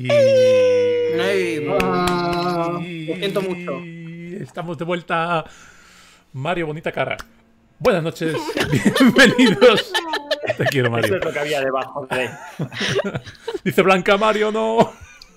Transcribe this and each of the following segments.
Lo siento mucho. Estamos de vuelta. Mario, bonita cara. Buenas noches, bienvenidos. Te quiero, Mario. Eso es lo que había debajo de... Dice Blanca, Mario, no.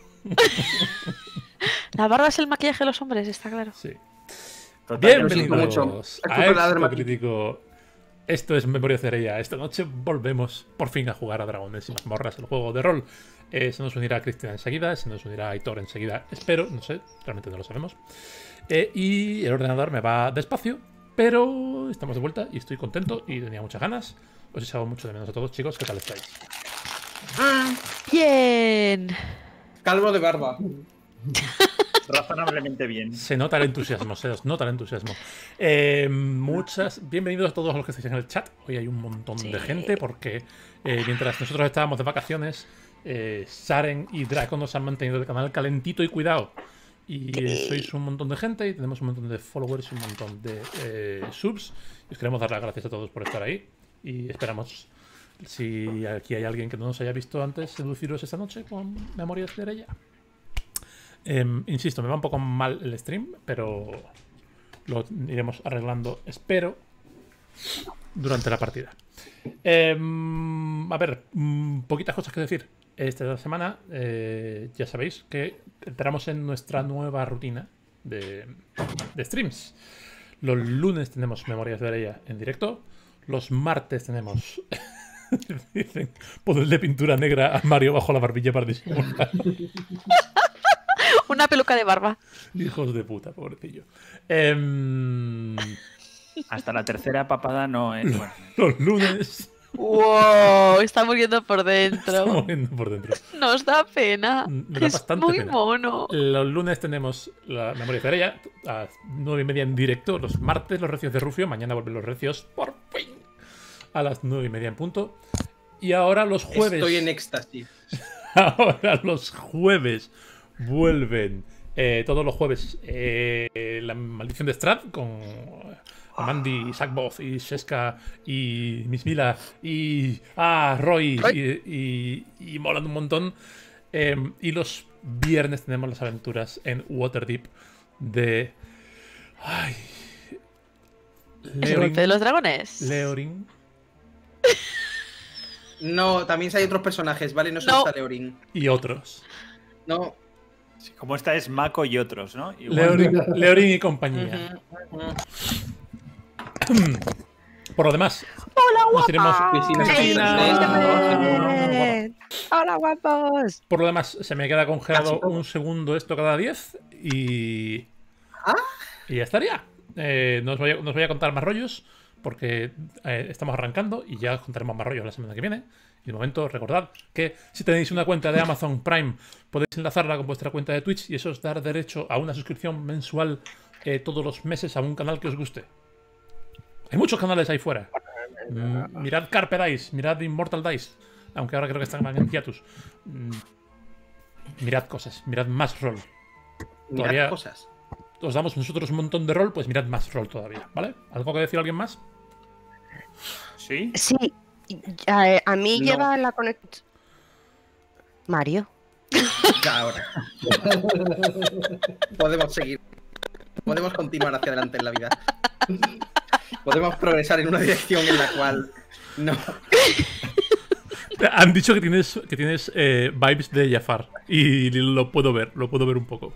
La barba es el maquillaje de los hombres, está claro. Sí. Total, Bienvenidos a Expo Crítico. Esto es Memorias de Arella. Esta noche volvemos por fin a jugar a Dragones y Mazmorras, el juego de rol. Se nos unirá Cristian enseguida, se nos unirá Aitor enseguida. Espero, no sé, realmente no lo sabemos. Y el ordenador me va despacio, pero estamos de vuelta y estoy contento y tenía muchas ganas. Os he echado mucho de menos a todos, chicos. ¿Qué tal estáis? Bien. Calvo de barba. Razonablemente bien. Se nota el entusiasmo, se os nota el entusiasmo. Bienvenidos a todos los que estáis en el chat. Hoy hay un montón de gente porque mientras nosotros estábamos de vacaciones, Saren y Draco nos han mantenido el canal calentito y cuidado. Y sois un montón de gente y tenemos un montón de followers y un montón de subs. Y os queremos dar las gracias a todos por estar ahí. Y esperamos, si aquí hay alguien que no nos haya visto antes, seduciros esta noche con Memorias de Arella. Insisto, me va un poco mal el stream, pero lo iremos arreglando, espero, durante la partida. A ver, poquitas cosas que decir. Esta semana ya sabéis que entramos en nuestra nueva rutina de streams. Los lunes tenemos Memorias de Arella en directo. Los martes tenemos... dicen, ponerle pintura negra a Mario bajo la barbilla para disimular. Una peluca de barba. Hijos de puta, pobrecillo. Hasta la tercera papada no es... Bueno. Los lunes... ¡Wow! Está muriendo por Está dentro. muriendo por dentro. Nos da pena. Me da Es bastante muy pena. mono. Los lunes tenemos la Memoria de Arella a 9:30 en directo. Los martes los recios de Rufio. Mañana vuelven los recios por fin a las 9:30 en punto. Y ahora los jueves... Estoy en éxtasis. Ahora los jueves vuelven todos los jueves la maldición de Strahd con Mandy, Sackboth y Sheska y Miss Mila y Roy y molan un montón. Y los viernes tenemos las aventuras en Waterdeep de ¿El golpe de los dragones? Leorin No, también hay otros personajes, ¿vale? No solo está Leorin. y otros. No. Sí, como esta es Mako y otros, ¿no? Igual. Leorin y compañía. Por lo demás, nos iremos. ¡Hola, guapos! Por lo demás, se me queda congelado un segundo esto cada 10 y ya estaría. No os voy a contar más rollos porque estamos arrancando y ya os contaremos más rollos la semana que viene. Y de momento, recordad que si tenéis una cuenta de Amazon Prime, podéis enlazarla con vuestra cuenta de Twitch y eso os da derecho a una suscripción mensual todos los meses a un canal que os guste. Hay muchos canales ahí fuera. Mirad Carpe Dice, mirad Immortal Dice, aunque ahora creo que están en hiatus. Mirad cosas, mirad más rol. Mirad cosas. Os damos nosotros un montón de rol, pues mirad más rol todavía, ¿vale? ¿Algo que decir alguien más? ¿Sí? Sí, a mí No. lleva la conexión. Mario. Ya, ahora. Podemos seguir. Podemos continuar hacia adelante en la vida. Podemos progresar en una dirección en la cual no. Han dicho que tienes vibes de Jafar y lo puedo ver un poco.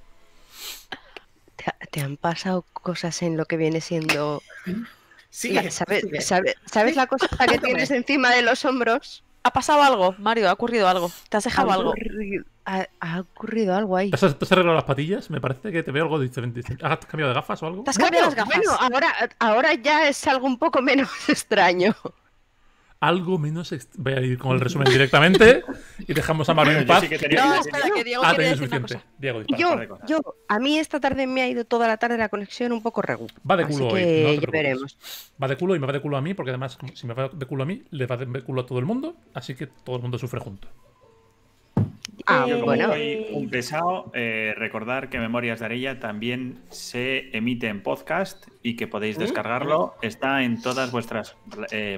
¿Te han pasado cosas en lo que viene siendo... Sigue, ¿Sabes, sigue. ¿sabes la cosa que tienes encima de los hombros? ¿Ha pasado algo, Mario? ¿Ha ocurrido algo? ¿Te has dejado algo? Ha ocurrido algo ahí. ¿Te has arreglado las patillas? Me parece que te veo algo diferente. ¿Has cambiado de gafas o algo? ¿Te has cambiado las gafas? Bueno, ahora ya es algo un poco menos extraño. Algo menos... Voy a ir con el resumen directamente y dejamos a Mario en paz. Yo sí que tenía No, que espera, decir- que Diego Ah, quiere tenéis decir una suficiente. cosa. Diego, dispara. A mí esta tarde me ha ido toda la tarde la conexión un poco regu. Va de Así culo hoy, que no te ya preocupes. veremos. Va de culo y me va de culo a mí, porque además, si me va de culo a mí, le va de culo a todo el mundo, así que todo el mundo sufre junto. Yo, como bueno. soy un pesado, recordar que Memorias de Arella también se emite en podcast y que podéis descargarlo. Está en todas vuestras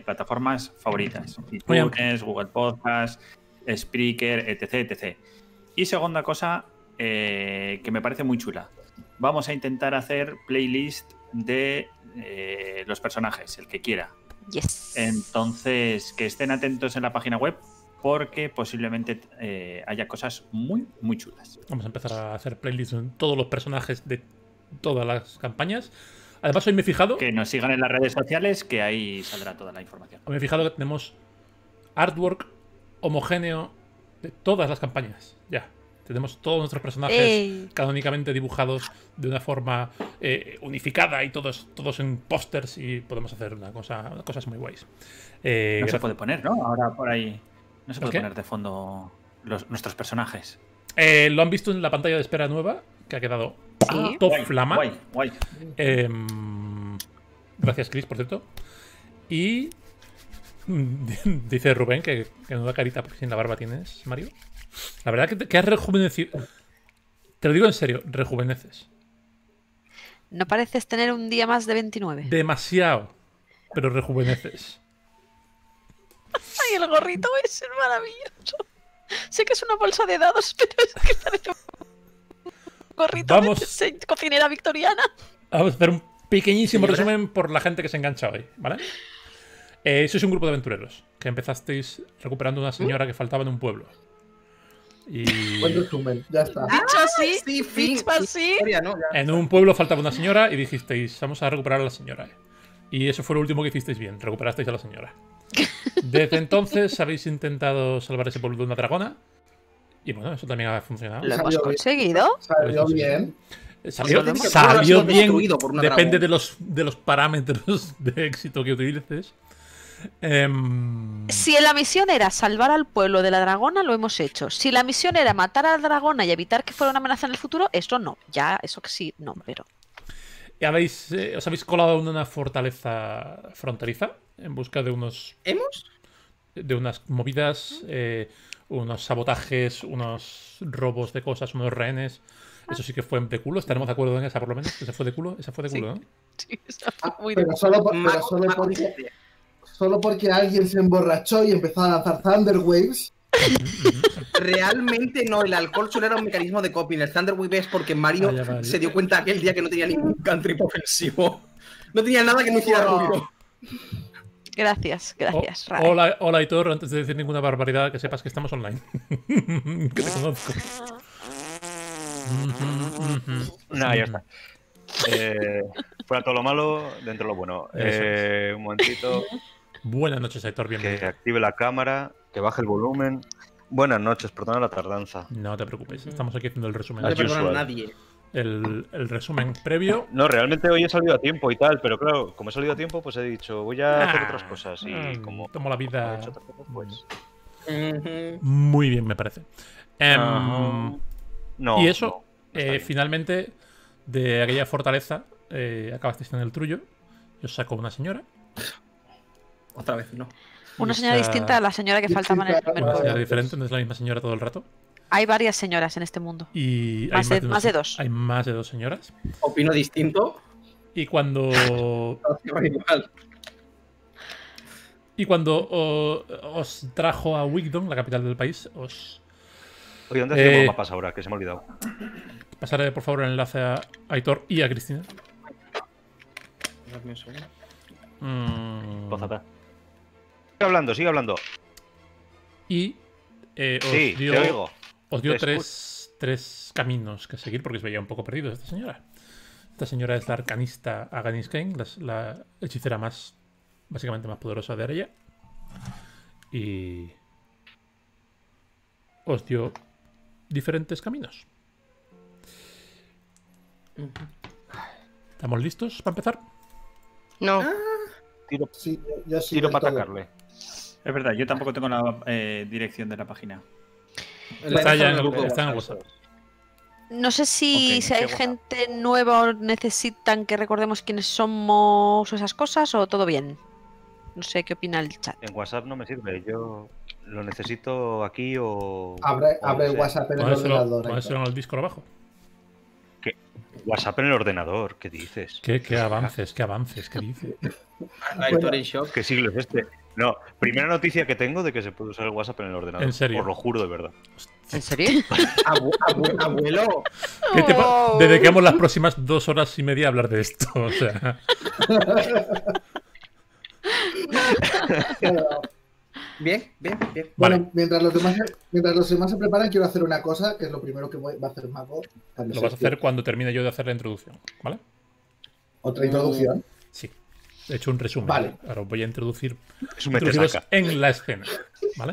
plataformas favoritas. iTunes, Google Podcast, Spreaker, etc, etc. Y segunda cosa, que me parece muy chula. Vamos a intentar hacer playlist de los personajes, el que quiera. Yes. Entonces, que estén atentos en la página web porque posiblemente haya cosas muy, muy chulas. Vamos a empezar a hacer playlists en todos los personajes de todas las campañas. Además, hoy me he fijado... Que nos sigan en las redes sociales, que ahí saldrá toda la información. Me he fijado que tenemos artwork homogéneo de todas las campañas. Ya. Tenemos todos nuestros personajes canónicamente dibujados de una forma unificada y todos en pósters y podemos hacer cosas muy guays. No se puede poner, ¿no? Ahora por ahí no se puede ¿Qué? poner de fondo nuestros personajes. Lo han visto en la pantalla de espera nueva, que ha quedado Sí. top Guay, flama. guay. Gracias, Chris, por cierto. Y dice Rubén que no da carita porque sin la barba tienes, Mario. La verdad que has rejuvenecido. Te lo digo en serio, rejuveneces. No pareces tener un día más de 29. Demasiado, pero rejuveneces. Ay, el gorrito es maravilloso. Sé que es una bolsa de dados, pero es que parece un gorrito de cocinera victoriana. Vamos a hacer un pequeñísimo Señora. resumen por la gente que se engancha hoy, ¿vale? Sois un grupo de aventureros que empezasteis recuperando una señora que faltaba en un pueblo. Y Buen resumen, ya está. Dicho así, Sí, fin. dicho así. Historia, ¿no? Ya. en un pueblo faltaba una señora y dijisteis, vamos a recuperar a la señora. Y eso fue lo último que hicisteis bien, recuperasteis a la señora. Desde entonces habéis intentado salvar ese pueblo de una dragona. Y bueno, eso también ha funcionado. Lo hemos Salió bien. conseguido. Salió bien. Salió, Solo salió ha sido bien, destruido por una depende dragón. de los parámetros de éxito que utilices. Si la misión era salvar al pueblo de la dragona, lo hemos hecho. Si la misión era matar a la dragona y evitar que fuera una amenaza en el futuro, eso no. Ya, eso que sí, no, pero. Os habéis colado en una fortaleza fronteriza en busca de unas movidas, unos sabotajes, unos robos de cosas, unos rehenes. Eso sí que fue de culo. ¿Estaremos de acuerdo en esa, por lo menos? ¿Esa fue de culo? Esa fue de culo, ¿no? Sí, está muy de... Pero solo porque alguien se emborrachó y empezó a lanzar Thunder Waves. Realmente no, el alcohol solo era un mecanismo de coping. El Thunder Wave es porque Mario Vaya. se dio cuenta aquel día que no tenía ningún cantrip ofensivo. No tenía nada que no hiciera ruido. Gracias, Ray. Hola, Aitor. Antes de decir ninguna barbaridad, que sepas que estamos online. Que te conozco. Nada, ya está. Fuera todo lo malo, dentro lo bueno. Eso Un momentito. Buenas noches, Aitor. Que Bienvenido. active la cámara, que baje el volumen. Buenas noches, perdona la tardanza. No te preocupes. Estamos aquí haciendo el resumen. No te As usual. perdona a nadie. El resumen previo. No, realmente hoy he salido a tiempo y tal, pero claro, como he salido a tiempo, pues he dicho, voy a hacer otras cosas. Y como Tomo la vida. he hecho otras cosas, pues. Muy bien, me parece. Ajá. No. Y eso, no, está bien. finalmente, de aquella fortaleza, acabasteis en el trullo. Y os sacó una señora. Otra vez, no. Una Y señora esa- distinta a la señora que faltaba en el primer Una Bueno, señora pueblo. diferente, no es la misma señora todo el rato. Hay varias señoras en este mundo. Y Más hay de dos. Hay más de dos señoras. Opino distinto. Y cuando Igual. os trajo a Wigdon, la capital del país, os Oye, ¿dónde hacemos mapas ahora? Que se me ha olvidado. pasaré por favor el enlace a Aitor y a Cristina. Dame un segundo. Pózate. Sigue hablando. Y os Sí, dio, te oigo. os dio Te tres caminos que seguir porque os veía un poco perdidos esta señora. Esta señora es la arcanista Aganis Kane, la hechicera básicamente más poderosa de Areia. Y os dio diferentes caminos. ¿Estamos listos para empezar? No. Sí, yo sí. Tiro del para todo. atacarle. Es verdad, yo tampoco tengo la dirección de la página. Está ya en el grupo de está en el WhatsApp. WhatsApp. No sé si, Ok, si hay qué gente nueva o necesitan que recordemos quiénes somos o esas cosas, o todo bien. No sé qué opina el chat. En WhatsApp no me sirve. Yo lo necesito aquí o. Abre o no el sé. WhatsApp en el ordenador. Pónselo en el Discord abajo. WhatsApp en el ordenador, ¿qué dices? ¿Qué avances? ¿Qué avances? ¿Qué dice? Aitor en shock. ¿Qué siglo es este? No, primera noticia que tengo de que se puede usar el WhatsApp en el ordenador. ¿En serio? Os lo juro de verdad. ¿En serio? Abuelo. Dediquemos las próximas 2 horas y media a hablar de esto. O sea. Bien. Vale. Bueno, mientras los demás se preparan, quiero hacer una cosa, que es lo primero que va a hacer Mago. Lo vas a hacer cuando termine yo de hacer la introducción, ¿vale? Otra introducción. Sí. He hecho un resumen. Vale. Ahora os voy a introducir Resumen te saca. en la escena, ¿vale?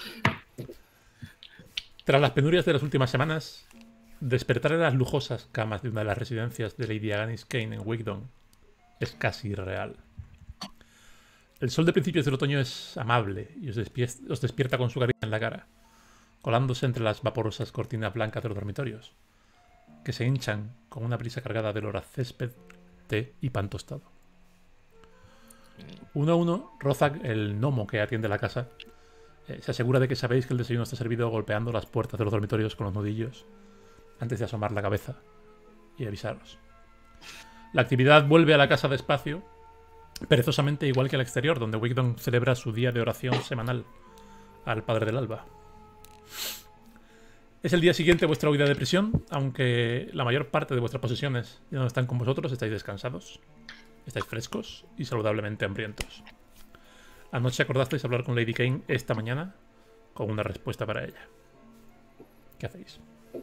Tras las penurias de las últimas semanas, despertar en las lujosas camas de una de las residencias de Lady Aghanis Kane en Wigdon es casi irreal. El sol de principios del otoño es amable y os despierta con su cariño en la cara, colándose entre las vaporosas cortinas blancas de los dormitorios, que se hinchan con una brisa cargada de olor a césped, té y pan tostado. Uno a uno, Rozak, el gnomo que atiende la casa, se asegura de que sabéis que el desayuno está servido golpeando las puertas de los dormitorios con los nudillos antes de asomar la cabeza y avisaros. La actividad vuelve a la casa despacio, perezosamente igual que al exterior, donde Wigdon celebra su día de oración semanal al Padre del Alba. Es el día siguiente a vuestra huida de prisión, aunque la mayor parte de vuestras posesiones ya no están con vosotros, estáis descansados, estáis frescos y saludablemente hambrientos. Anoche acordasteis hablar con Lady Kane esta mañana con una respuesta para ella. ¿Qué hacéis?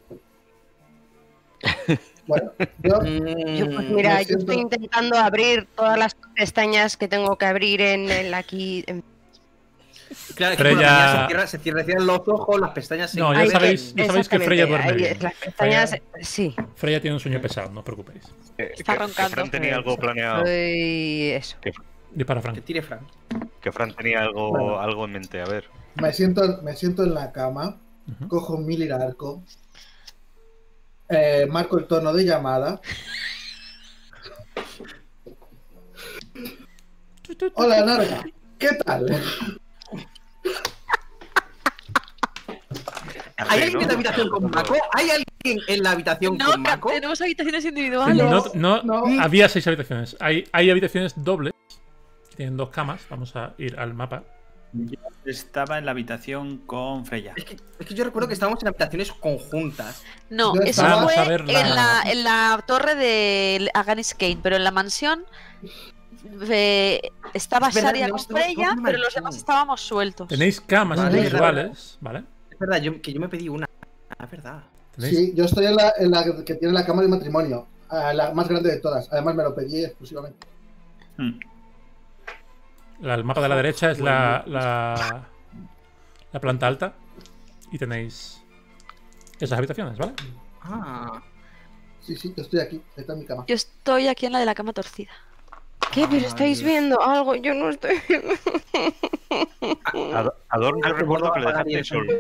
Bueno, Yo, pues mira, yo estoy intentando abrir todas las pestañas que tengo que abrir en aquí. Claro, que Freya... se cierran los ojos, las pestañas se... No, ya sabéis que Freya duerme bien. Las pestañas, sí. Freya tiene un sueño pesado, no os preocupéis. Está roncando. Que Fran tenía algo planeado. Eso. Dispara, Frank. Que tire Frank. Que Fran tenía algo en mente. A ver. me siento en la cama, cojo mi arco, marco el tono de llamada. Hola, Narga, ¿qué tal? ¿Hay alguien en la habitación con Mako? ¿Hay alguien en la habitación No, con Mako? tenemos habitaciones individuales. No. Había 6 habitaciones. Hay habitaciones dobles. Tienen 2 camas. Vamos a ir al mapa. Yo estaba en la habitación con Freya. Es que yo recuerdo que estábamos en habitaciones conjuntas. No, Yo eso Vamos fue a verla. en la torre de Aghanis Kane, pero en la mansión estaba Es verdad, Sharia no con estamos Freya, todos pero los mansiones. demás estábamos sueltos. Tenéis camas Vale, individuales, ¿vale? Es verdad, que yo me pedí una. Es verdad. ¿Tenéis? Sí, yo estoy en la que tiene la cama de matrimonio, la más grande de todas. Además me lo pedí exclusivamente. El mapa de la derecha es la planta alta. Y tenéis esas habitaciones, ¿vale? Ah. Sí, yo estoy aquí, esta es mi cama. Yo estoy aquí en la de la cama torcida. ¿Qué? ¿Pero estáis viendo algo? Yo no estoy viendo. Adorno, yo recuerdo que le dejaste solo.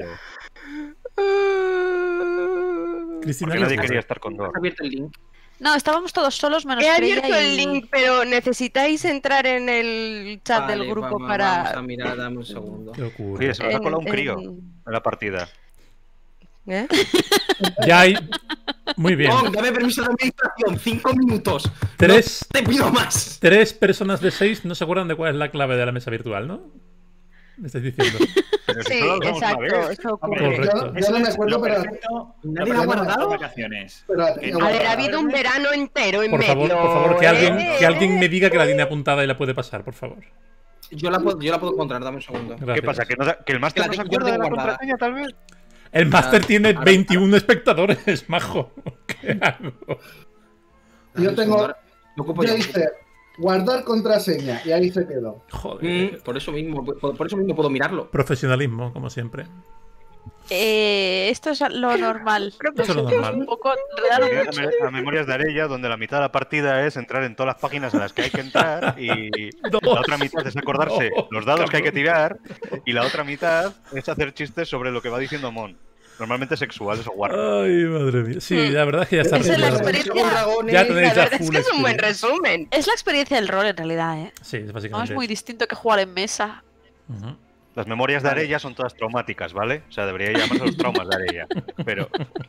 Cristina, Porque nadie quería estar con Dor. ¿Has abierto el link? No, estábamos todos solos menos He Freya abierto y... el link, pero necesitáis entrar en el chat del grupo Vamos para. a mirar, dame un segundo. ¿Qué ocurre? Oye, se nos ha colado un crío en la partida. ¿Eh? Ya hay. Muy bien. No, dame permiso de administración, 5 minutos. 3 No te pido más. personas de 6 no se acuerdan de cuál es la clave de la mesa virtual, ¿no? Me estáis diciendo. Pero si Sí, solo lo usamos una exacto, vez. eso ocurre. Correcto. Yo no me acuerdo, Lo pero perfecto, ¿Nadie lo la ha perfecto guardado? para vacaciones. la tenía Que- A ver, guardada. ha habido un verano entero en Por medio. favor, que alguien me diga que la tiene apuntada y la puede pasar, por favor. Yo la puedo encontrar, dame un segundo. Gracias. ¿Qué pasa? ¿Que el máster Que no la se tengo- yo acuerda de la tengo guardada. contraseña, tal vez? El máster tiene ahora- 21 espectadores, majo. ¿Qué hago? Yo tengo. Me ocupo Yo yo. hice guardar contraseña y ahí se quedó. Joder. Por eso mismo puedo mirarlo. Profesionalismo, como siempre. Esto es lo normal. Eso es lo normal. Un poco real. A Memorias de Arella, donde la mitad de la partida es entrar en todas las páginas en las que hay que entrar y la otra mitad es acordarse los dados que hay que tirar y la otra mitad es hacer chistes sobre lo que va diciendo Mon. Normalmente sexuales o guarros. Ay, madre mía. Sí, la verdad es que ya está. Esa es la arreglado. experiencia. Ya tenéis La la verdad es full que es un buen experience. resumen. Es la experiencia del rol en realidad, ¿eh? Sí, es No básicamente. es muy distinto que jugar en mesa. Ujú. Las Memorias de Arella son todas traumáticas, ¿vale? O sea, debería llamarse los traumas de Arella. Pero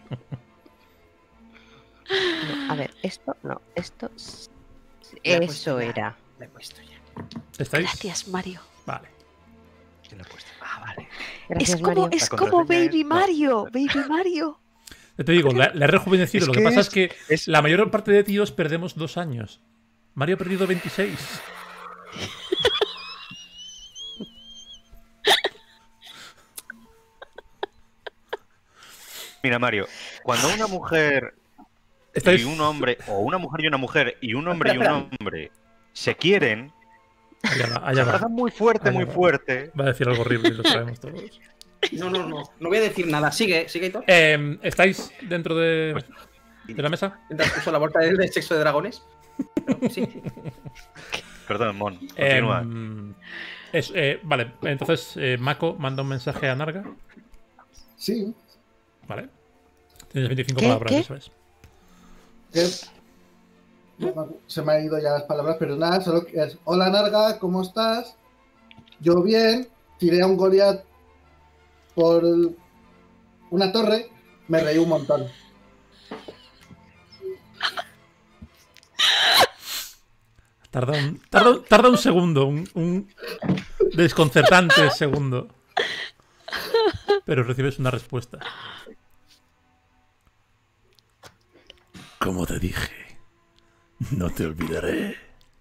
A ver, esto no, esto. La he puesto Eso ya. era. La he puesto ya. ¿Estáis? Gracias, Mario. Vale. ¿Quién le ha puesto? Ah, vale. Gracias, Es como, Mario. es como Baby Mario. Baby Mario. Ya te digo, la he rejuvenecido. Es Lo que que pasa es- es que es- la mayor parte de tíos perdemos 2 años. Mario ha perdido 26. Mira, Mario, cuando una mujer y un hombre, o una mujer y una mujer, y un hombre y un hombre se quieren, Allá va, se allá va. abrazan muy fuerte, Allá muy va. fuerte. Va a decir algo horrible y lo sabemos todos. No voy a decir nada. Sigue, Hitor. ¿Estáis dentro de la mesa? Mientras puso la vuelta del sexo de dragones. Pero, sí. Perdón, Mon, continúa. Vale, entonces Mako manda un mensaje a Narga. Sí. Vale. Tienes 25 ¿Qué? palabras, ¿Qué? eso es. Se me han ido ya las palabras, pero nada, solo que es: hola Narga, ¿cómo estás? Yo bien, tiré a un Goliath por una torre, me reí un montón. Tarda un segundo, un desconcertante segundo. Pero recibes una respuesta. Como te dije, no te olvidaré.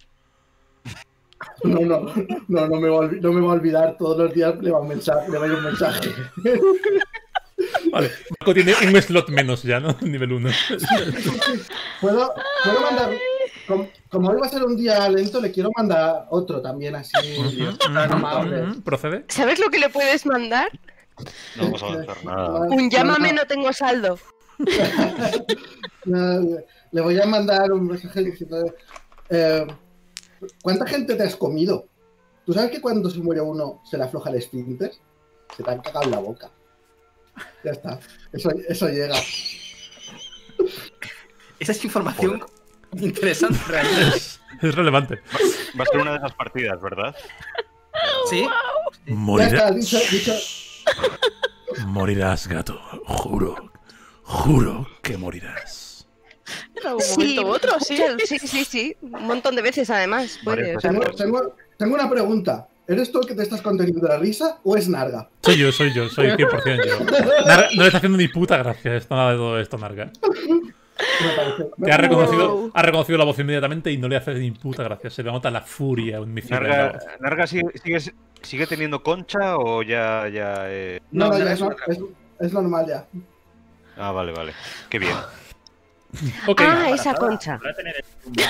No me va a olvidar, todos los días le va a ir un mensaje. Vale, Mako tiene un slot menos ya, ¿no? Nivel 1. ¿Puedo mandar? Como hoy va a ser un día lento, le quiero mandar otro también así. amable. ¿Procede? ¿Sabes lo que le puedes mandar? No vamos a avanzar nada. Un llámame, no tengo saldo. Le voy a mandar un mensaje diciendo: ¿cuánta gente te has comido? ¿Tú sabes que cuando se muere uno se le afloja el esfínter? Se te han cagado en la boca. Ya está. Eso llega. Esa es información interesante, realmente. Es relevante. Va a ser una de esas partidas, ¿verdad? Sí. Ya está, dicho. Morirás, gato. Juro que morirás. En algún momento u otro, sí. Sí. Un montón de veces, además. Vale, Puede, pues o sea, Tengo una pregunta. ¿Eres tú el que te estás conteniendo la risa o es Narga? Soy yo, soy 100% yo. Narga, no le está haciendo ni puta gracia nada de todo esto, Narga. Te ha reconocido la voz inmediatamente y no le hace ni puta gracia. Se le nota la furia homicida en la voz. ¿Narga sigue teniendo concha o ya No, No, ya es otra. es normal ya. Ah, vale. Qué bien. Ok. esa concha. Va a tener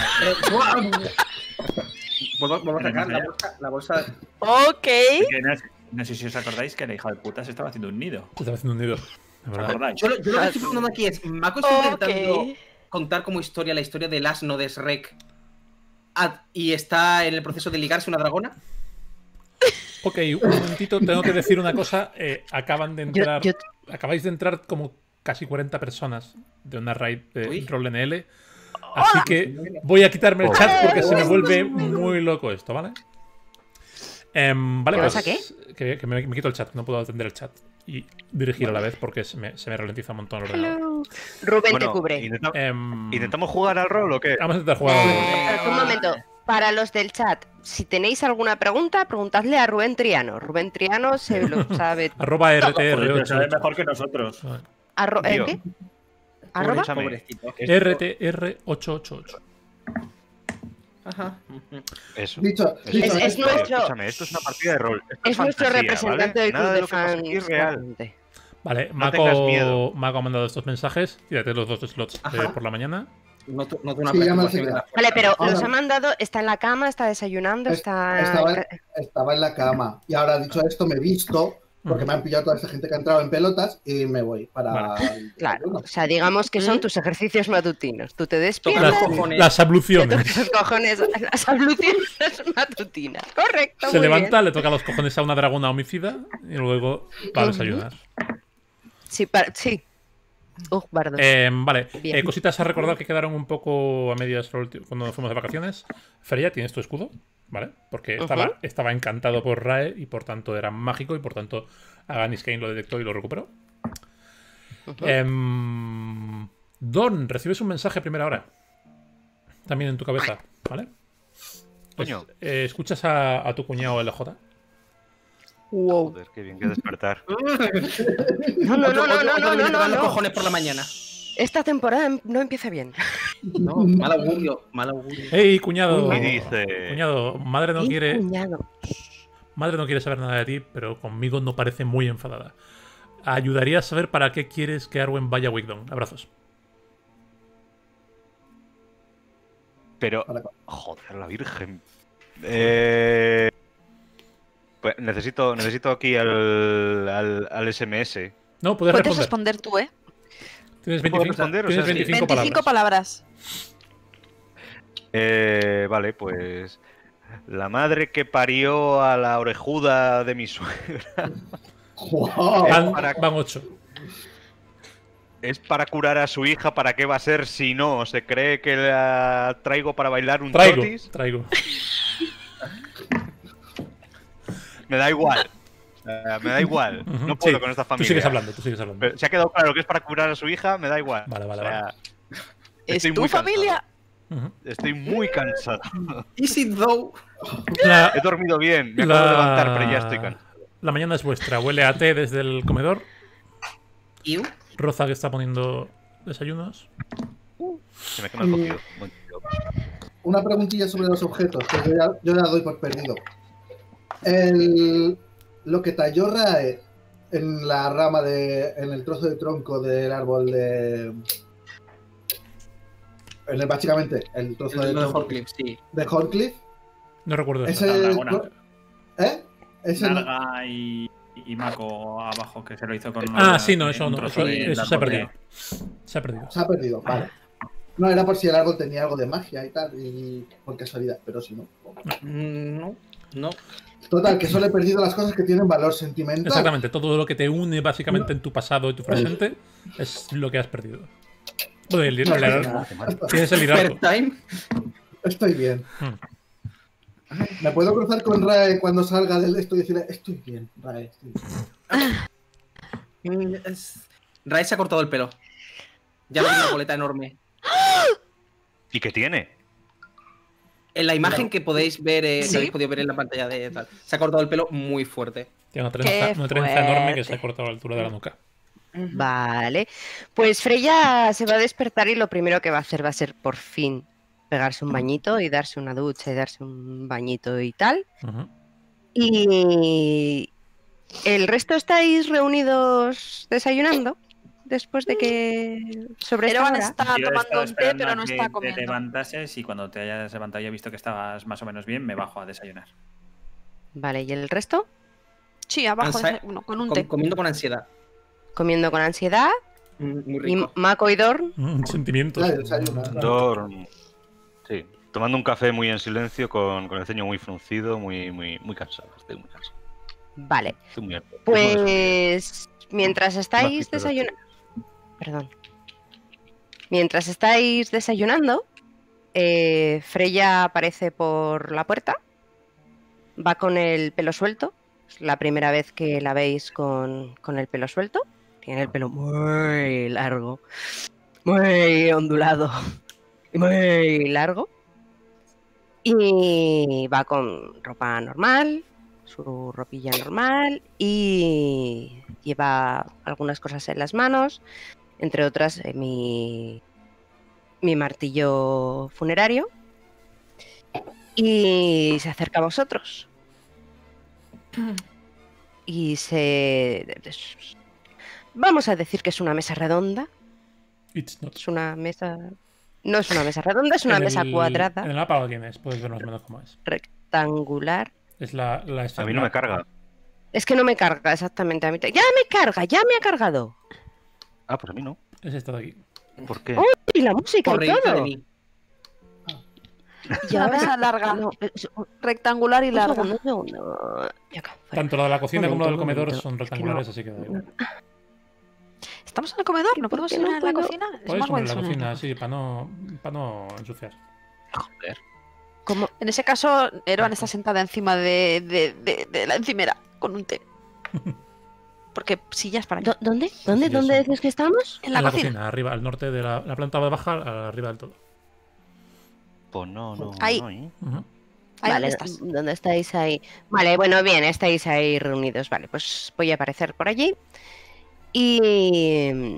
Vuelvo a sacar la bolsa. Ok. que no sé si os acordáis que la hija de puta se estaba haciendo un nido. Se está haciendo un nido. ¿Os La verdad. acordáis? Yo lo que estoy preguntando aquí es: ¿Mako está intentando Ok. contar como historia la historia del asno de Shrek y está en el proceso de ligarse una dragona? Ok, un momentito, tengo que decir una cosa. Acabáis de entrar como casi 40 personas de una raid de Uy. Roll NL. Así que voy a quitarme el chat porque se me vuelve muy loco esto, ¿vale? Vale, ¿Qué pues, pasa, que me quito el chat, no puedo atender el chat y dirigir a la vez porque se me ralentiza un montón el ordenador. Hello. Rubén te Bueno, cubre. ¿intentamos jugar al rol o qué? Vamos a intentar jugar algo. Un momento. Para los del chat, si tenéis alguna pregunta, preguntadle a Rubén Triano. Rubén Triano se lo sabe. Arroba Joder, pero sabe RTR8. mejor que nosotros. Tío. ¿Qué? ¿Arroba? Escúchame, Pobrecito. RTR888. Ajá. Dicho, Eso. Es nuestro- Escúchame, esto es una partida de rol. Esto Es nuestro fantasía, representante ¿vale? del Nada club de de lo que pasa aquí fans. es real. realmente. Vale, No tengas miedo. Mako ha mandado estos mensajes. Tírate los 2 slots Ajá. por la mañana. Noto una Sí, ya me preocupación has en la enviado. Vale, pero Ahora- los ha mandado, está en la cama, está desayunando, está. Estaba en la cama. Y ahora, dicho esto, me he visto porque me han pillado toda esta gente que ha entrado en pelotas y me voy para. Claro, o sea, digamos que son tus ejercicios matutinos. Tú te Toca despiertas, los cojones. Las te abluciones. tocas los cojones, las abluciones matutinas. Correcto. Se muy levanta, bien. le toca los cojones a una dragona homicida y luego va a desayunar. Sí. Bardo. Vale, Bien. cositas a recordar que quedaron un poco a medias cuando nos fuimos de vacaciones. Feria, tienes tu escudo, ¿vale? Porque estaba encantado por Rae y por tanto era mágico y por tanto Aganis Kane lo detectó y lo recuperó. Don, recibes un mensaje a primera hora. También en tu cabeza, ¿vale? Coño. Escuchas a tu cuñado LJ. Wow. Joder, qué bien que despertar. No. Cojones por la mañana. Esta temporada no empieza bien. No, mal augurio, mal augurio. ¡Ey, cuñado! Y dice... Cuñado, madre no quiere... Cuñado. Madre no quiere saber nada de ti, pero conmigo no parece muy enfadada. Ayudaría a saber para qué quieres que Arwen vaya a Wigdon. Abrazos. Pero... Joder, la virgen. Pues necesito aquí al SMS. No, puedes Puedes responder. responder tú, ¿eh? Tienes ¿Puedo 25, responder? O tienes sea, sí. 25 palabras. Vale, pues... La madre que parió a la orejuda de mi suegra. Wow. Van 8. Es para curar a su hija, ¿para qué va a ser si no? ¿Se cree que la traigo para bailar un chotis? Traigo. Me da igual. Me da igual. No puedo con esta familia. Tú sigues hablando. Pero se ha quedado claro que es para curar a su hija, me da igual. Vale. ¿Es estoy tu muy familia? Estoy muy cansado. Is it though? He dormido bien, me acabo de levantar, pero ya estoy cansado. La mañana es vuestra. Huele a té desde el comedor. ¿You? Roza que está poniendo desayunos. Se me quema el cocido. Una preguntilla sobre los objetos, que yo ya doy por perdido. Lo que talló Rae en la rama en el trozo de tronco del árbol básicamente, el trozo de tronco Horncliffe, sí. de Horncliffe. No recuerdo eso. Ese Narga y Mako abajo, que se lo hizo con sí, no, eso no. Eso se ha perdido. Se ha perdido, vale. No, era por si el árbol tenía algo de magia y tal, y por casualidad, pero si no. No. Total, que solo he perdido las cosas que tienen valor sentimental. Exactamente, todo lo que te une básicamente en tu pasado y tu presente es lo que has perdido. Bueno, tienes el liderazgo. Estoy bien. ¿Me puedo cruzar con Rae cuando salga del esto y decirle, estoy bien, Rae? Rae se ha cortado el pelo. Ya tiene una boleta enorme. ¿Y qué tiene? En la imagen que podéis ver, que habéis podido ver en la pantalla de tal, se ha cortado el pelo muy fuerte. Tiene una trenza enorme que se ha cortado a la altura de la nuca. Vale. Pues Freya se va a despertar y lo primero que va a hacer va a ser por fin pegarse un bañito y darse una ducha y darse un bañito y tal. Y el resto estáis reunidos desayunando después de que sobre esta hora. Está tomando un té, pero no está comiendo. Te levantases y cuando te hayas levantado y he visto que estabas más o menos bien, me bajo a desayunar. Vale, ¿y el resto? Sí, abajo, con un té. Comiendo con ansiedad. Comiendo con ansiedad. Muy rico. Y Mako y Dorn. Sentimientos. Dorn. Sí, tomando un café muy en silencio, con el ceño muy fruncido, muy cansado. Estoy muy cansado. Vale. Estoy muy harto. Pues mientras estáis desayunando. Perdón. Mientras estáis desayunando, Freya aparece por la puerta. Va con el pelo suelto. Es la primera vez que la veis con el pelo suelto. Tiene el pelo muy largo, muy ondulado y muy largo. Y va con ropa normal, su ropilla normal, y lleva algunas cosas en las manos, entre otras mi martillo funerario. Y se acerca a vosotros. Y vamos a decir que es una mesa redonda. Es una mesa... No es una mesa redonda, es una mesa cuadrada. En el mapa lo tienes, puedes ver más o menos cómo es. Rectangular. Es la A mí no me carga. Es que no me carga exactamente. ¡Ya me carga! ¡Ya me ha cargado! Ah, pues a mí no. Es esta de aquí. ¿Por qué? ¡Oh! Y la música y todo. Es una mesa larga. Rectangular y larga. Un segundo. Tanto la de la cocina como la del comedor son rectangulares, así que da igual. ¿Estamos en el comedor? ¿No podemos ir a la cocina? Podéis ir a la cocina, sí, para no ensuciar. Joder. ¿Cómo? En ese caso, Eroan está sentada encima de la encimera con un té. Porque sillas para allá. ¿Dónde? ¿Dónde dices que estamos? En la cocina. Arriba, al norte de la planta baja, arriba del todo. Pues no. Ahí. No, ¿eh? Ahí Vale, dónde estás. ¿dónde estáis ahí? Vale, bueno, bien, estáis ahí reunidos. Vale, pues voy a aparecer por allí. Y...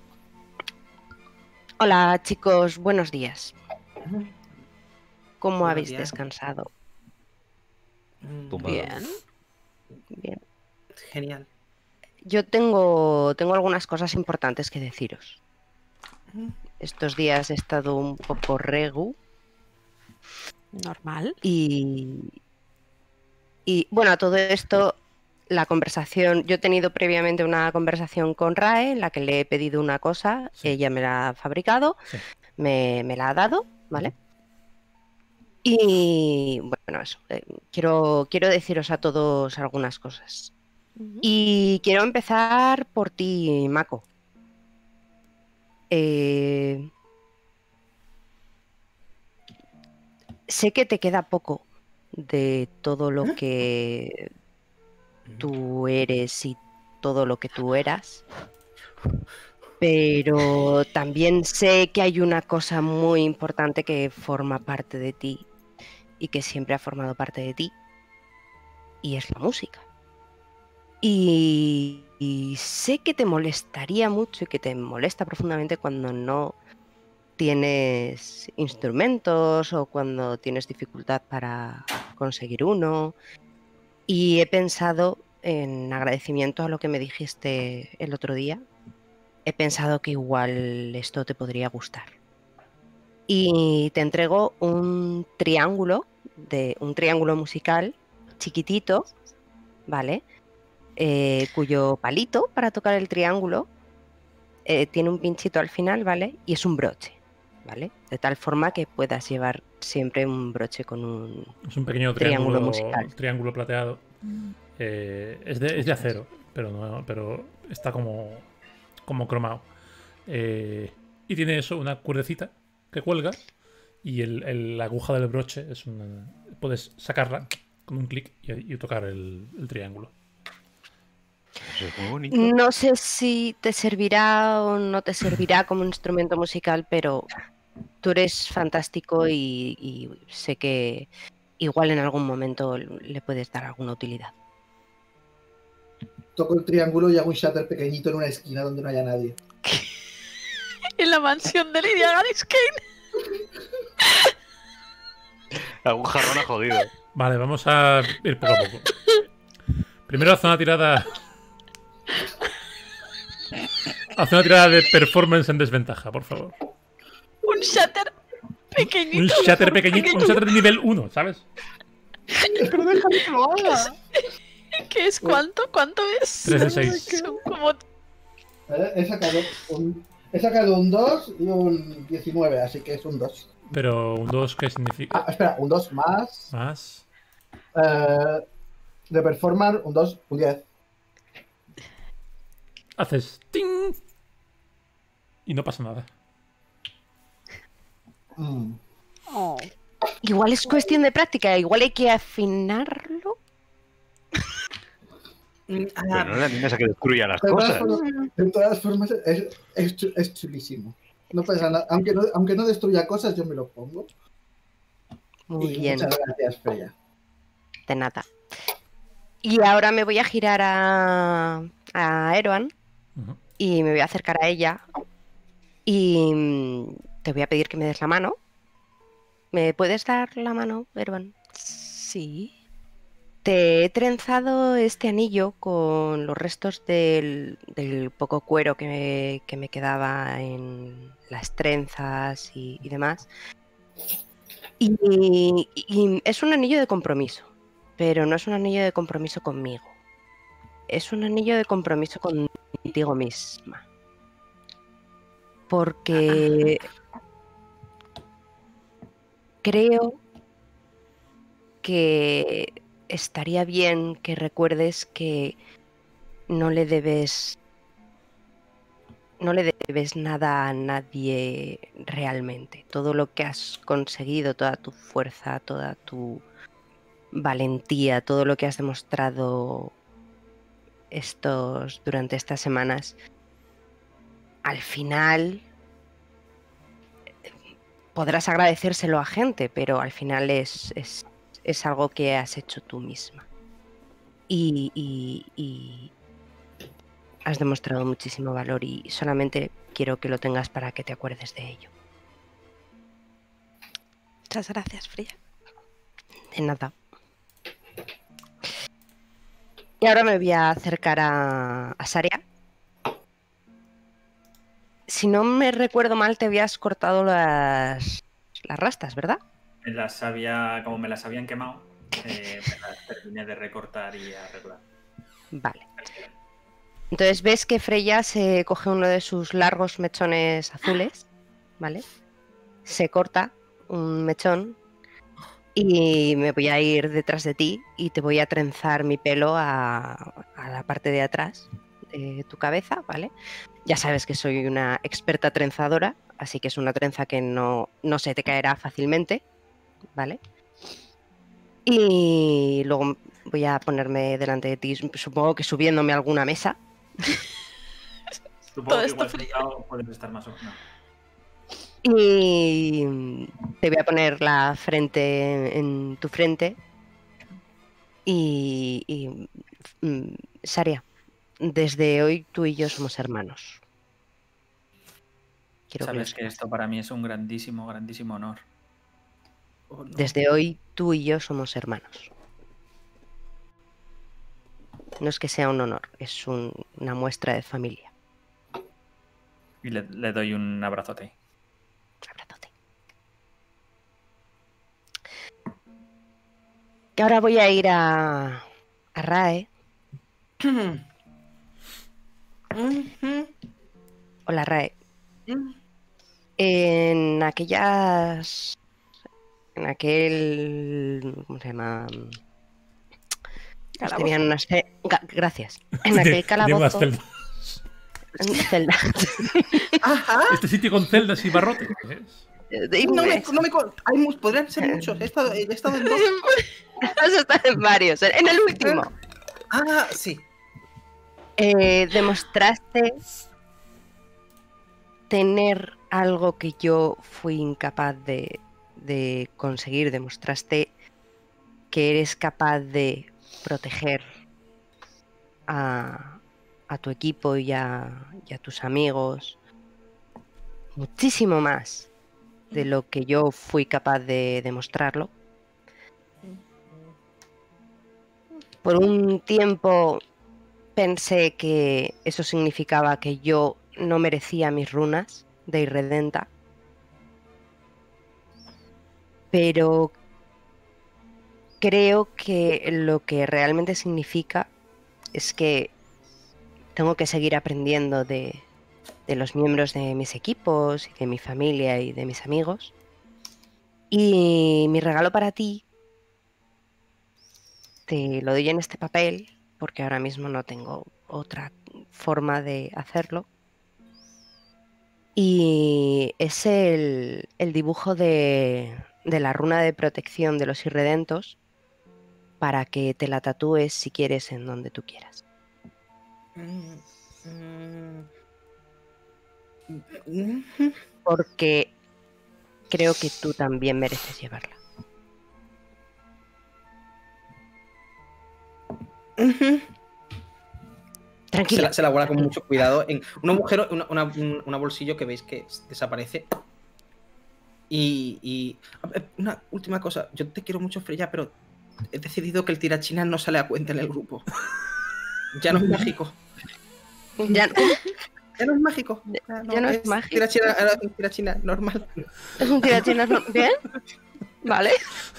Hola, chicos, buenos días. ¿Cómo Buenos habéis días. descansado? Tumbado. Bien. Bien. Genial. Yo tengo algunas cosas importantes que deciros. Estos días he estado un poco regu Normal. y bueno, a todo esto, la conversación, yo he tenido previamente una conversación con Rae en la que le he pedido una cosa, Sí. ella me la ha fabricado, Sí. me la ha dado, ¿vale? Y bueno, eso, quiero deciros a todos algunas cosas. Ujú. Y quiero empezar por ti, Mako. Sé que te queda poco de todo lo que tú eres y todo lo que tú eras, pero también sé que hay una cosa muy importante que forma parte de ti y que siempre ha formado parte de ti, y es la música. Y sé que te molestaría mucho y que te molesta profundamente cuando no tienes instrumentos o cuando tienes dificultad para conseguir uno. Y he pensado, en agradecimiento a lo que me dijiste el otro día, he pensado que igual esto te podría gustar. Y te entrego un triángulo musical chiquitito, ¿vale? Cuyo palito para tocar el triángulo tiene un pinchito al final, ¿vale? Y es un broche, ¿vale? De tal forma que puedas llevar siempre un broche con un Es un pequeño triángulo musical. triángulo plateado. Es de acero, pero está como cromado. Y tiene eso, una cuerdecita que cuelga. Y la aguja del broche puedes sacarla con un clic y tocar el triángulo. Eso es muy bonito. No sé si te servirá o no te servirá como instrumento musical, pero tú eres fantástico y sé que igual en algún momento le puedes dar alguna utilidad. Toco el triángulo y hago un shatter pequeñito en una esquina donde no haya nadie. En la mansión de Lidia Gariskane. Algún jarrón ha jodido. Vale, vamos a ir poco a poco. Primero haz una tirada. Haz una tirada de performance en desventaja, por favor. Un shatter pequeñito. Un shatter pequeñito, un shatter de nivel 1, ¿sabes? Pero déjame que lo haga. ¿Qué es cuánto? ¿Cuánto es? 3 de 6. Son como... He sacado un 2 y un 19, así que es un 2. Pero un 2, ¿qué significa? Espera, un 2 más. Más. De performance, un 2, un 10. Haces ting y no pasa nada. Oh. Igual es cuestión de práctica, igual hay que afinarlo. Pero no le animes a que destruya las De cosas. todas formas, es chulísimo. No pasa nada. Aunque no destruya cosas, yo me lo pongo. Muy Y bien, muchas gracias, Freya. de nada. Y ahora me voy a girar a Eroan Ujú. y me voy a acercar a ella y te voy a pedir que me des la mano. ¿Me puedes dar la mano, Eroan? Sí. Te he trenzado este anillo con los restos del poco cuero que me quedaba en las trenzas y demás. Y es un anillo de compromiso, pero no es un anillo de compromiso conmigo. Es un anillo de compromiso contigo misma. Porque creo que estaría bien que recuerdes que no le debes nada a nadie realmente. Todo lo que has conseguido, toda tu fuerza, toda tu valentía, todo lo que has demostrado durante estas semanas, al final podrás agradecérselo a gente, pero al final es es algo que has hecho tú misma. Y has demostrado muchísimo valor y solamente quiero que lo tengas para que te acuerdes de ello. Muchas gracias, Freya. De nada. Y ahora me voy a acercar a Saria. Si no me recuerdo mal, te habías cortado las rastas, ¿verdad? Como me las habían quemado, me las terminé de recortar y arreglar. Vale. Entonces ves que Freya se coge uno de sus largos mechones azules, ¿vale? Se corta un mechón y me voy a ir detrás de ti y te voy a trenzar mi pelo a la parte de atrás de tu cabeza, ¿vale? Ya sabes que soy una experta trenzadora, así que es una trenza que no se te caerá fácilmente, ¿vale? Y luego voy a ponerme delante de ti, supongo que subiéndome a alguna mesa. Supongo que igual sentado puedes estar más o menos. Y te voy a poner la frente en tu frente. Y Saria, desde hoy tú y yo somos hermanos. Sabes que esto para mí es un grandísimo, grandísimo honor. Oh, no. Desde hoy tú y yo somos hermanos. No es que sea un honor, es una muestra de familia. Y le doy un abrazote. Abrazote. Que ahora voy a ir a Rae. Hola, Rae. En aquel... ¿Cómo se llama? Tenían unas... Gracias. En aquel calabozo... Celdas. Ajá. Este sitio con celdas y barrotes. Podrían ser muchos. He estado en dos. Has estado en varios. En el último. Ah, sí. Demostraste tener algo que yo fui incapaz de conseguir. Demostraste que eres capaz de proteger a tu equipo y a tus amigos muchísimo más de lo que yo fui capaz de demostrarlo. Por un tiempo pensé que eso significaba que yo no merecía mis runas de irredenta, pero creo que lo que realmente significa es que tengo que seguir aprendiendo de los miembros de mis equipos, y de mi familia y de mis amigos. Y mi regalo para ti te lo doy en este papel, porque ahora mismo no tengo otra forma de hacerlo. Y es el dibujo de la runa de protección de los irredentos para que te la tatúes si quieres en donde tú quieras. Porque creo que tú también mereces llevarla. Tranquila. Se la guarda con mucho cuidado en un agujero, una bolsillo que veis que desaparece. Y una última cosa, yo te quiero mucho, Freya, pero he decidido que el tirachinas no sale a cuenta en el grupo. Ya no es mágico. Ya no es mágico. Ya no es mágico. Tirachina normal. Es un tirachina normal. ¿Bien? Vale.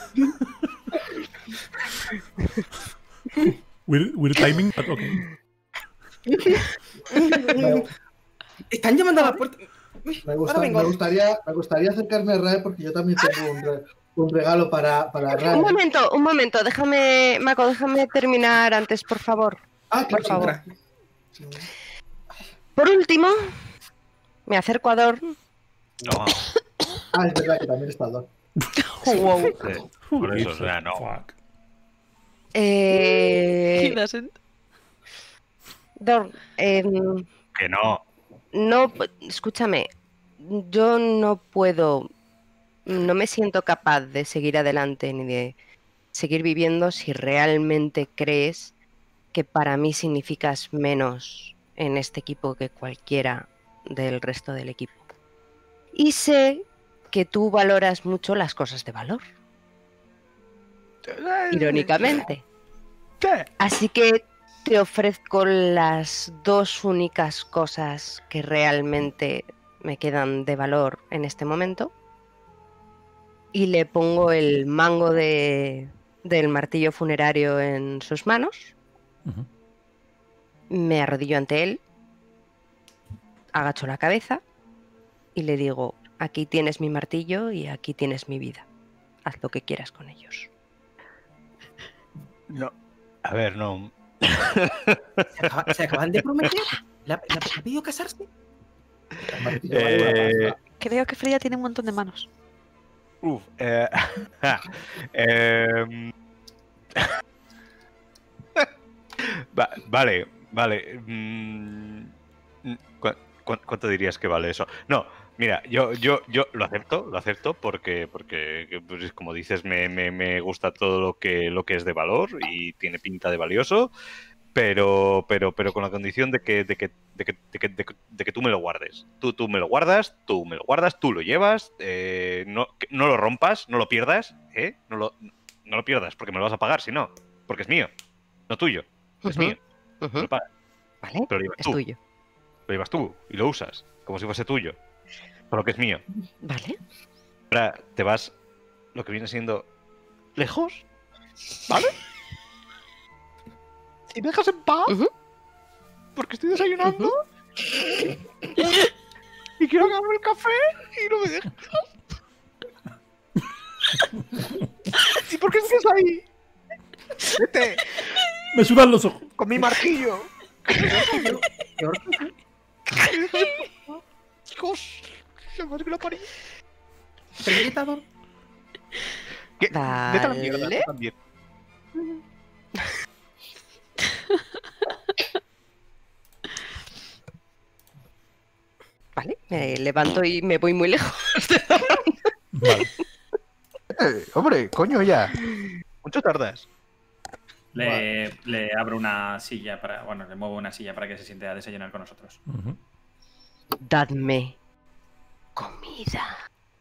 Weird timing, but okay. Están llamando a la puerta. Me gustaría acercarme a Rae porque yo también tengo un regalo para Rae. Un momento, Mako, déjame terminar antes, por favor. Por favor. Por último, me acerco a Dorn. No. Es verdad que también está Dorn. Wow. Por eso, o sea, no. Dorn, que no. No, escúchame. Yo no puedo. No me siento capaz de seguir adelante ni de seguir viviendo si realmente crees que para mí significas menos en este equipo que cualquiera del resto del equipo. Y sé que tú valoras mucho las cosas de valor. Irónicamente. Así que te ofrezco las dos únicas cosas que realmente me quedan de valor en este momento. Y le pongo el mango del martillo funerario en sus manos. Me arrodillo ante él, agacho la cabeza y le digo: aquí tienes mi martillo y aquí tienes mi vida. Haz lo que quieras con ellos. No. A ver, no. ¿Se acaban de prometer? ¿Le ha pedido casarse? Creo que Freya tiene un montón de manos. Vale. ¿Cuánto dirías que vale eso? No, mira, yo lo acepto porque pues, como dices, me gusta todo lo que es de valor y tiene pinta de valioso, pero con la condición de que tú me lo guardes. Tú me lo guardas, tú lo llevas, no lo rompas, no lo pierdas, no lo pierdas, porque me lo vas a pagar, si no, porque es mío, no tuyo, es mío. Me lo pagas. ¿Vale? Pero lo llevas es tú. tuyo. Lo llevas tú y lo usas como si fuese tuyo, por lo que es mío. ¿Vale? Ahora te vas lo que viene siendo lejos, ¿vale? Si me dejas en paz, porque estoy desayunando y quiero agarrar el café y no me dejas. ¿Y por qué estás ahí? Vete. Me sudan los ojos. Con mi martillo. Chicos, se me hace que la parí. ¿Gritador? Vete a la mierda, tú también. Vale, me levanto y me voy muy lejos. Vale. Hombre, coño ya. Mucho tardas. Le abro una silla para... Bueno, le muevo una silla para que se siente a desayunar con nosotros. Dadme comida.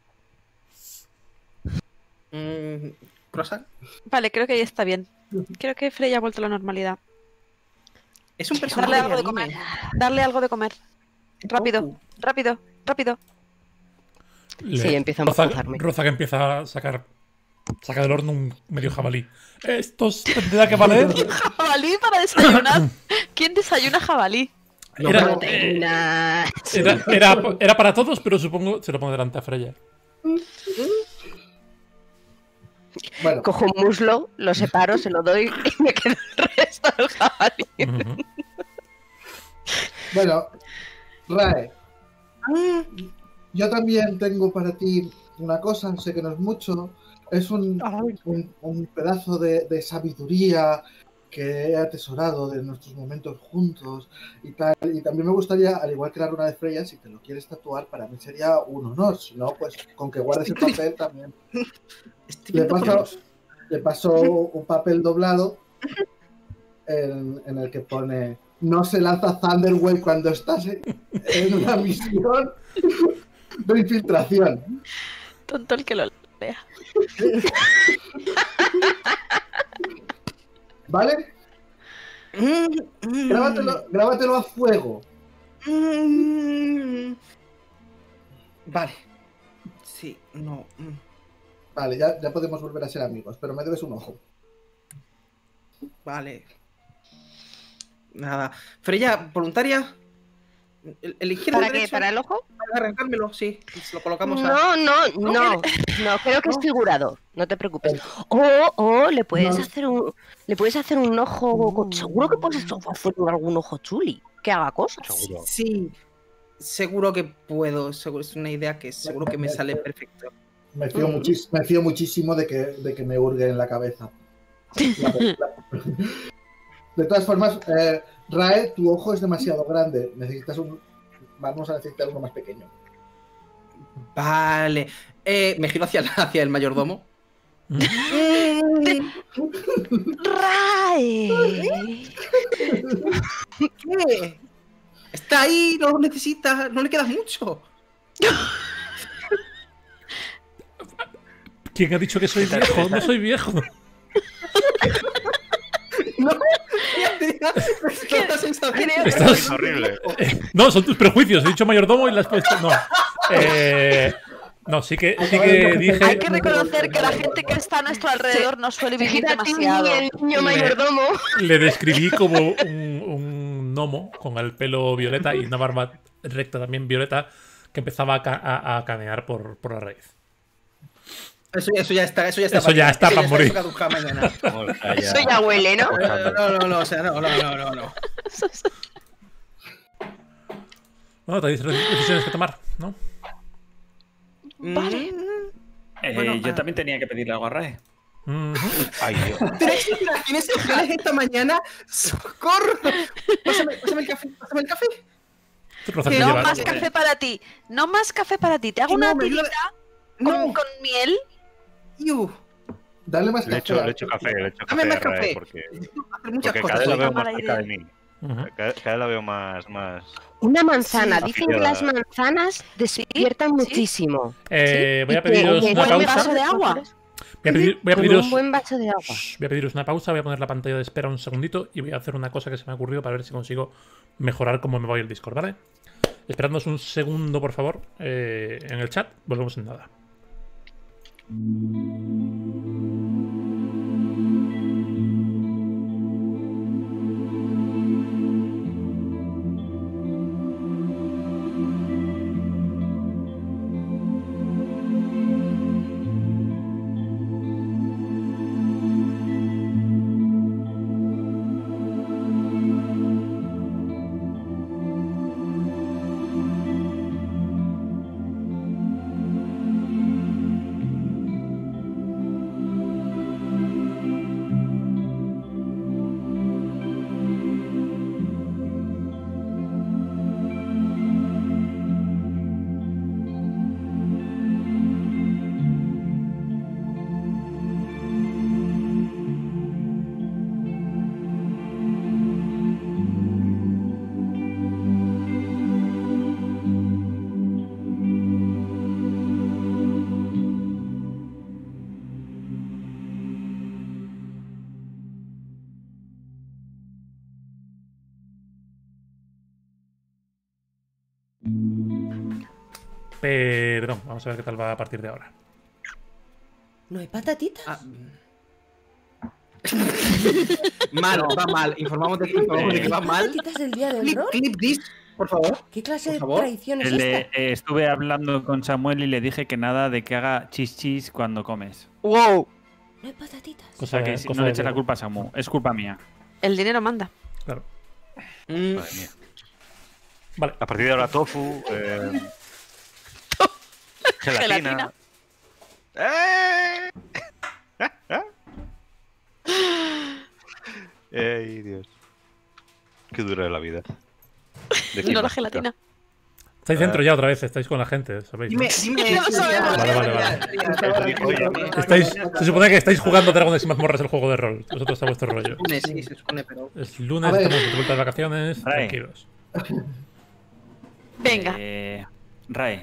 ¿Croissant? Vale, creo que ahí está bien. Creo que Freya ha vuelto a la normalidad. Es un personaje Darle algo de anime. comer. Darle algo de comer. Rápido, rápido, rápido. Sí, empieza a empujarme. Roza que empieza a sacar del horno un medio jabalí. ¿Estos tendrá que valer? ¿Jabalí para desayunar? ¿Quién desayuna jabalí? Era para todos, pero supongo se lo pongo delante a Freya. Bueno, Cojo un muslo, lo separo, se lo doy y me quedo el resto del jabalí. bueno, Rae, yo también tengo para ti una cosa, sé que no es mucho, es un pedazo de sabiduría que he atesorado de nuestros momentos juntos y tal, y también me gustaría, al igual que la runa de Freya, si te lo quieres tatuar, para mí sería un honor, si no, pues con que guardes el papel también. Le paso un papel doblado en el que pone: no se lanza Thunderwave cuando estás en una misión de infiltración. Tonto el que lo lea. ¿Vale? Grábatelo a fuego. Vale. Sí, no. Vale, ya podemos volver a ser amigos, pero me debes un ojo. Vale. Nada. Freya, voluntaria. ¿El izquierdo ¿Para o qué? derecho? ¿Para el ojo? Para arrancármelo, sí. Se lo colocamos a... No, creo que es figurado, no te preocupes. O le puedes hacer un ojo, seguro que puedes hacer algún ojo chuli, que haga cosas. Seguro. Sí. Seguro que puedo. Seguro, es una idea que seguro que me sale perfecto. Me fío muchísimo de que me hurgue en la cabeza. De todas formas, Rae, tu ojo es demasiado grande. Vamos a necesitar uno más pequeño. Vale. Me giro hacia el mayordomo. ¡Rae! ¿Qué? Está ahí, no lo necesitas, no le queda mucho. ¿Quién ha dicho que soy viejo? No soy viejo. No, Es horrible. No, son tus prejuicios. He dicho mayordomo y las puesto. No. No, sí que dije. Hay que reconocer que la gente que está a nuestro alrededor no suele vivir demasiado. El niño mayordomo. Le describí como un gnomo con el pelo violeta y una barba recta también violeta que empezaba a canear por la raíz. Eso ya está. Eso ya está para morir. Eso ya huele, ¿no? No, o sea, no. Bueno, tenéis decisiones que tomar, ¿no? Vale. Yo también tenía que pedirle algo a Rae. Ay, Dios. ¿Tienes opciones esta mañana? ¡Socorro! Pásame el café. No más café para ti. No más café para ti. Te hago una tirita con miel. Dale más Le café. echo café Dame a más Rae, café. porque Muchas cada cosas. vez la veo Mala más cerca idea. de mí. Cada vez la veo más... Una manzana. Sí, Dicen que las manzanas despiertan muchísimo. Voy a pediros una ¿Un vaso pausa. de agua? Voy a Con pediros un buen vaso de agua. Voy a pediros una pausa, voy a poner la pantalla de espera un segundito y voy a hacer una cosa que se me ha ocurrido para ver si consigo mejorar cómo me va el Discord, ¿vale? Esperadnos un segundo, por favor, en el chat. Volvemos en nada. Perdón, vamos a ver qué tal va a partir de ahora. ¿No hay patatitas? Mal, va mal. Informamos de que va mal. ¿Patatitas del día del rol? Clip this, por favor. ¿Qué clase de favor. traición es esta? Estuve hablando con Samuel y le dije que nada de que haga chis cuando comes. ¡Wow! No hay patatitas. O sea que no le eches la culpa a Samu, es culpa mía. El dinero manda. Claro. Madre mía. Vale. A partir de ahora tofu, gelatina. Ay, Dios. Qué dura es la vida. No la gelatina. Estáis dentro ya otra vez, estáis con la gente, ¿sabéis? Dime. No lo sabemos. Vale. Se supone que estáis jugando Dragones y Mazmorras, el juego de rol. Vosotros está vuestro rollo. Sí, se supone, pero. Es lunes, A ver. estamos de vuelta de vacaciones, Vale. tranquilos. Venga. Rae.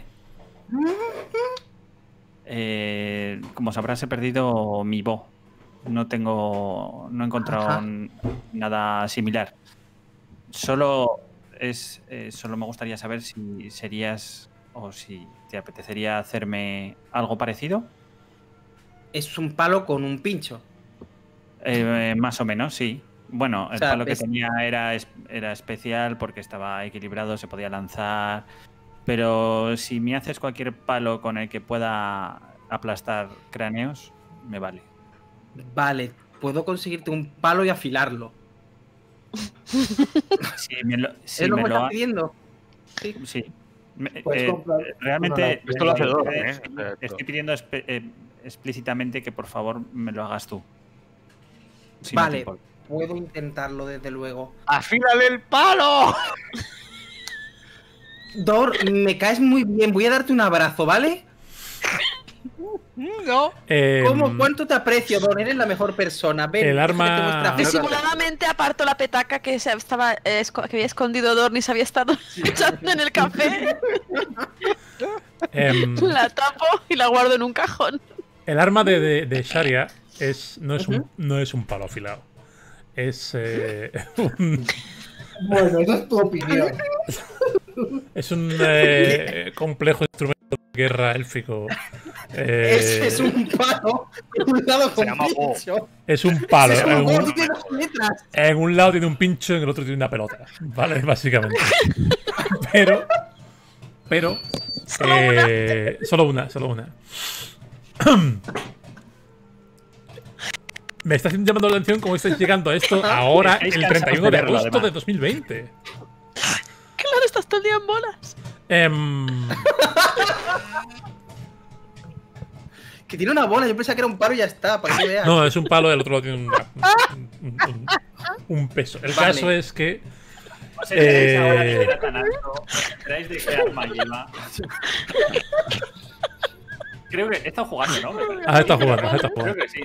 Como sabrás, he perdido mi bo. No he encontrado nada similar. Solo me gustaría saber si serías o si te apetecería hacerme algo parecido. Es un palo con un pincho. Más o menos, sí. Bueno, el O sea, palo que tenía era especial porque estaba equilibrado, se podía lanzar. Pero si me haces cualquier palo con el que pueda aplastar cráneos, me vale. Vale, puedo conseguirte un palo y afilarlo. Si me lo, si ¿Es lo me que lo estás ha- pidiendo? Sí. Puedes comprar Realmente Esto lo hace Dor, estoy pidiendo explícitamente que por favor me lo hagas tú. Si no te Vale, importa. puedo intentarlo desde luego. ¡Afílale el palo! Dor, me caes muy bien. Voy a darte un abrazo, ¿vale? No. ¿Cuánto te aprecio, Don? Eres la mejor persona. Ven, El arma- déjame que te muestre a- Disimuladamente aparto la petaca que que había escondido Dorn y se había estado echando en el café. La tapo y la guardo en un cajón. El arma de Sharia no es un palo afilado. Es Bueno, esa es tu opinión. es un complejo instrumento de guerra élfico. Es un palo. Un lado con Se llama pincho. Es un palo. Es un En bol un, de 2 letras. en un lado tiene un pincho y en el otro tiene una pelota. ¿Vale? Básicamente. Pero. Solo una. Me está llamando la atención cómo estáis llegando a esto ahora, Estáis el cansados 31 de de verlo, agosto de además. 2020. Claro, estás todo el día en bolas. Que tiene una bola. Yo pensaba que era un palo y ya está. Para que veas. No, es un palo y el otro lado tiene un peso. El Vale. caso es que. ¿Os enteráis ahora de que era tan alto? ¿Os enteráis de qué arma lleva? Creo que he estado jugando, ¿no? Has estado jugando. Creo que sí.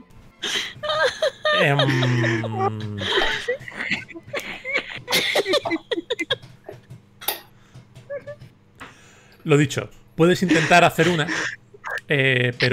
Lo dicho, puedes intentar hacer una, pero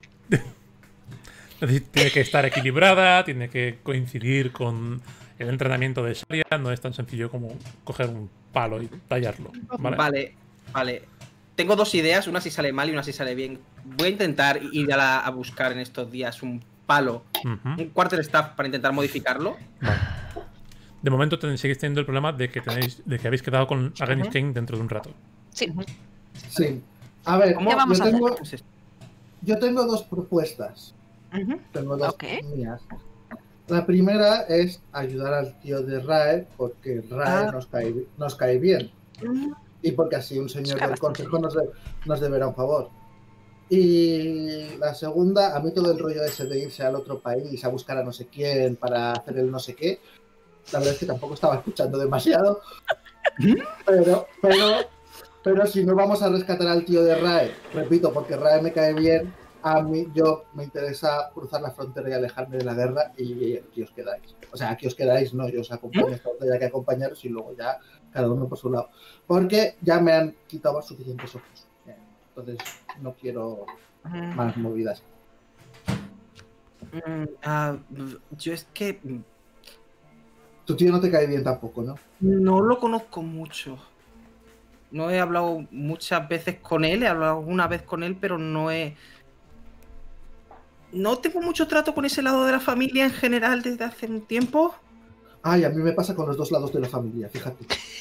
tiene que estar equilibrada, tiene que coincidir con el entrenamiento de Sharia. No es tan sencillo como coger un palo y tallarlo. Vale. Tengo 2 ideas, una si sale mal y una si sale bien. Voy a intentar ir a buscar en estos días un palo, un quarterstaff para intentar modificarlo. Vale. De momento seguís teniendo el problema de que habéis quedado con Aghanis King dentro de un rato. Sí. Sí. A ver, ¿Cómo? ¿Qué vamos a hacer? yo tengo 2 propuestas. Tengo 2 Ok. mías. La primera es ayudar al tío de Rae, porque Rae nos cae bien. Y porque así un señor del consejo nos deberá un favor. Y la segunda, a mí todo el rollo ese de irse al otro país a buscar a no sé quién para hacer el no sé qué, la verdad es que tampoco estaba escuchando demasiado. Pero si no vamos a rescatar al tío de Rae, repito, porque Rae me cae bien, a mí me interesa cruzar la frontera y alejarme de la guerra y aquí os quedáis. O sea, aquí os quedáis, no, yo os acompaño hasta donde haya que acompañaros y luego ya cada uno por su lado. Porque ya me han quitado suficientes ojos. Entonces no quiero más movidas. Yo es que Tu tío no te cae bien tampoco, ¿no? no lo conozco mucho. No he hablado muchas veces con él, he hablado una vez con él, pero no tengo mucho trato con ese lado de la familia en general desde hace un tiempo. Ay, a mí me pasa con los 2 lados de la familia, fíjate.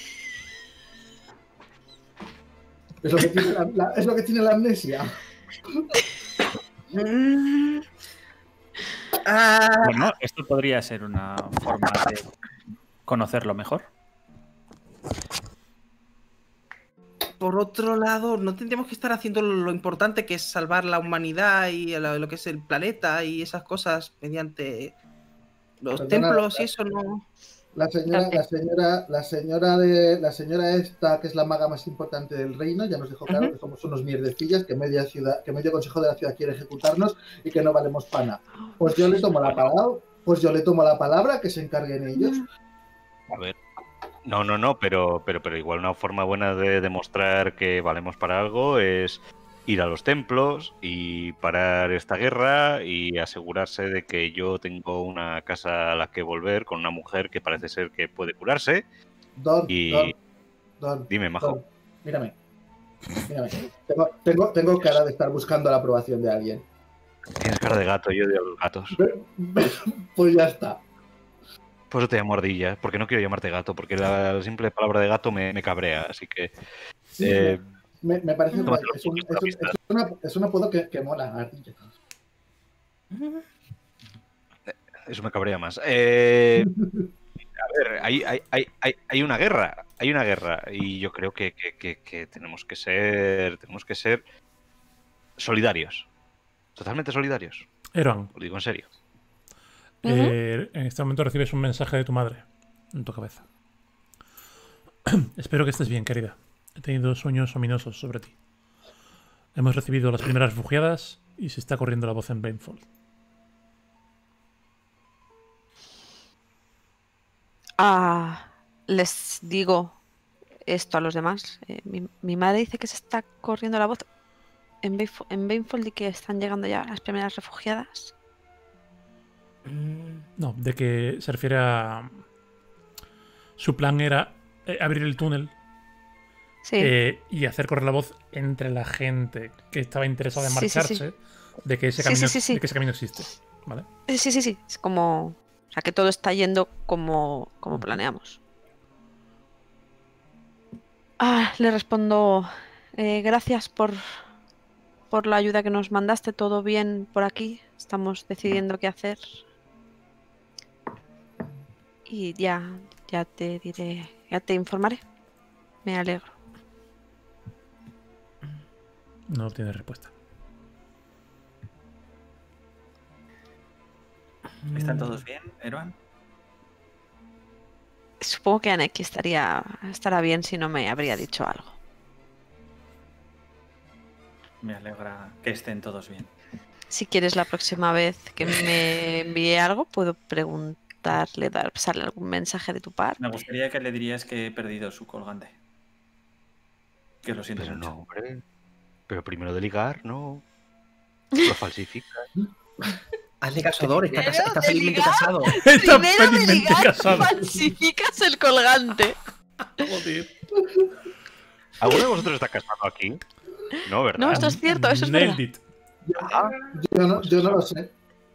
Es lo que tiene es lo que tiene la amnesia. Bueno, esto podría ser una forma de conocerlo mejor. Por otro lado, no tendríamos que estar haciendo lo importante que es salvar la humanidad y lo que es el planeta y esas cosas mediante los Perdona, templos y eso no. La señora esta, que es la maga más importante del reino, ya nos dejó claro que somos unos mierdecillas, que medio consejo de la ciudad quiere ejecutarnos y que no valemos pana. Pues yo le tomo la palabra, que se encarguen ellos. A ver. No, pero igual una forma buena de demostrar que valemos para algo es ir a los templos y parar esta guerra y asegurarse de que yo tengo una casa a la que volver con una mujer que parece ser que puede curarse. Don, Dime, Majo. Don, mírame. Tengo cara de estar buscando la aprobación de alguien. Tienes cara de gato, yo odio a los gatos. Pues ya está. Por eso te llamo Ardilla, porque no quiero llamarte gato, porque la simple palabra de gato me cabrea, así que... Sí, me parece Tómate guay. los Es un apodo que mola, Ardilla. Eso me cabrea más. A ver, hay una guerra, y yo creo que tenemos que ser solidarios, totalmente solidarios. Eran. Lo digo en serio. En este momento recibes un mensaje de tu madre en tu cabeza. Espero que estés bien, querida. He tenido sueños ominosos sobre ti. Hemos recibido las primeras refugiadas y se está corriendo la voz en Banefall. Les digo esto a los demás. Mi madre dice que se está corriendo la voz en Banefall y que están llegando ya las primeras refugiadas. No, de que se refiere a... Su plan era abrir el túnel Sí. y hacer correr la voz entre la gente que estaba interesada en Sí, sí, sí. marcharse de que ese Sí, camino, sí, sí, sí. de que ese camino existe. ¿Vale? Sí. Es como... O sea, que todo está yendo como planeamos. Le respondo... gracias por la ayuda que nos mandaste. Todo bien por aquí. Estamos decidiendo qué hacer. Y ya te diré... Ya te informaré. Me alegro. No obtiene respuesta. ¿Están todos bien, Eroan? Supongo que Aneki estará bien si no me habría dicho algo. Me alegra que estén todos bien. Si quieres la próxima vez que me envíe algo, puedo preguntarle, pasarle algún mensaje de tu parte. Me gustaría que le dirías que he perdido su colgante. Que lo siento Pero mucho. no, hombre. Pero primero de ligar, no. Lo falsifica. Hazle caso a Dor, está Primero de felizmente ligar. casado. Está Primero de felizmente ligar, casado. falsificas el colgante. Joder. ¿Alguno de vosotros está casado aquí? No, ¿verdad? No, esto es cierto, eso es Nailed verdad. it. Yo no lo sé.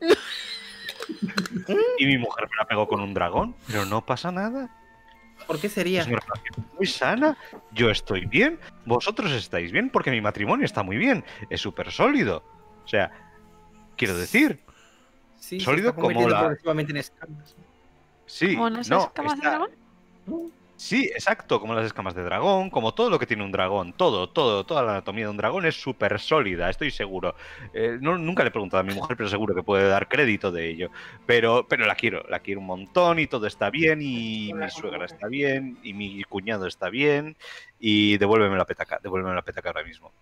Y mi mujer me la pegó con un dragón, pero no pasa nada. ¿Por qué sería? Es una relación muy sana. Yo estoy bien, vosotros estáis bien, porque mi matrimonio está muy bien. Es súper sólido. O sea, quiero decir, Sí, sólido se está como convirtiendo la- progresivamente en escamas. sí, ¿Cómo las no, escamas de está- dragón? Sí, exacto, como las escamas de dragón, como todo lo que tiene un dragón, toda la anatomía de un dragón es súper sólida, estoy seguro. Nunca le he preguntado a mi mujer, pero seguro que puede dar crédito de ello. Pero la quiero un montón y todo está bien, y mi suegra está bien, y mi cuñado está bien, y devuélveme la petaca ahora mismo.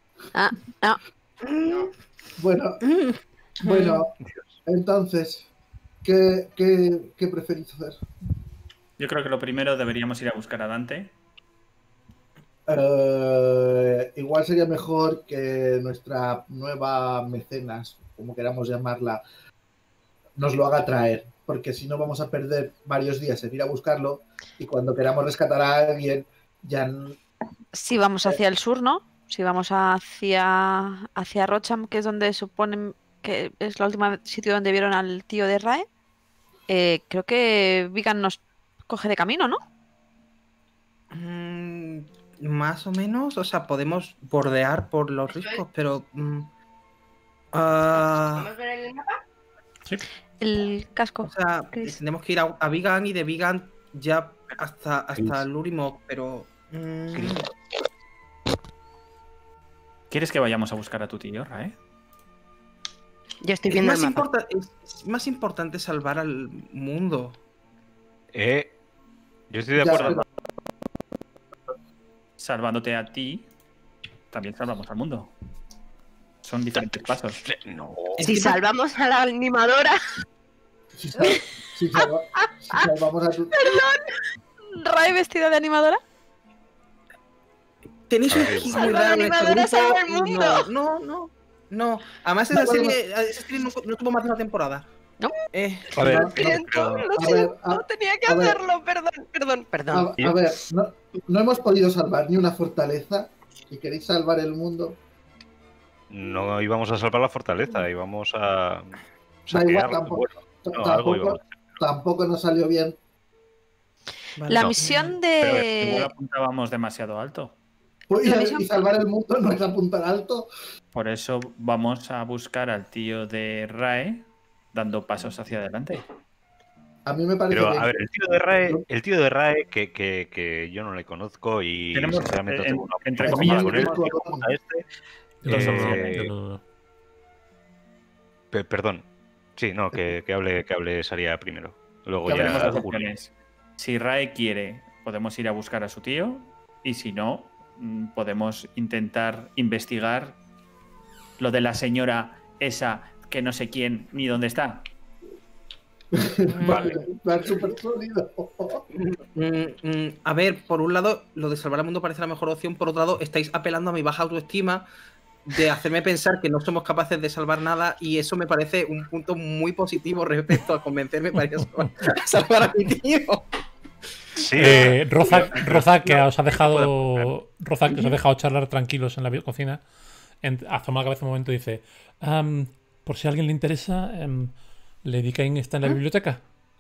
Bueno, entonces, ¿qué preferís hacer? Yo creo que lo primero deberíamos ir a buscar a Dante. Igual sería mejor que nuestra nueva mecenas, como queramos llamarla, nos lo haga traer, porque si no vamos a perder varios días en ir a buscarlo y cuando queramos rescatar a alguien ya... Si vamos hacia el sur, ¿no? Si vamos hacia Rocham, que es donde suponen que es la última sitio donde vieron al tío de Rae, creo que Vigan nos coge de camino, ¿no? Más o menos, o sea, podemos bordear por los riscos, pero... ¿Podemos ver el mapa? Sí. El casco. O sea, Chris. tenemos que ir a Vigan y de Vigan ya hasta Lurimo, pero... ¿Quieres que vayamos a buscar a tu tío, Rae? Yo estoy es, viendo más el mapa. es más importante salvar al mundo. Yo estoy de Ya, acuerdo. Salvándote a ti, también salvamos al mundo. Son diferentes pasos. No. Si salvamos a la animadora, Si salvamos a tu... ¿Rae vestida de animadora? Tenéis un A ver, equipo salva muy a la raro en este animadora, salva el grupo. mundo. No. Además, esa serie no tuvo más de una temporada. ¿No? A ver, lo siento, pero- lo A siento, ver, tenía que a ver. hacerlo, perdón. A ver, no hemos podido salvar ni una fortaleza y queréis salvar el mundo. no íbamos a salvar la fortaleza, íbamos a Da igual, saquearla. tampoco, Bueno, algo íbamos a hacer. tampoco nos salió bien. Vale. La No. misión Pero igual de... apuntábamos demasiado alto. Pues, La y misión- salvar el mundo no es apuntar alto. Por eso vamos a buscar al tío de Rae dando pasos hacia adelante. A mí me parece Pero, bien. a ver, el tío de Rae que yo no le conozco y Tenemos, sinceramente no tengo una entre opinión comillas, con él, tenemos- a este. Yo no Eh, sé, no. Perdón. Sí, no, que hable Saria primero. Luego Que tenemos ya dos Julio. opciones. Si Rae quiere, podemos ir a buscar a su tío. Y si no, podemos intentar investigar lo de la señora esa que no sé quién ni dónde está? Vale. Plan súper sólido. A ver, por un lado, lo de salvar al mundo parece la mejor opción. Por otro lado, estáis apelando a mi baja autoestima de hacerme pensar que no somos capaces de salvar nada, y eso me parece un punto muy positivo respecto a convencerme para ir a salvar a mi tío. Sí. Rozak, que os ha dejado charlar tranquilos en la cocina, asoma la cabeza un momento y dice: por si a alguien le interesa, Lady Kane está en la biblioteca.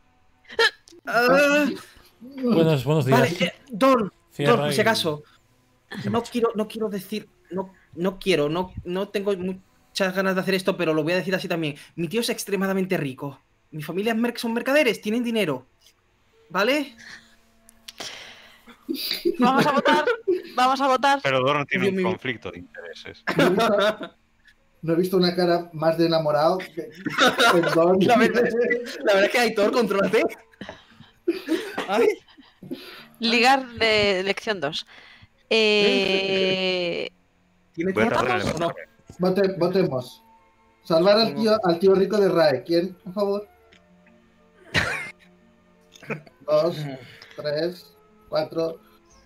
Buenos días. Vale, Don, por si acaso, no quiero decir, no tengo muchas ganas de hacer esto, pero lo voy a decir así también. Mi tío es extremadamente rico. Mi familia son mercaderes, tienen dinero. ¿Vale? Vamos a votar. Pero Dorn tiene un conflicto de intereses. No he visto una cara más de enamorado que Don. La verdad es que Aitor, contrólate. Ay. Ligar de lección 2. ¿Tienes Voy a no? Votemos. Salvar al tío rico de Rae. ¿Quién, por favor? 2, 3, 4.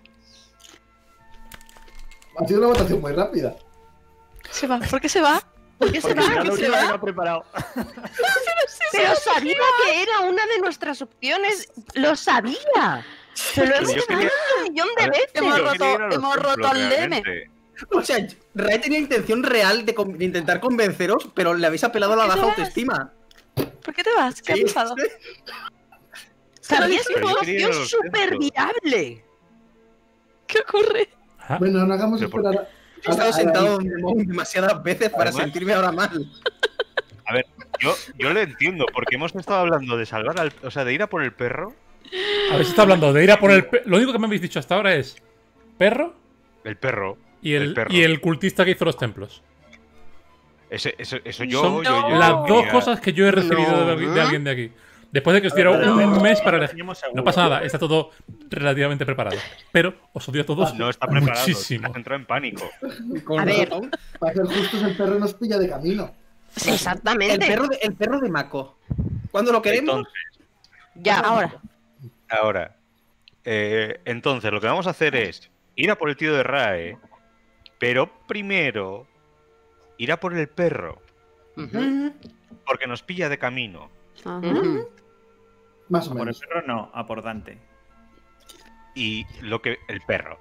Ha sido una votación muy rápida. Se va. ¿Por qué se va? ¿Por qué se va? Era ¿Qué lo se único que va? no he preparado. Pero sabía que era una de nuestras opciones. ¡Lo sabía! Se lo hemos Yo quería- dicho un millón de veces. Hemos roto el DM. O sea, Rae tenía intención real de intentar convenceros, pero le habéis apelado a la ¿Por qué baja te vas? autoestima. ¿Por qué te vas? ¿Qué ha pasado? Sabías que Pero era yo una quería opción los súper centros. viable. ¿Qué ocurre? Bueno, no hagamos Pero por- esperar. He estado sentado demasiadas veces para Además- sentirme ahora mal. A ver, yo le entiendo, porque hemos estado hablando de salvar al. O sea, de ir a por el perro. Habéis estado hablando de ir a por el perro. Lo único que me habéis dicho hasta ahora es perro El perro. y el perro. y el cultista que hizo los templos. Eso yo. Son yo las dos quería- cosas que yo he recibido de alguien de aquí. Después de que os diera un mes para elegir. No pasa nada, está todo relativamente preparado. Pero os odio a todos No está preparado. muchísimo. Está entrado en pánico. Con A ver. razón. Para ser justos, el perro nos pilla de camino. Sí, exactamente. El perro de Mako. ¿Cuándo lo queremos? Entonces, Ya, ahora. Entonces, lo que vamos a hacer es ir a por el tío de Rae, pero primero ir a por el perro, porque nos pilla de camino. Más o Por el menos. perro no, a por Dante. Y lo que. El perro.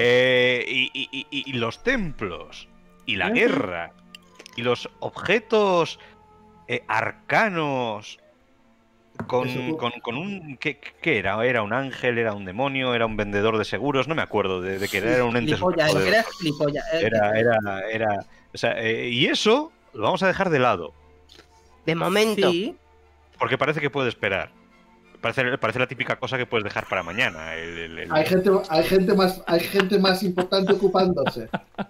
Y los templos. Y la guerra. Y los objetos arcanos. Con un. ¿Qué era? ¿Era un ángel? ¿Era un demonio? ¿Era un vendedor de seguros? No me acuerdo de que era un ente Gilipollas, superpoderoso. era gilipollas. Era. O sea, y eso lo vamos a dejar de lado. de momento. Sí. Porque parece que puede esperar. Parece la típica cosa que puedes dejar para mañana. Hay gente más importante ocupándose.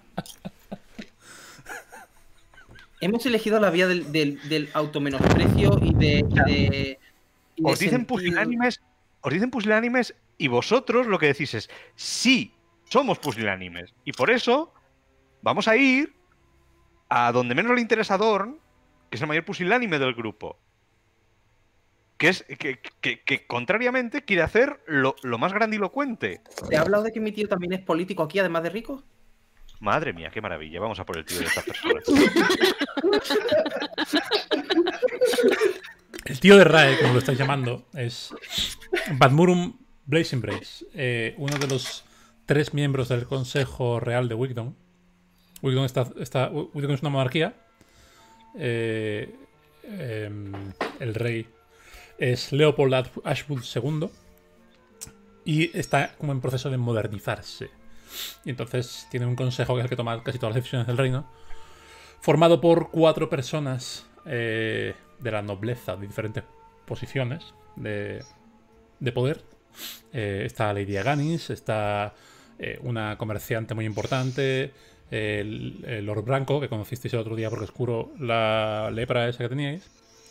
Hemos elegido la vía del automenosprecio y de Os dicen sentir- pusilánimes y vosotros lo que decís es sí, somos pusilánimes. Y por eso vamos a ir a donde menos le interesa a Dorn, que es el mayor pusilánime del grupo. Que es que contrariamente quiere hacer lo más grandilocuente. ¿Te ha hablado de que mi tío también es político aquí, además de rico? Madre mía, qué maravilla. Vamos a por el tío de estas personas. El tío de Rae, como lo estáis llamando, es Badmurum Blazing Brace, uno de los 3 miembros del Consejo Real de Wigdon. Wigdon es una monarquía. El rey es Leopold Ashwood II y está como en proceso de modernizarse. Y entonces tiene un consejo que es el que toma casi todas las decisiones del reino, formado por 4 personas de la nobleza de diferentes posiciones de poder. Está Lady Aganis, está una comerciante muy importante, el Lord Branco, que conocisteis el otro día porque oscuro la lepra esa que teníais,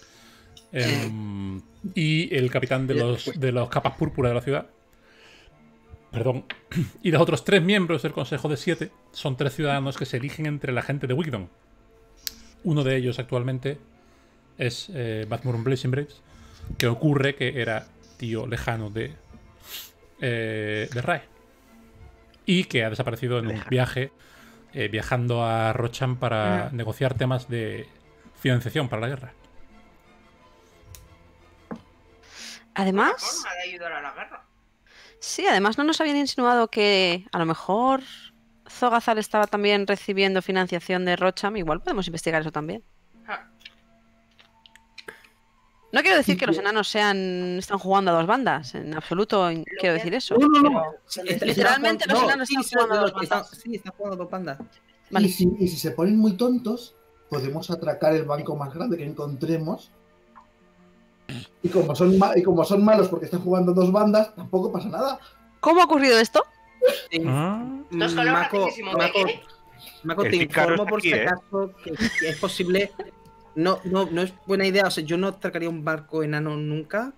y el capitán de los capas púrpura de la ciudad. Perdón. Y los otros 3 miembros del Consejo de 7 son 3 ciudadanos que se eligen entre la gente de Wigdon. Uno de ellos actualmente es Badmoor Blazing Braves, que ocurre que era tío lejano de Rae. Y que ha desaparecido en un viaje, viajando a Rocham para negociar temas de financiación para la guerra. Además, Forma de ayudar a la guerra. sí, además no nos habían insinuado que a lo mejor Zogazar estaba también recibiendo financiación de Rocham. Igual podemos investigar eso también. Ah, No quiero decir que los enanos están jugando a dos bandas, en absoluto quiero decir eso. No. Literalmente los enanos están jugando a dos bandas. Sí, están jugando a dos bandas. Vale. Y si se ponen muy tontos, podemos atracar el banco más grande que encontremos. Y como son malos porque están jugando a dos bandas, tampoco pasa nada. ¿Cómo ha ocurrido esto? Dos colores rapidísimo, ¿eh? Maco, El te pícaro informo está por aquí, si ¿eh? acaso que es posible. No es buena idea. O sea, yo no atracaría un barco enano nunca.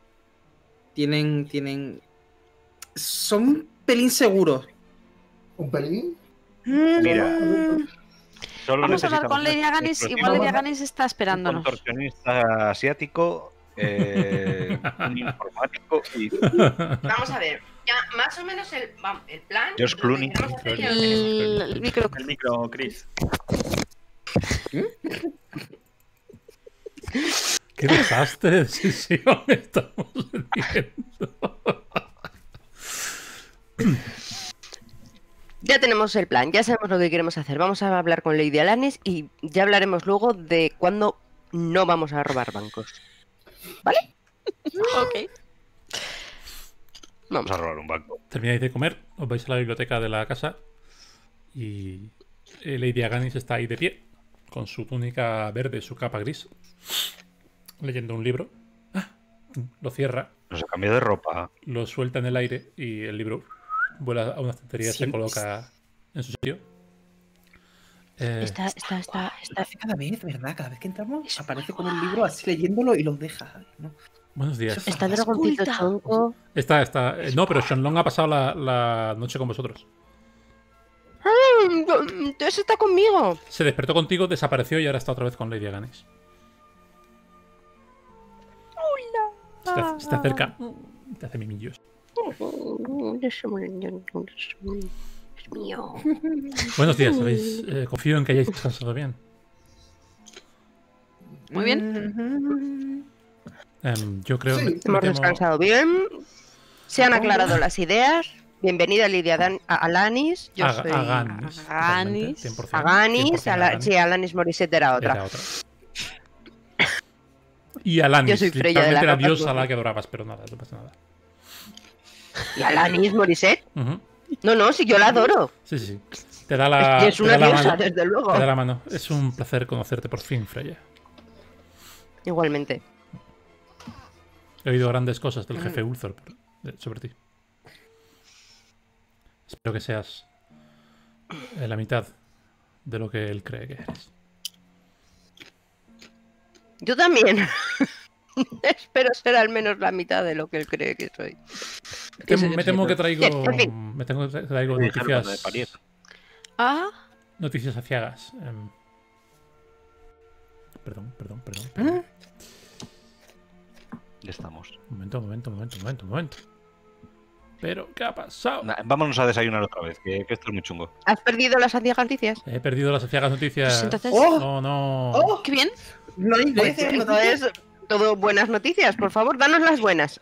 Son un pelín seguros. ¿Un pelín? Mira, solo Vamos a hablar con necesitamos Lady Aganis. Igual Lady Aganis está un esperándonos. contorsionista asiático, un informático y Vamos a ver. Ya, más o menos el plan. George lo que Clooney. queremos hacer ya lo tenemos. El micro. El micro, Chris. ¡Qué desastre de sesión estamos viendo! Ya tenemos el plan, ya sabemos lo que queremos hacer. Vamos a hablar con Lady Alanis y ya hablaremos luego de cuándo no vamos a robar bancos. Ok. vamos a robar un banco. Termináis de comer, os vais a la biblioteca de la casa y Lady Aganis está ahí de pie, con su túnica verde, su capa gris, leyendo un libro. Lo cierra, Nos ha cambiado de ropa. lo suelta en el aire y el libro vuela a una estantería y se coloca en su sitio. Está. Hace cada vez, ¿verdad? Cada vez que entramos aparece con un libro así leyéndolo y lo deja, ¿no? Buenos días. Está dragoncito chonco. Está. No, pero Shenlong ha pasado la noche con vosotros. Entonces está conmigo. Se despertó contigo, desapareció y ahora está otra vez con Lady Aganis. Se te acerca. Te hace mimillos. Es mío. Buenos días, confío en que hayáis descansado bien. Muy bien. Yo creo Sí, me Hemos temo- descansado bien. Se han aclarado las ideas. Bienvenida Lidia Alanis. Yo soy Aganis. Aganis. totalmente, 100%, Aganis. 100% Aganis. Sí, Alanis Morissette era otra. Era otra. Y Alanis, Yo soy Freya de literalmente la la Roca diosa a la Azul. que adorabas, pero nada, no pasa nada. ¿Y Alanis Morissette? Ujú. No, si yo la adoro. Sí. Te da la, Es te una da la diosa, mano. desde luego. Te da la mano. Es un placer conocerte por fin, Freya. Igualmente. He oído grandes cosas del jefe Ulthor sobre ti. Espero que seas la mitad de lo que él cree que eres. Yo también. Espero ser al menos la mitad de lo que él cree que soy. Me temo que traigo, Bien, en fin. me temo que traigo Voy a dejarlo cuando de noticias, parir. noticias aciagas. Perdón. Ya estamos. Un momento. Pero, ¿qué ha pasado? Vámonos a desayunar otra vez, que esto es muy chungo. ¿Has perdido las antiguas noticias? He perdido las aciagas noticias. Pues entonces- Oh, no. ¡Oh! ¡Qué bien! No hay Pues entonces, todo buenas noticias. Por favor, danos las buenas.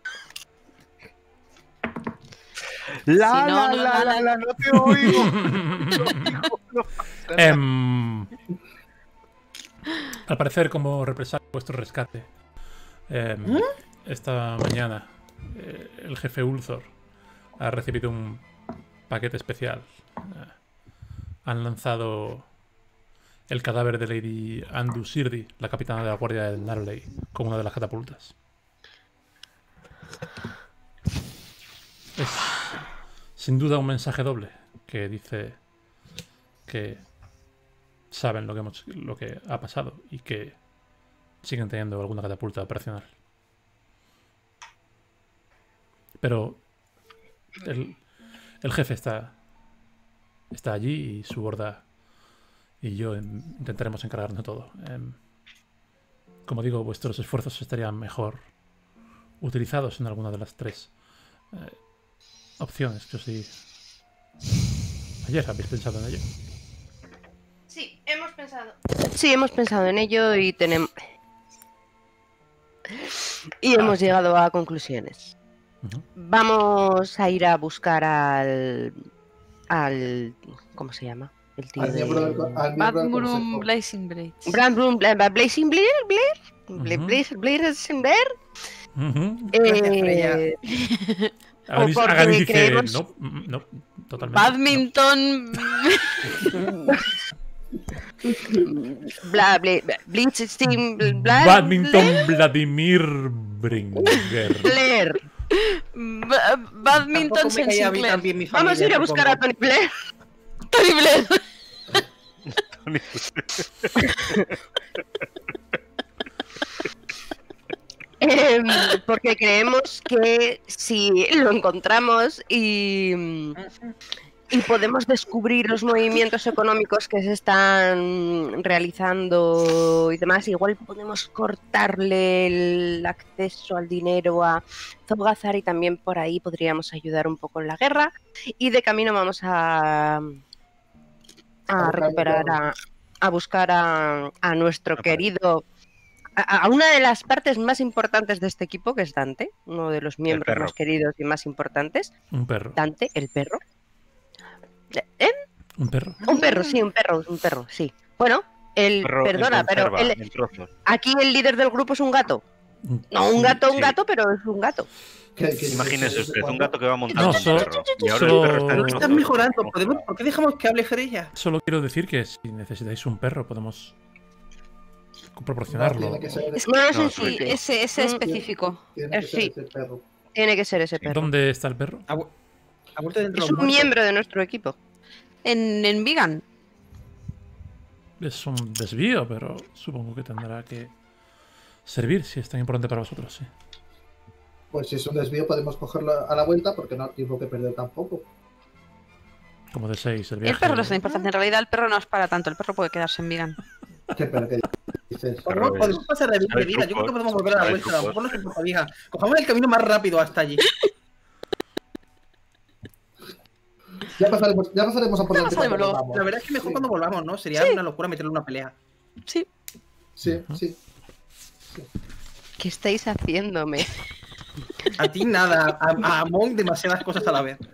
No te oigo. Al parecer, como represalia vuestro rescate, esta mañana el jefe Ulthor ha recibido un paquete especial. Han lanzado el cadáver de Lady Andu Sirdi, la capitana de la guardia del Narley, con una de las catapultas. Es sin duda un mensaje doble que dice que saben lo que ha pasado y que siguen teniendo alguna catapulta operacional. Pero el jefe está allí y su horda y yo intentaremos encargarnos de todo. Como digo, vuestros esfuerzos estarían mejor utilizados en alguna de las 3 opciones que os di. Ayer habéis pensado en ello. Sí, hemos pensado en ello y tenemos... Y hemos llegado a conclusiones. Vamos a ir a buscar al ¿cómo se llama? El tío Al miembro del Badmurum consejo. Blazing Blades. Blazing Blair. Agani dice, creemos... no, totalmente. Badminton. Badminton Vladimir Bringer. Blair. Badminton Tampoco me caía a mí Sinclair. también mi Vamos a familia, ir a buscar a supongo. Tony Blair. Tony Blair. Porque creemos que si lo encontramos y podemos descubrir los movimientos económicos que se están realizando y demás, igual podemos cortarle el acceso al dinero a Zogazar y también por ahí podríamos ayudar un poco en la guerra. Y de camino vamos a recuperar, a buscar a nuestro querido... A una de las partes más importantes de este equipo, que es Dante, uno de los miembros más queridos y más importantes. Un perro. Dante, el perro. Un perro. Un perro, sí. Bueno, perdona, pero aquí el líder del grupo es un gato. No un gato, pero es un gato. Imagínese usted, un gato que va montando un perro. Y ahora solo- el perro está Creo en que están mejorando. ¿Por qué dejamos que hable Freya? Solo quiero decir que si necesitáis un perro, podemos proporcionarlo. Tiene que ser, Sí, ese específico. tiene que ser sí. ese perro. Tiene que ser ese perro. ¿Dónde está el perro? Ha vuelto dentro de Es los un muertos. miembro de nuestro equipo. En Vigan. Es un desvío, pero supongo que tendrá que servir si es tan importante para vosotros, sí. Pues si es un desvío podemos cogerlo a la vuelta porque no hay tiempo que perder tampoco. Como deseéis el El viaje. perro no es tan importante. En realidad, el perro no es para tanto. El perro puede quedarse en Vigan. ¿Qué pero qué dices? Podemos pasar de vida. Yo creo que podemos volver a la vuelta. Tampoco nos importa, vieja. Cojamos el camino más rápido hasta allí. Ya pasaremos a por Ya delante pasaremos cuando luego. volvamos. La verdad es que mejor cuando volvamos, ¿no? Sería una locura meterle una pelea. Sí. Sí. ¿Qué estáis haciéndome? A ti nada. A Amon demasiadas cosas a la vez.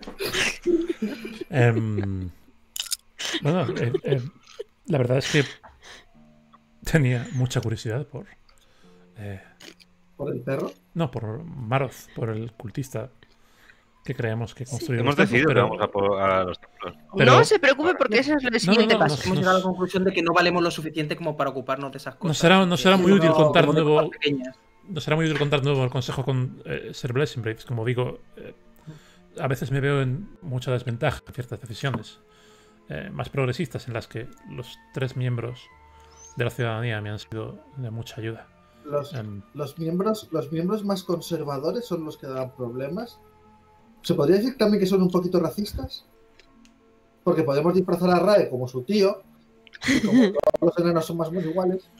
Bueno, la verdad es que tenía mucha curiosidad por... ¿Por el perro? No, por Maroth, por el cultista que creemos que construyó. Hemos los templos, decidido que pero- vamos a los templos. Pero- No se preocupe porque ese es el siguiente no, paso. no. Hemos llegado a la conclusión de que no valemos lo suficiente como para ocuparnos de esas cosas. No será muy útil contar como de nuevo. cosas pequeñas. No será muy útil contar nuevo el consejo con Sir Blessing Blades. Como digo, a veces me veo en mucha desventaja en ciertas decisiones más progresistas en las que los 3 miembros de la ciudadanía me han sido de mucha ayuda. Los miembros más conservadores son los que dan problemas. ¿Se podría decir también que son un poquito racistas? Porque podemos disfrazar a Rae como su tío. Y como todos los enanos son más o menos iguales.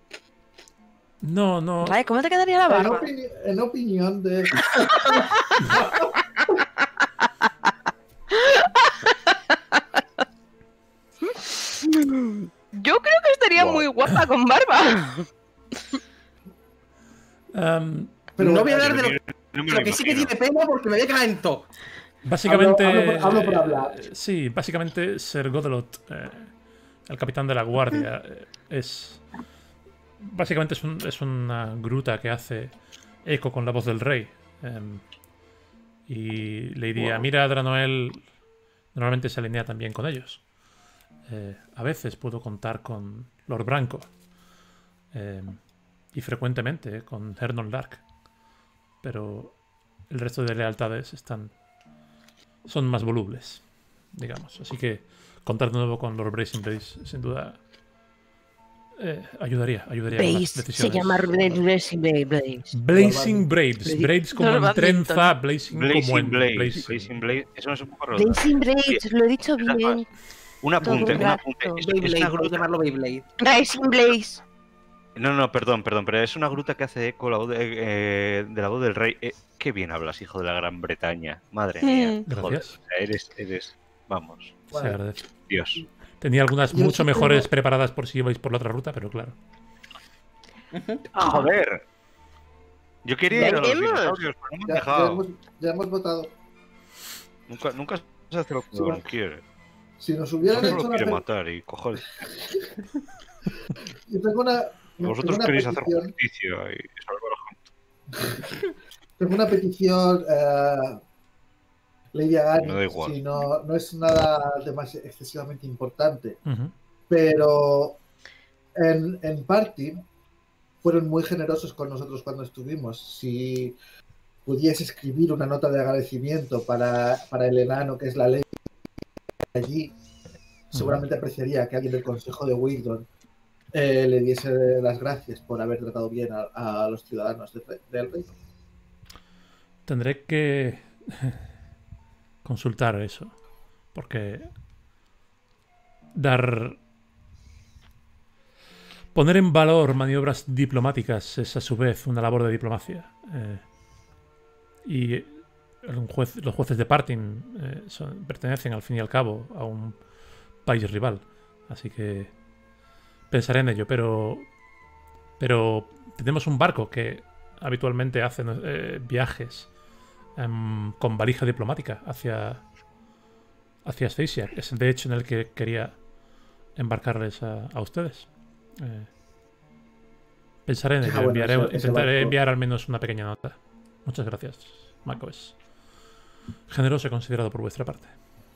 No. Ray, ¿cómo te quedaría la barba? En opinión de... Yo creo que estaría muy guapa con barba. Pero no voy a hablar de No me lo lo que sí que imagino. tiene pena porque me voy a cagar en todo. Básicamente. Hablo por hablar. Sí, básicamente Ser Godelot, el capitán de la guardia, es. Básicamente es una gruta que hace eco con la voz del rey. Y le diría: Mira, Dranoel normalmente se alinea también con ellos. A veces puedo contar con Lord Branco. Y frecuentemente con Hernon Lark. Pero el resto de lealtades son más volubles, digamos. Así que contar de nuevo con Lord Blazing Blades sin duda ayudaría a las Se decisiones. llama Blazing Blades. Blazing Braids. Braids como en trenza, Blazing como Blazing en Blade. Blazing. Blazing Blade. Eso no es un poco rosa. Blazing Blades, lo he dicho bien. Un apunte. Todo Es Beyblade, una puedo gruta. llamarlo Beyblade. Rising Blaze. No, perdón, pero es una gruta que hace eco de la voz del rey. Qué bien hablas, hijo de la Gran Bretaña. Madre mía. Joder, Gracias. o sea, eres, vamos, Se agradece. Dios. Tenía algunas Yo mucho sí mejores tengo- preparadas por si ibais por la otra ruta, pero claro. Joder. Yo quería ir a los Veremos. dinosaurios, pero no me han Ya dejado. hemos votado. Nunca se hace lo que uno quiere. Si nos hubieran Solo hecho lo una... quiere pe- matar y cojones. Yo tengo una... Vosotros tengo una queréis hacer petición. justicia y salvar a gente. Tengo una petición, Lady Agani, Me da igual. si no es nada excesivamente importante, Ujú. pero en Party fueron muy generosos con nosotros cuando estuvimos. Si pudiese escribir una nota de agradecimiento para el enano que es la ley allí, seguramente apreciaría que alguien del Consejo de Wigdon le diese las gracias por haber tratado bien a los ciudadanos del reino. Tendré que consultar eso. Porque poner en valor maniobras diplomáticas es a su vez una labor de diplomacia. Y los jueces de Partin pertenecen al fin y al cabo a un país rival. Así que pensaré en ello, pero tenemos un barco que habitualmente hace viajes con valija diplomática hacia Asfixia. Es de hecho en el que quería embarcarles a ustedes. Pensaré en ello. Bueno, Intentaré barco. enviar al menos una pequeña nota. Muchas gracias, Macos. Generoso y considerado por vuestra parte.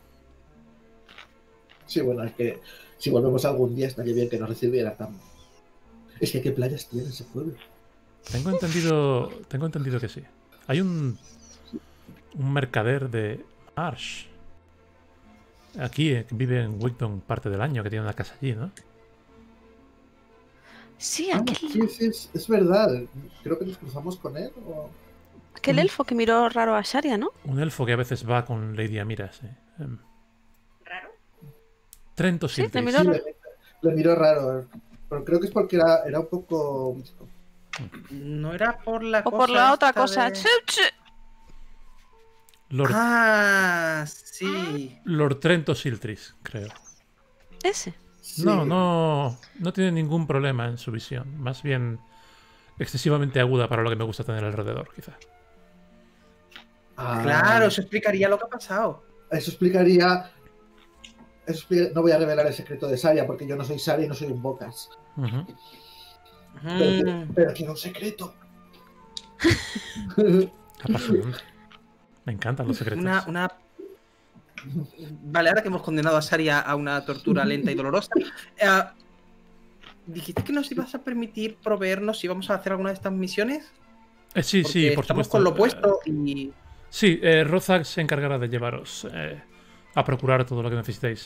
Sí, bueno, es que si volvemos algún día estaría bien que nos recibiera tan... Es que ¿qué playas tiene ese pueblo? Tengo entendido que sí. Hay un mercader de Marsh aquí que vive en Wigdon parte del año, que tiene una casa allí, ¿no? Sí, Ah, aquel, sí, es verdad. Creo que nos cruzamos con él. aquel elfo que miró raro a Sharia, ¿no? Un elfo que a veces va con Lady Amira, sí. ¿Raro? Trento Sí, Siltris. le miró Sí, raro. le miró raro. Pero creo que es porque era un poco... No era por la O cosa por la otra esta cosa. de- Lord, Ah, sí. Lord Trento Siltris, creo. Ese. Sí. No tiene ningún problema en su visión. Más bien excesivamente aguda para lo que me gusta tener alrededor, quizá. Ah, Claro, eso explicaría lo que ha pasado. Eso explicaría... No voy a revelar el secreto de Saria porque yo no soy Saria y no soy un Bocas. Ujú. Pero quiero un secreto. Apasionante. Me encantan los secretos. Vale, ahora que hemos condenado a Saria a una tortura lenta y dolorosa, dijiste que nos ibas a permitir proveernos si vamos a hacer alguna de estas misiones. Sí, Porque por estamos supuesto. con lo opuesto y Sí, Rozak se encargará de llevaros a procurar todo lo que necesitéis.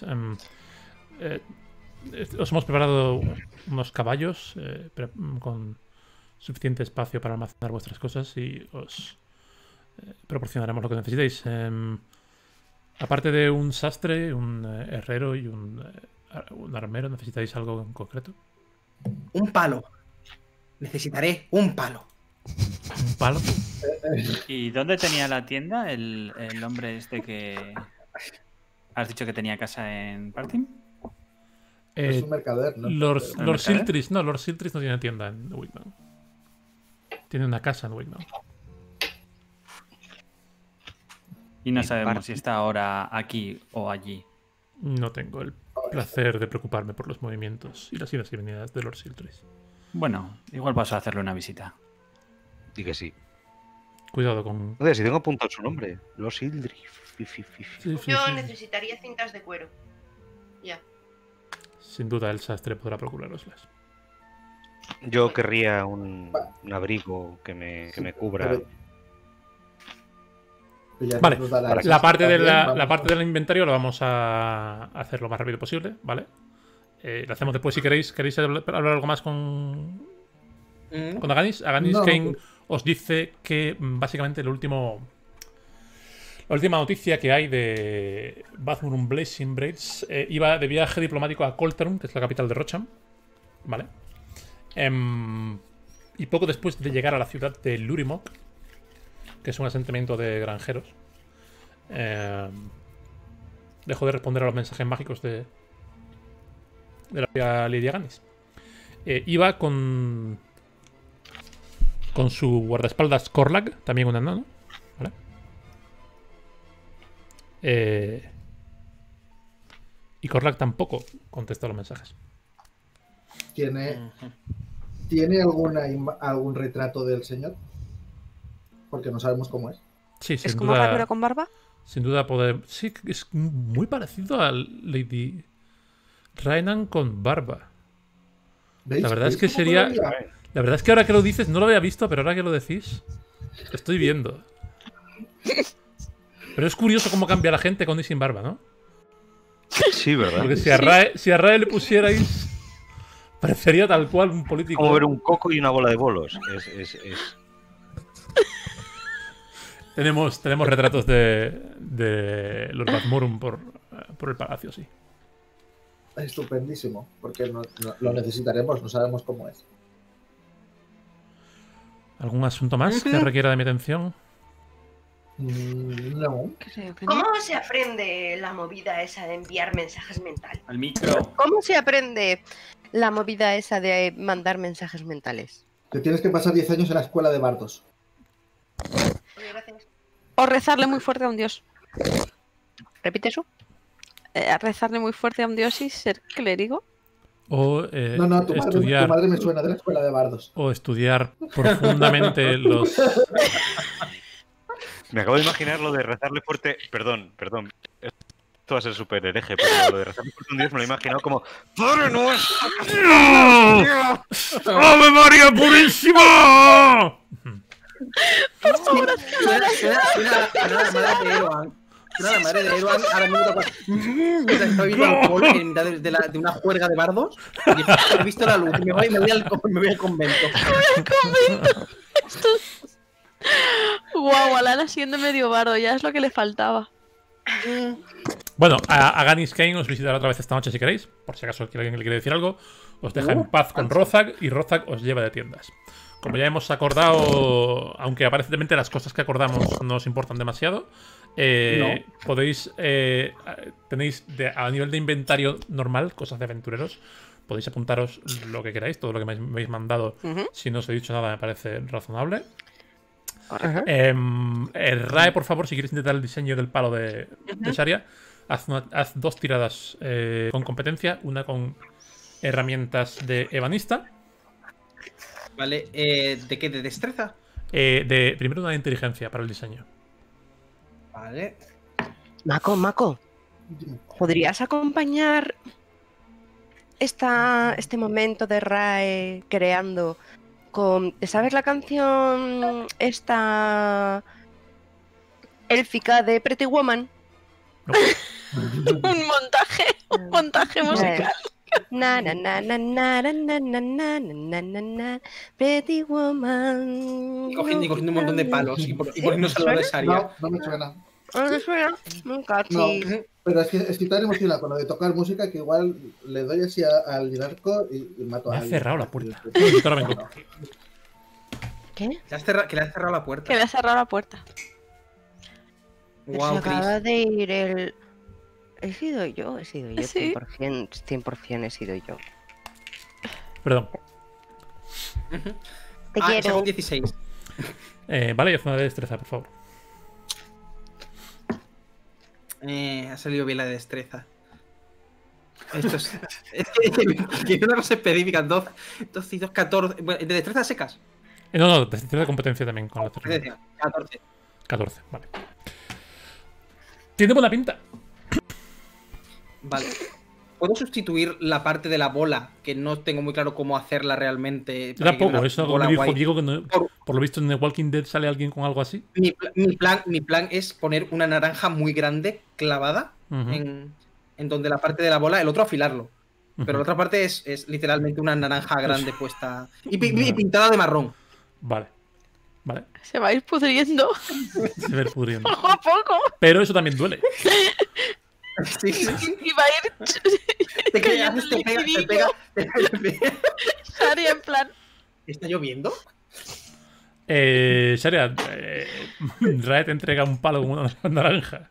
Os hemos preparado unos caballos con suficiente espacio para almacenar vuestras cosas y os proporcionaremos lo que necesitéis. Aparte de un sastre, un herrero y un armero, ¿necesitáis algo en concreto? un palo. Necesitaré un palo. ¿Un palo? ¿Y dónde tenía la tienda el hombre este que has dicho que tenía casa en Partim? Es un mercader, ¿no? Lord mercader? Siltris no tiene tienda en Wigmore. Tiene una casa en Wigmore. Y no En sabemos Partim. si está ahora aquí o allí. No tengo el placer de preocuparme por los movimientos y las idas y venidas de Lord Siltris. Bueno, igual paso a hacerle una visita. Di que sí. Cuidado con... Joder, si tengo apuntado su nombre. Los Ildri. Sí, Yo sí. necesitaría cintas de cuero. Ya. Sin duda el sastre podrá procurároslas. Yo querría un abrigo que me cubra. Pero ya Vale, nos dará para el La parte, también, la vamos parte del inventario la vamos a hacer lo más rápido posible, ¿vale? Lo hacemos después si queréis. ¿Queréis hablar algo más con Aganis? Aganis No, Kane os dice que básicamente el último La última noticia que hay de Bathroom Blazing Braids iba de viaje diplomático a Colterum, que es la capital de Rocham. ¿Vale? Y poco después de llegar a la ciudad de Lurimok, que es un asentamiento de granjeros, dejó de responder a los mensajes mágicos de la tía Lidia Ganis. Iba con su guardaespaldas Korlag, también un enano, ¿vale? Y Korlag tampoco contesta los mensajes. ¿Tiene algún retrato del señor? Porque no sabemos cómo es. Sí, sin ¿Es como duda. Ragura con barba? Sin duda poder. Sí, es muy parecido a Lady Rainan con barba. ¿Veis? La verdad es que ¿Veis cómo sería. todavía? La verdad es que ahora que lo dices, no lo había visto, pero ahora que lo decís, lo estoy viendo. Pero es curioso cómo cambia la gente con y sin barba, ¿no? Sí, ¿verdad? Porque si a Rae le pusierais, parecería tal cual un político. Como ver un coco y una bola de bolos. Tenemos retratos de Lord Bathmorum por el palacio, sí. Estupendísimo, porque lo necesitaremos, no sabemos cómo es. ¿Algún asunto más que requiera de mi atención? No. Creo que no. ¿Cómo se aprende la movida esa de enviar mensajes mentales? Al micro. ¿Cómo se aprende la movida esa de mandar mensajes mentales? Te tienes que pasar 10 años en la escuela de bardos. O rezarle muy fuerte a un dios. ¿Repite eso? Rezarle muy fuerte a un dios y ser clérigo. O No, tu madre me suena de la escuela de bardos. O estudiar profundamente los. Me acabo de imaginar lo de rezarle fuerte. Perdón. Esto va a ser súper hereje, pero lo de rezarle fuerte a un dios me lo he imaginado como ¡Padre nuestro! ¡Ave María Purísima! La madre de Eroan ahora mismo mientras está viendo alcohol en mitad de una juerga de bardos. Y he visto la luz y me voy al convento. Guau, Alana siendo medio bardo, ya es lo que le faltaba. Bueno, a Ganis Kane os visitará otra vez esta noche si queréis. Por si acaso alguien le quiere decir algo. Os deja en paz con Rozag y Rozag os lleva de tiendas. Como ya hemos acordado, aunque aparentemente las cosas que acordamos no os importan demasiado, podéis, tenéis a nivel de inventario normal, cosas de aventureros, podéis apuntaros lo que queráis, todo lo que me habéis mandado. Si no os he dicho nada me parece razonable. Rae, por favor, si quieres intentar el diseño del palo de Sharia, haz 2 tiradas con competencia, una con herramientas de ebanista. Vale, ¿de qué? ¿De destreza? Primero una de inteligencia para el diseño. Vale. Mako, ¿podrías acompañar este momento de Rae creando con... ¿Sabes la canción esta élfica de Pretty Woman? No. Un montaje musical. Na na na na na na na na na na na na Pretty Woman. Y cogiendo un montón de palos y poniéndose al lado de Sharia. No me suena. ¿No te suena? Nunca, No, sí. pero es que estoy tan emocionado con lo de tocar música que igual le doy así al arco y mato Me a ha alguien. cerrado la puerta. Ahora vengo. ¿Qué? Que le has cerrado la puerta. Que le ha cerrado la puerta. Pero Wow, se acaba Chris. de ir el... He sido yo, Sí. 100% he sido yo. Perdón. Te Ese quiero. con 16. Vale, y haz una de destreza, por favor. Ha salido bien la de destreza. Esto es que una cosa específica. 2 y 2, 14. Bueno, ¿de destreza secas? No, destreza de competencia también con la destreza. 14. 14, vale. Tiene buena pinta. Vale. ¿Puedo sustituir la parte de la bola? Que no tengo muy claro cómo hacerla realmente. Yo para que quede tampoco, una eso bola me dijo guay. Diego que no, por lo visto en The Walking Dead sale alguien con algo así. Mi plan es poner una naranja muy grande clavada en donde la parte de la bola, el otro afilarlo. Pero la otra parte es literalmente una naranja grande puesta y pintada de marrón. Vale. ¿Vale? Se va a ir pudriendo. Se va a ir pudriendo. Poco a poco. Pero eso también duele. Sí. Y va a ir Te cayendo quedas, el liquidillo. te pega. Sharia en plan. ¿Está lloviendo? Sharia, Rae te entrega un palo con una naranja.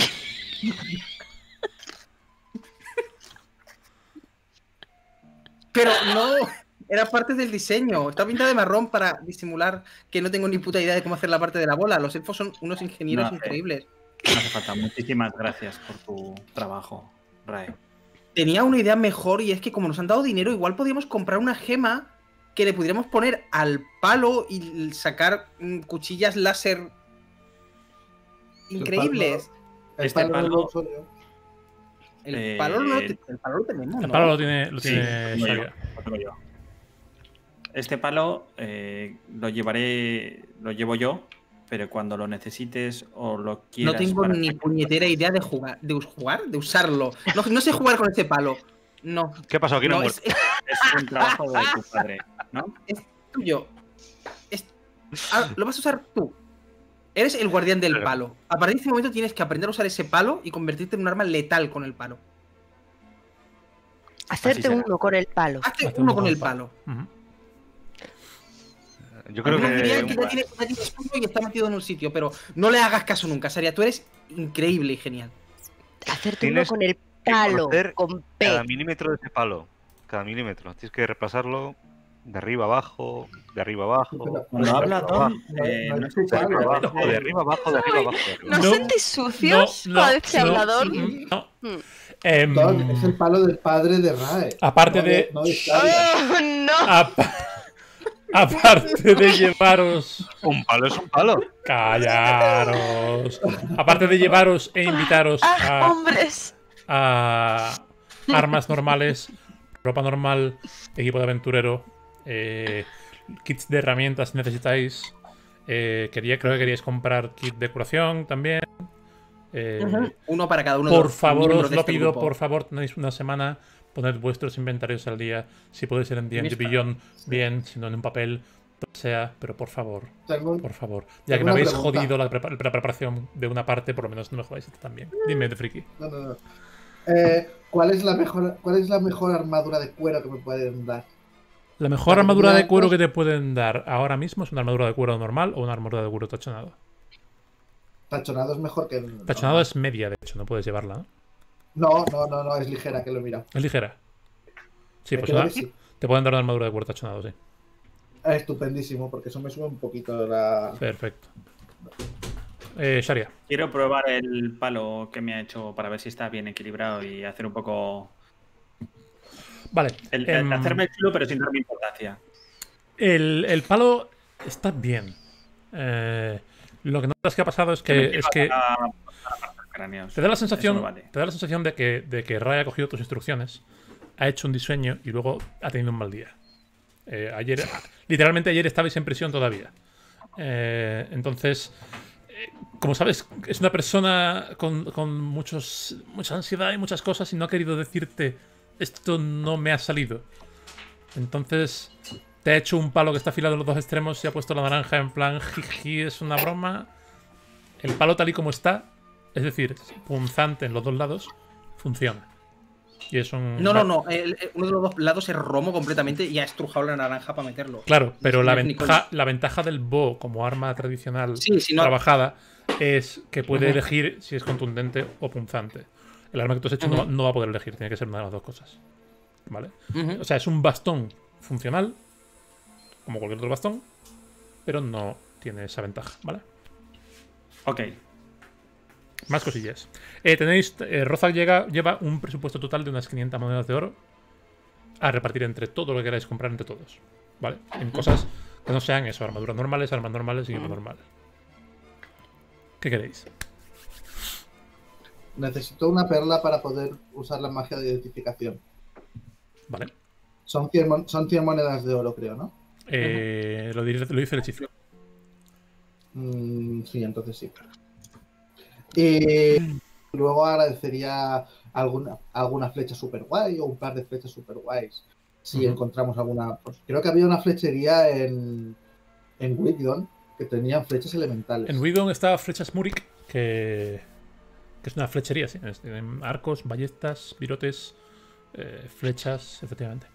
Pero no, era parte del diseño. Está pintada de marrón para disimular que no tengo ni puta idea de cómo hacer la parte de la bola. Los elfos son unos ingenieros increíbles. No hace falta. Muchísimas gracias por tu trabajo, Rae. Tenía una idea mejor y es que como nos han dado dinero, igual podríamos comprar una gema que le pudiéramos poner al palo y sacar cuchillas láser increíbles. El Este palo. El palo lo tenemos, El ¿no? palo lo tiene Sí, Sharia. lo tengo yo. Este palo lo llevo yo, pero cuando lo necesites o lo quieras. No tengo ni puñetera idea de jugar, de usarlo. No sé jugar con ese palo. No. ¿Qué ha pasado? ¿Quién ha muerto? Es un trabajo de tu padre, ¿no? Es tuyo. Lo vas a usar tú. Eres el guardián del palo. A partir de este momento tienes que aprender a usar ese palo y convertirte en un arma letal con el palo. Hacerte uno con el palo. Hazte uno con el palo. Yo creo Algunos dirían que... que ya tiene escudo y está metido en un sitio, pero no le hagas caso nunca, Sharia. Tú eres increíble y genial. Hacerte uno Tienes con el que palo, conocer con cada P. milímetro de ese palo. Cada milímetro. Tienes que repasarlo de arriba abajo, de arriba abajo. Cuando habla Don, no no se es tu sabe palo. abajo, De arriba abajo, de arriba abajo. De arriba ¿No abajo. No, os sentís sucios cada vez que habla Don? No. Don, es el palo del padre de Rae. Aparte no de- no de Sharia. ¡Oh, no! Aparte de llevaros. Un palo es un palo. Callaros. Aparte de llevaros e invitaros ¡Ah, hombres! a armas normales, ropa normal, equipo de aventurero, kits de herramientas si necesitáis. Creo que queríais comprar kit de curación también. Uno para cada uno de Por los favor, miembros os de lo este pido, grupo. por favor, tenéis una semana. Poned vuestros inventarios al día. Si puede ser en D&D Beyond, bien, si no en un papel, lo que sea, pero por favor, Tengo por favor. Ya que tengo me una habéis pregunta. jodido la preparación de una parte, por lo menos no me jodáis esta también. Dime, de friki. No. ¿Cuál es la mejor armadura de cuero que me pueden dar? La mejor La armadura de habilidad, cuero pues- que te pueden dar ahora mismo es una armadura de cuero normal o una armadura de cuero tachonado. Tachonado es mejor que el. Tachonado es media, de hecho, no puedes llevarla, ¿no? No, es ligera, que lo he mirado. Es ligera. Sí, Me pues quedo una- que sí. te pueden dar una armadura de cuero tachonado, sí. Estupendísimo, porque eso me sube un poquito la. Perfecto. Sharia. Quiero probar el palo que me ha hecho para ver si está bien equilibrado y hacer un poco. Vale. El hacerme el chulo, pero sin darme importancia. El palo está bien. Lo que notas que ha pasado es que Cráneos. te da la Eso sensación, me vale. te da la sensación de que Ray ha cogido tus instrucciones, ha hecho un diseño y luego ha tenido un mal día. Literalmente ayer estabais en prisión todavía. Entonces, como sabes, es una persona con mucha ansiedad y muchas cosas y no ha querido decirte esto no me ha salido. Entonces te ha hecho un palo que está afilado en los dos extremos y ha puesto la naranja en plan jiji, es una broma. El palo tal y como está, es decir, punzante en los dos lados, funciona. Y es un... No. Uno de los dos lados es romo completamente y ha estrujado la naranja para meterlo. Claro, pero No la es ni coña. ventaja del bow como arma tradicional Sí, si no- trabajada es que puede Ujú. elegir si es contundente o punzante. El arma que tú has hecho Ujú. no va a poder elegir, tiene que ser una de las dos cosas. ¿Vale? Ujú. O sea, es un bastón funcional, como cualquier otro bastón, pero no tiene esa ventaja, ¿vale? Ok. Más cosillas. Rozak lleva un presupuesto total de unas 500 monedas de oro a repartir entre todo lo que queráis comprar entre todos, ¿vale? En cosas que no sean eso, armas normales y equipo normal. ¿Qué queréis? Necesito una perla para poder usar la magia de identificación. ¿Vale? Son 100 monedas de oro, creo, ¿no? Lo dice el hechizo. Sí, entonces sí. Y luego agradecería alguna flecha super guay o un par de flechas super guays. Si Ujú. encontramos alguna. Pues creo que había una flechería en Wigdon que tenían flechas elementales. En Wigon está Flechas Murik, que es una flechería, sí. Tienen arcos, ballestas, virotes, flechas, efectivamente.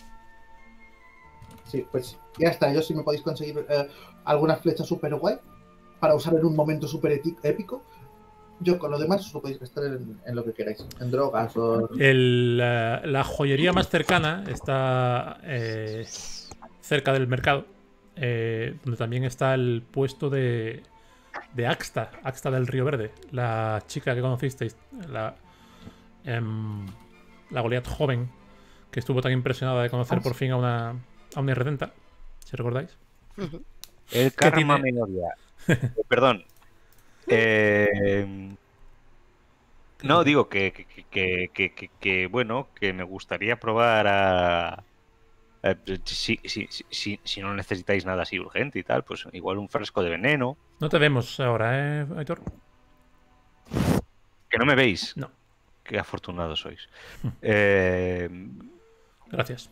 Sí, pues ya está. Yo si me podéis conseguir alguna flecha super guay para usar en un momento súper épico. Yo con lo demás os lo podéis gastar en lo que queráis. En drogas o... La joyería más cercana está cerca del mercado, donde también está el puesto de Axta del Río Verde, la chica que conocisteis, la Goliath joven, que estuvo tan impresionada de conocer por fin a una irredenta, si recordáis. El karma me odia. Perdón. No, digo que bueno, que me gustaría probar a... si no necesitáis nada así urgente y tal, pues igual un frasco de veneno. No te vemos ahora, Aitor. Que no me veis. No. Qué afortunados sois. Gracias.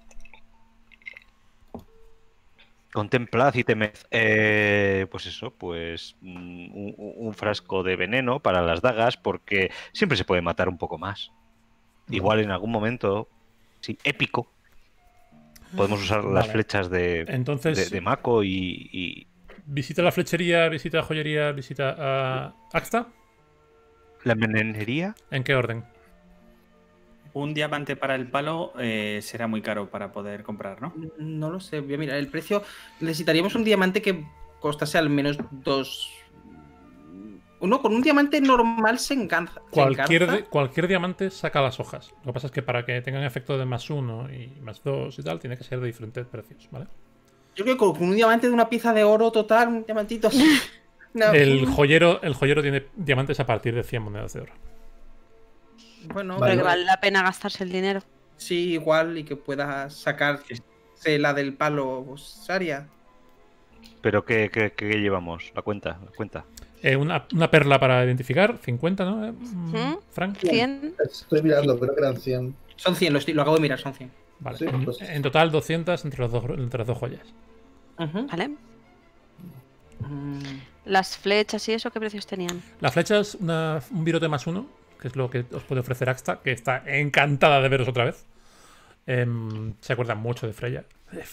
Contemplad y temed. Pues eso, pues un frasco de veneno para las dagas, porque siempre se puede matar un poco más. Igual en algún momento, sí, épico, podemos usar las flechas de Mako y... Visita la flechería, visita la joyería, visita a Axta. ¿La envenenería? ¿En qué orden? Un diamante para el palo será muy caro para poder comprar, ¿no? No lo sé. Voy a mirar el precio. Necesitaríamos un diamante que costase al menos 2. Uno con un diamante normal se enganza. Cualquier diamante saca las hojas. Lo que pasa es que para que tengan efecto de +1 y +2 y tal, tiene que ser de diferentes precios, ¿vale? Yo creo que con un diamante de una pieza de oro total, un diamantito así. No. El joyero tiene diamantes a partir de 100 monedas de oro. Bueno, pero que vale la pena gastarse el dinero. Sí, igual, y que puedas sacarse la del palo Saria. ¿Pero qué llevamos? La cuenta. Una perla para identificar, 50, ¿no? Frank. 100. Estoy mirando, creo que eran 100. Son 100, lo acabo de mirar, son 100. Vale. Sí, pues... En total 200 entre las dos joyas. Vale. Las flechas y eso, ¿qué precios tenían? Las flechas, un virote +1, que es lo que os puede ofrecer Axta, que está encantada de veros otra vez. Se acuerdan mucho de Freya.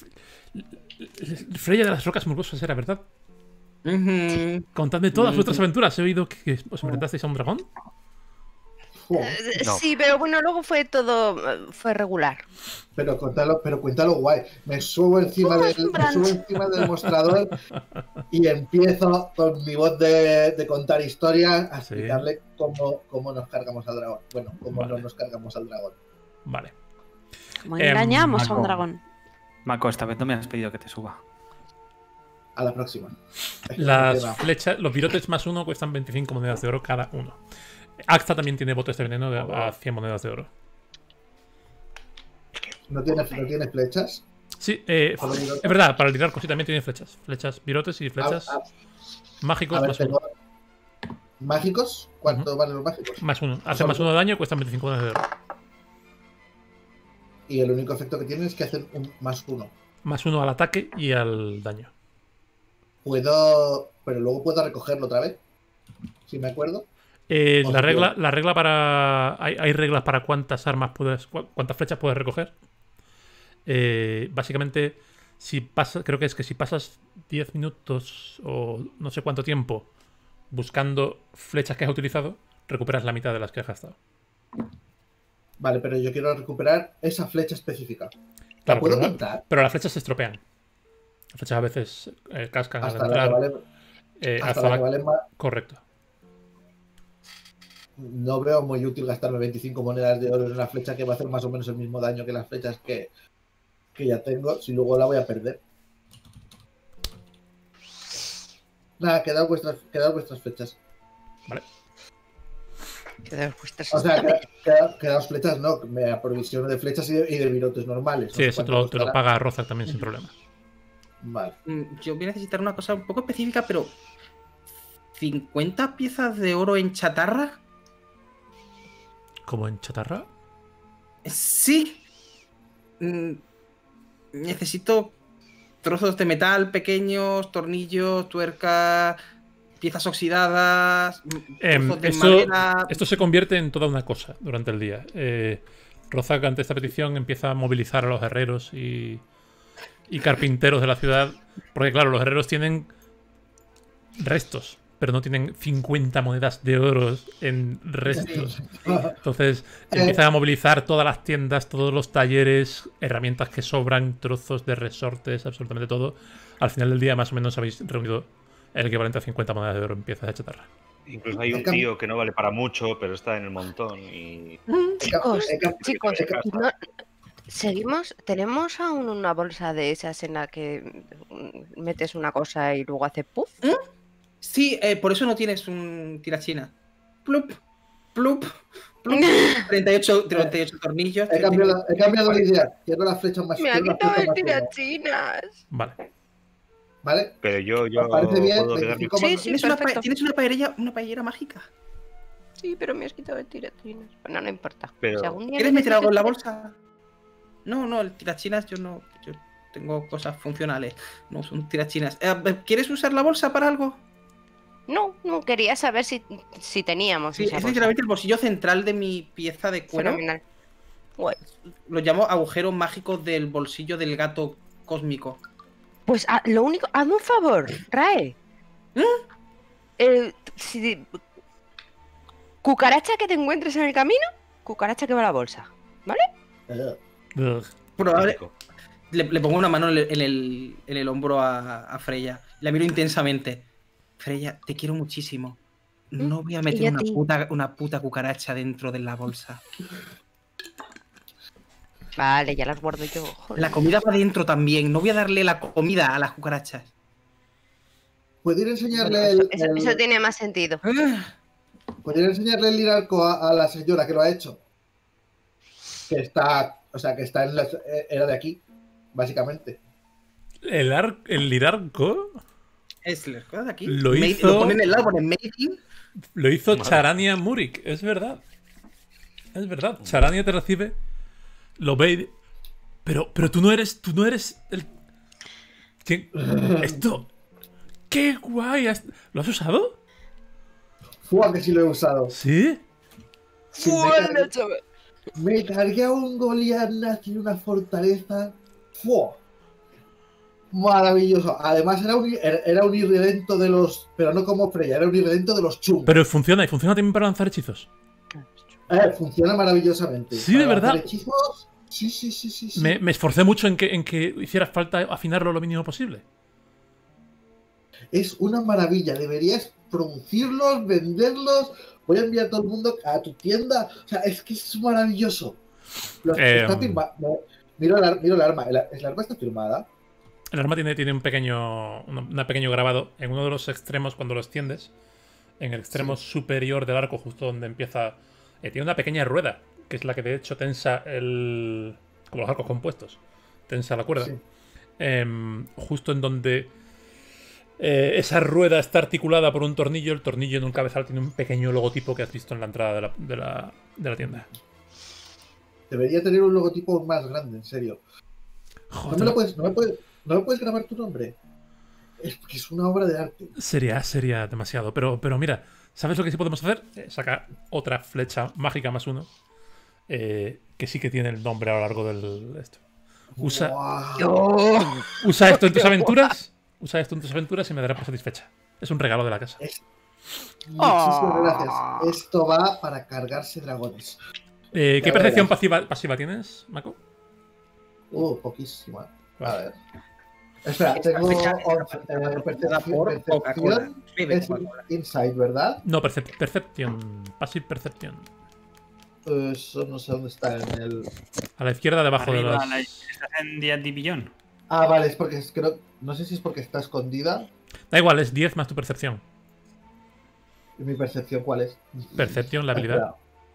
Freya de las Rocas Musgosas era, ¿verdad? Contadme todas vuestras aventuras. He oído que os enfrentasteis a un dragón. No. Sí, pero bueno, luego fue regular. Pero cuéntalo guay. Me subo encima del mostrador y empiezo con mi voz de contar historias a explicarle cómo nos cargamos al dragón. Bueno, cómo no nos cargamos al dragón. Vale. ¿Cómo engañamos a un dragón? Mako, esta vez no me has pedido que te suba. A la próxima. Las flechas, los virotes +1 cuestan 25 monedas de oro cada uno. Axta también tiene botes de veneno a 100 monedas de oro. ¿No tiene flechas? Sí, es verdad, para el Lirarco sí también tiene flechas. Flechas, virotes y flechas mágicos +1. ¿Mágicos? ¿Cuánto valen los mágicos? +1. Hace +1 de daño y cuestan 25 monedas de oro. Y el único efecto que tienen es que hacen un +1. +1 al ataque y al daño. Pero luego puedo recogerlo otra vez. Si me acuerdo. La regla para. Hay reglas para cuántas cuántas flechas puedes recoger. Básicamente, creo que es que si pasas 10 minutos o no sé cuánto tiempo buscando flechas que has utilizado, recuperas la mitad de las que has gastado. Vale, pero yo quiero recuperar esa flecha específica. Claro, ¿Puedo contar? Pero las flechas se estropean. Las flechas a veces cascan hasta al entrar. Hasta la que valen más. Correcto. No veo muy útil gastarme 25 monedas de oro en una flecha que va a hacer más o menos el mismo daño que las flechas que ya tengo, si luego la voy a perder. Nada, quedad vuestras flechas. Vale. O sea, quedaos flechas, no, me aprovisiono de flechas y de virotes normales. Sí, eso te lo paga Rozak también sin problema. Vale. Yo voy a necesitar una cosa un poco específica, pero ¿50 piezas de oro en chatarra? ¿Cómo en chatarra? Sí. Necesito trozos de metal pequeños, tornillos, tuercas, piezas oxidadas, trozos de madera. Esto se convierte en toda una cosa durante el día. Rozak, ante esta petición, empieza a movilizar a los herreros y carpinteros de la ciudad. Porque, claro, los herreros tienen restos, pero no tienen 50 monedas de oro en restos. Entonces, empiezan a movilizar todas las tiendas, todos los talleres, herramientas que sobran, trozos de resortes, absolutamente todo. Al final del día, más o menos, habéis reunido el equivalente a 50 monedas de oro en piezas de chatarra. Incluso hay un tío que no vale para mucho, pero está en el montón. Y... Chicos, no, seguimos. ¿Tenemos aún una bolsa de esas en la que metes una cosa y luego hace puff? Sí, por eso no tienes un tirachina. Plup, plup, plup. 38 tornillos. He cambiado la idea. Quiero las flechas más. Me ha quitado el tirachinas. Vale. ¿Vale? Pero yo ¿Os parece bien? puedo quedarme... Sí, sí, perfecto. ¿Tienes una paellera mágica? Sí, pero me has quitado el tirachinas. Bueno, no importa. Pero- Si algún día ¿Quieres meter algo en la necesites- bolsa? No, el tirachinas yo no. Yo tengo cosas funcionales. No son tirachinas. ¿Quieres usar la bolsa para algo? No, quería saber si teníamos Sí, esa es bolsa. literalmente el bolsillo central de mi pieza de cuero. Fenomenal. Guay. Lo llamo agujero mágico del bolsillo del gato cósmico. Pues lo único, hazme un favor, Rae. Cucaracha que te encuentres en el camino, cucaracha que va a la bolsa. Ugh. Probable. Le pongo una mano en el hombro a Freya. La miro intensamente. Freya, te quiero muchísimo. No voy a Y meter yo a ti. una puta cucaracha dentro de la bolsa. Vale, ya las guardo yo. Joder. La comida va dentro también. No voy a darle la comida a las cucarachas. ¿Puedo ir a enseñarle Bueno, el, eso tiene más sentido. ¿puedo ir a enseñarle el lirarco a la señora que lo ha hecho? Que está en la era de aquí, básicamente. El lirarco Es la cosa de aquí. Lo Made- hizo- Lo ponen en el lado, ponen made in. lo hizo Madre. Charania Murik, es verdad. Es verdad. Charania te recibe, lo ve y... Pero tú no eres el... ¿Quién? Esto... ¡Qué guay! ¿Lo has usado? Fua, que sí lo he usado. ¿Sí? Sí, me cargué a un Goliath nazi en una fortaleza. ¡Fua! Maravilloso. Además era un irredento de los... Pero no como Freya, era un irredento de los chungos. Pero funciona, y funciona también para lanzar hechizos. Funciona maravillosamente. Sí, de Para verdad. hacer hechizos, sí. Me esforcé mucho en que hiciera falta afinarlo lo mínimo posible. Es una maravilla. Deberías producirlos, venderlos. Voy a enviar a todo el mundo a tu tienda. O sea, es que es maravilloso. Está firmado. Miro el arma. ¿El arma está firmada? El arma tiene un pequeño grabado en uno de los extremos cuando lo extiendes. En el extremo superior del arco, justo donde empieza... tiene una pequeña rueda, que es la que de hecho tensa como los arcos compuestos. Tensa la cuerda. Sí. Justo en donde esa rueda está articulada por un tornillo. El tornillo en un cabezal tiene un pequeño logotipo que has visto en la entrada de la tienda. Debería tener un logotipo más grande, en serio. Joder, ¿No me puedes grabar tu nombre? Es que es una obra de arte. sería demasiado. Pero mira, ¿sabes lo que sí podemos hacer? Saca otra flecha mágica +1. Que sí que tiene el nombre a lo largo del esto. Usa esto en tus aventuras. Usa esto en tus aventuras y me dará por satisfecha. Es un regalo de la casa. Muchísimas gracias. Esto va para cargarse dragones. ¿Qué Ya percepción verás. pasiva tienes, Mako? Poquísima. A Vale. ver. Espera, tengo fecha 11. por Coca-Cola. Bebe Es Coca-Cola. Insight, ¿verdad? No, Percepción. Passive Perception. Eso no sé dónde está en el... A la izquierda, debajo de Arriba, los. estás en D&D Beyond. Ah, vale, es porque no sé si es porque está escondida. Da igual, es 10 más tu percepción. ¿Y mi percepción cuál es? Percepción, la habilidad.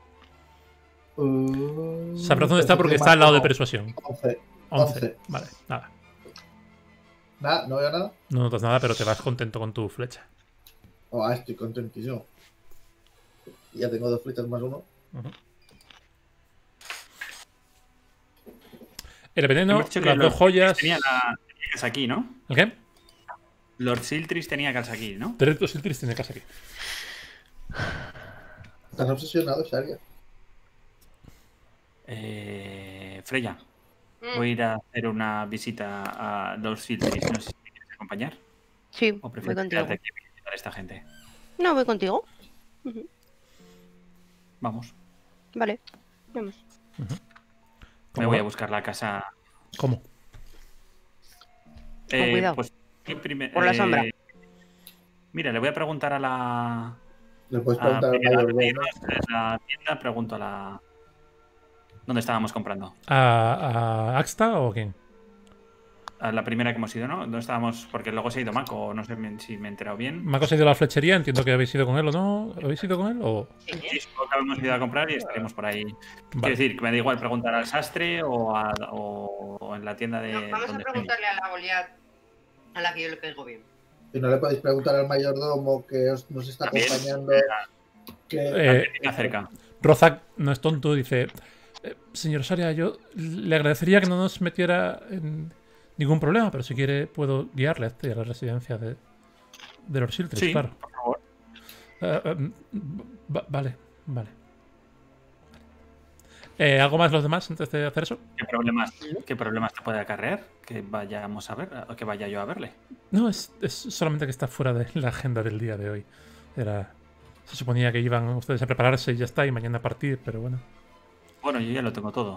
Espera. Sabrás dónde está porque está al lado de persuasión. 11. 11. Vale, nada. Nada, no veo nada. No notas nada, pero te vas contento con tu flecha. Estoy contentísimo. Ya tengo 2 flechas más 1. Ujú. El veneno, Hemos dicho que las los 2 joyas. Tenía casa aquí, ¿no? ¿El qué? Lord Siltris tenía casa aquí, ¿no? Directo Siltris tiene casa aquí. Estás obsesionado, Sharia. Freya, voy a ir a hacer una visita a Lord Siltris. No sé si me quieres acompañar. Sí, ¿O voy prefieres contigo. quedarte aquí y visitar a esta gente? No, voy contigo. Vamos. Vale, vamos. Me voy a buscar la casa. ¿Cómo? Con cuidado. Pues, Por la sombra. Mira, le voy a preguntar a la. Le puedes a preguntar al mayordomo. en la tienda, pregunto a la. ¿Dónde estábamos comprando? ¿A Axta o a quién? A la primera que hemos ido, ¿no? ¿Dónde estábamos? Porque luego se ha ido Mako, no sé si me he enterado bien. Mako se ha ido a la flechería, entiendo que habéis ido con él o no. ¿Habéis ido con él o...? Sí, supongo que hemos ido a comprar y estaremos por ahí. Vale. Quiero decir, que me da igual preguntar al sastre o en la tienda de. Vamos a donde preguntarle a la Goliath a la que yo le caigo bien. Y no le podéis preguntar al mayordomo que nos está También. acompañando. Que esté cerca. Rozak no es tonto, dice... señor Saria, yo le agradecería que no nos metiera en ningún problema, pero si quiere puedo guiarle a la residencia de Lord Siltris, Sí, claro. por favor. Vale. ¿Algo más los demás antes de hacer eso? ¿Qué problemas te puede acarrear? Que vayamos a ver, o que vaya yo a verle. No, es solamente que está fuera de la agenda del día de hoy. Se suponía que iban ustedes a prepararse y ya está, y mañana a partir, pero bueno. Bueno, yo ya lo tengo todo.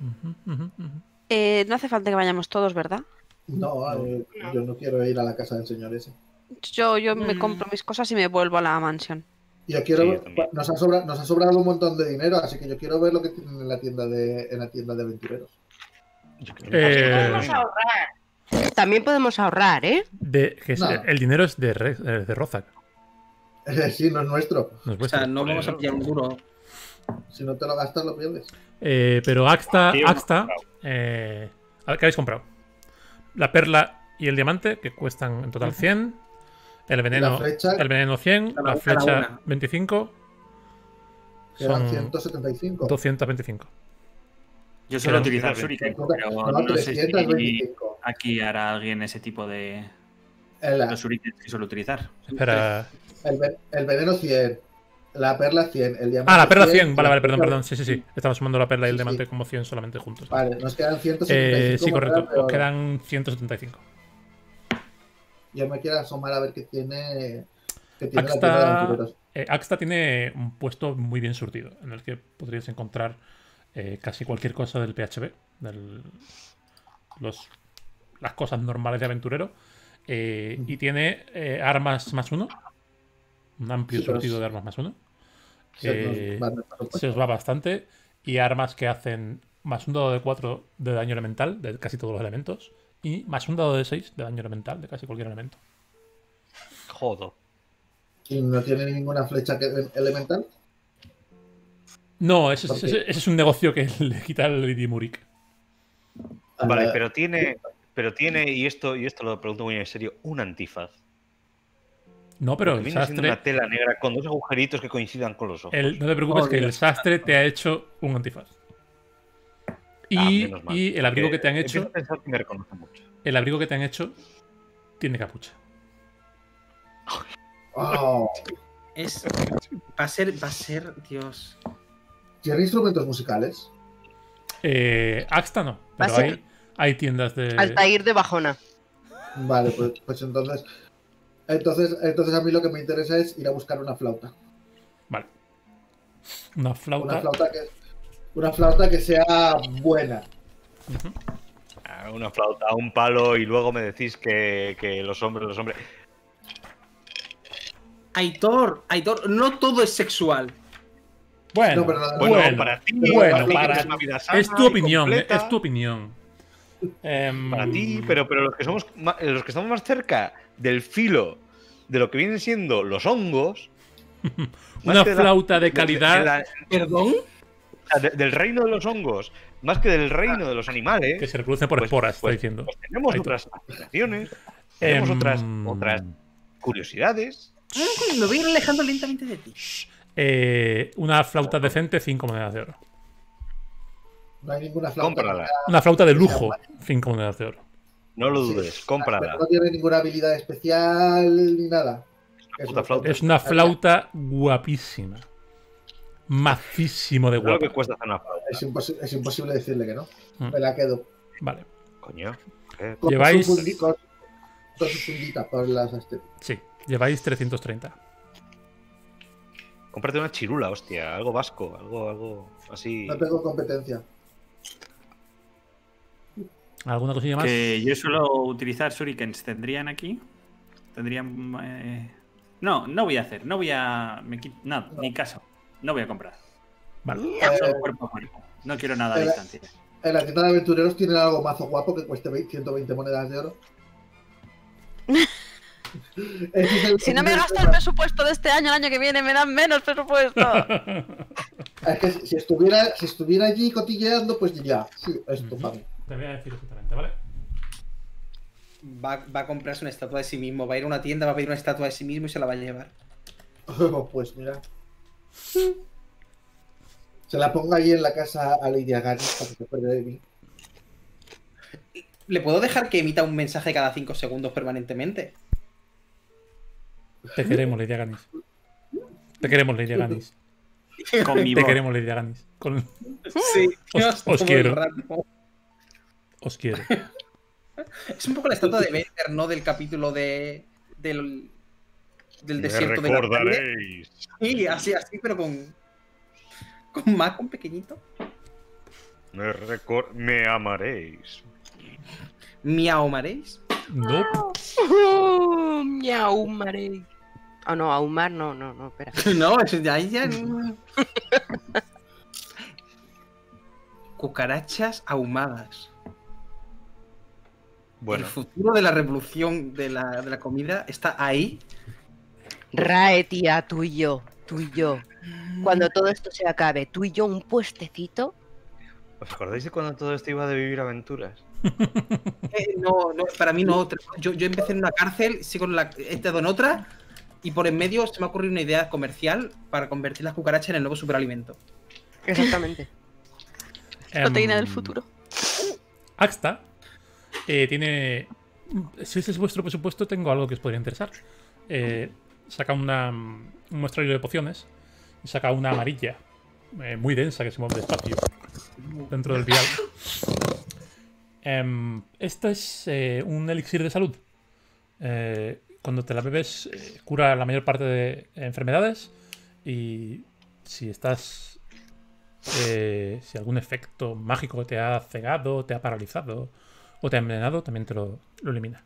No hace falta que vayamos todos, ¿verdad? no, yo no quiero ir a la casa del señor ese. Yo me compro mis cosas y me vuelvo a la mansión. Yo quiero Sí, ver- yo también. nos ha sobrado un montón de dinero, así que yo quiero ver lo que tienen en la tienda de aventureros. Podemos ahorrar. También podemos ahorrar, ¿eh? No. El dinero es de Rozak, Sí, no es nuestro. no es O vuestro. sea, no vamos a pillar un duro. Si no te lo gastas, lo pierdes. Pero Axta, Tío, a ver, ¿qué habéis comprado? La perla y el diamante, que cuestan en total 100. El veneno, flecha- el veneno 100. Cada La una. flecha 25. Quedan Son 175. 225. Yo suelo Pero- utilizar Shuriken, pero No, no sé si 325. aquí hará alguien ese tipo de El, los Shurikens que suelo utilizar. Espera. el veneno 100. La perla 100. El diamante La perla 100. 100. Vale, perdón. Sí. Estaba sumando la perla y el Sí, diamante sí. como 100 solamente juntos. Vale, nos quedan 175. Sí, correcto. ¿verdad? Pero Os quedan 175. yo me quiero asomar a ver qué tiene la tienda de aventureros. Axta tiene un puesto muy bien surtido en el que podrías encontrar casi cualquier cosa del PHB, las cosas normales de aventurero. Y tiene armas +1, un amplio Sí, pero surtido de armas +1. Se Se os va bastante. Y armas que hacen +1 dado de 4 de daño elemental de casi todos los elementos. Y +1 dado de 6 de daño elemental de casi cualquier elemento. Jodo. ¿Y no tiene ninguna flecha elemental? No, ese ¿Por qué? es un negocio que le quita el Lady Murik. Vale, pero tiene, y esto lo pregunto muy en serio, un antifaz. No, pero Porque el viene siendo sastre. una tela negra con 2 agujeritos que coincidan con los ojos. No te preocupes, Oh, que el Dios. sastre te ha hecho un antifaz. Menos mal, Y el abrigo porque que te han empiezo hecho. a pensar que me reconoce mucho. El abrigo que te han hecho tiene capucha. Oh, Va a ser, Dios. ¿tiene instrumentos musicales? Axta no, Va a pero ser- hay tiendas de. Altair de Bajona. Vale, pues entonces a mí lo que me interesa es ir a buscar una flauta. Vale. Una flauta. Una flauta que sea buena. Una flauta, un palo y luego me decís que los hombres... Aitor, no todo es sexual. Bueno, No, pero nada, Bueno, para ti, bueno, para ti, para que ti. es una vida sana Es tu y opinión, completa. es tu opinión. Para ti, pero los que estamos más cerca del filo de lo que vienen siendo los hongos... Una más que flauta de calidad ¿Perdón? del reino de los hongos, más que del reino de los animales... que se reproduce por esporas, está diciendo. Pues tenemos Ahí otras aplicaciones, tenemos otras curiosidades. Me voy a ir alejando lentamente de ti. Una flauta decente, 5 monedas de oro. No hay ninguna flauta. Cómprala. Una flauta de lujo, 5 monedas de oro. No lo dudes, cómprala. No tiene ninguna habilidad especial ni nada. Puta flauta. Es una flauta guapísima. Macísimo de Creo que guapa. cuesta hacer una flauta. Es imposible decirle que no. Mm. Me la quedo. Vale. Coño. Con Lleváis- con su fundita por las estéticas. Sí, lleváis 330. Cómprate una chirula, hostia. Algo vasco, algo así. No tengo competencia. ¿Alguna cosilla más? Que yo suelo utilizar shurikens. ¿Tendrían aquí? ¿Tendrían...? No, no voy a hacer. No voy a... No, ni caso. No voy a comprar. Vale. Solo cuerpo a cuerpo. No quiero nada a Pero- distancia. En la tienda de aventureros tienen algo mazo guapo que cueste 120 monedas de oro. Si no me gasto el presupuesto de este año, el año que viene me dan menos presupuesto. Es que si estuviera allí cotilleando, pues diría, sí, esto, pago. Te voy a decir exactamente, ¿vale? Va a comprarse una estatua de sí mismo. Va a ir a una tienda, va a pedir una estatua de sí mismo y se la va a llevar. Pues mira. Se la pongo ahí en la casa a Lady Agani para que se acuerde de mí. ¿Le puedo dejar que emita un mensaje cada 5 segundos permanentemente? Te queremos, Lady Aganis. Te queremos, Lady Aganis. Con mi Te voz. queremos, Lady Aganis. Sí, Os todo el quiero. rato. Os quiero. Es un poco la estatua de Bender, ¿no? Del capítulo del Me desierto de la calle. recordaréis. Sí, así, pero con más, con pequeñito. Me amaréis. Miau maréis. No. Miau, marey. Ah, no, ahumar, no, espera. No, eso ya. Cucarachas ahumadas. Bueno, El futuro de la revolución de la comida está ahí. Rae, tía, tú y yo. Cuando todo esto se acabe, tú y yo, un puestecito. ¿os acordáis de cuando todo esto iba de vivir aventuras? No, para mí no. Yo empecé en una cárcel, sigo he estado en otra, y por en medio se me ha ocurrido una idea comercial para convertir las cucarachas en el nuevo superalimento. Exactamente. Proteína del futuro. Axta tiene... Si ese es vuestro presupuesto, tengo algo que os podría interesar. Saca un muestrario de pociones y saca una amarilla muy densa que se mueve despacio dentro del vial. Esto es un elixir de salud. Cuando te la bebes, cura la mayor parte de enfermedades y si estás... si algún efecto mágico te ha cegado, te ha paralizado o te ha envenenado, también te lo elimina.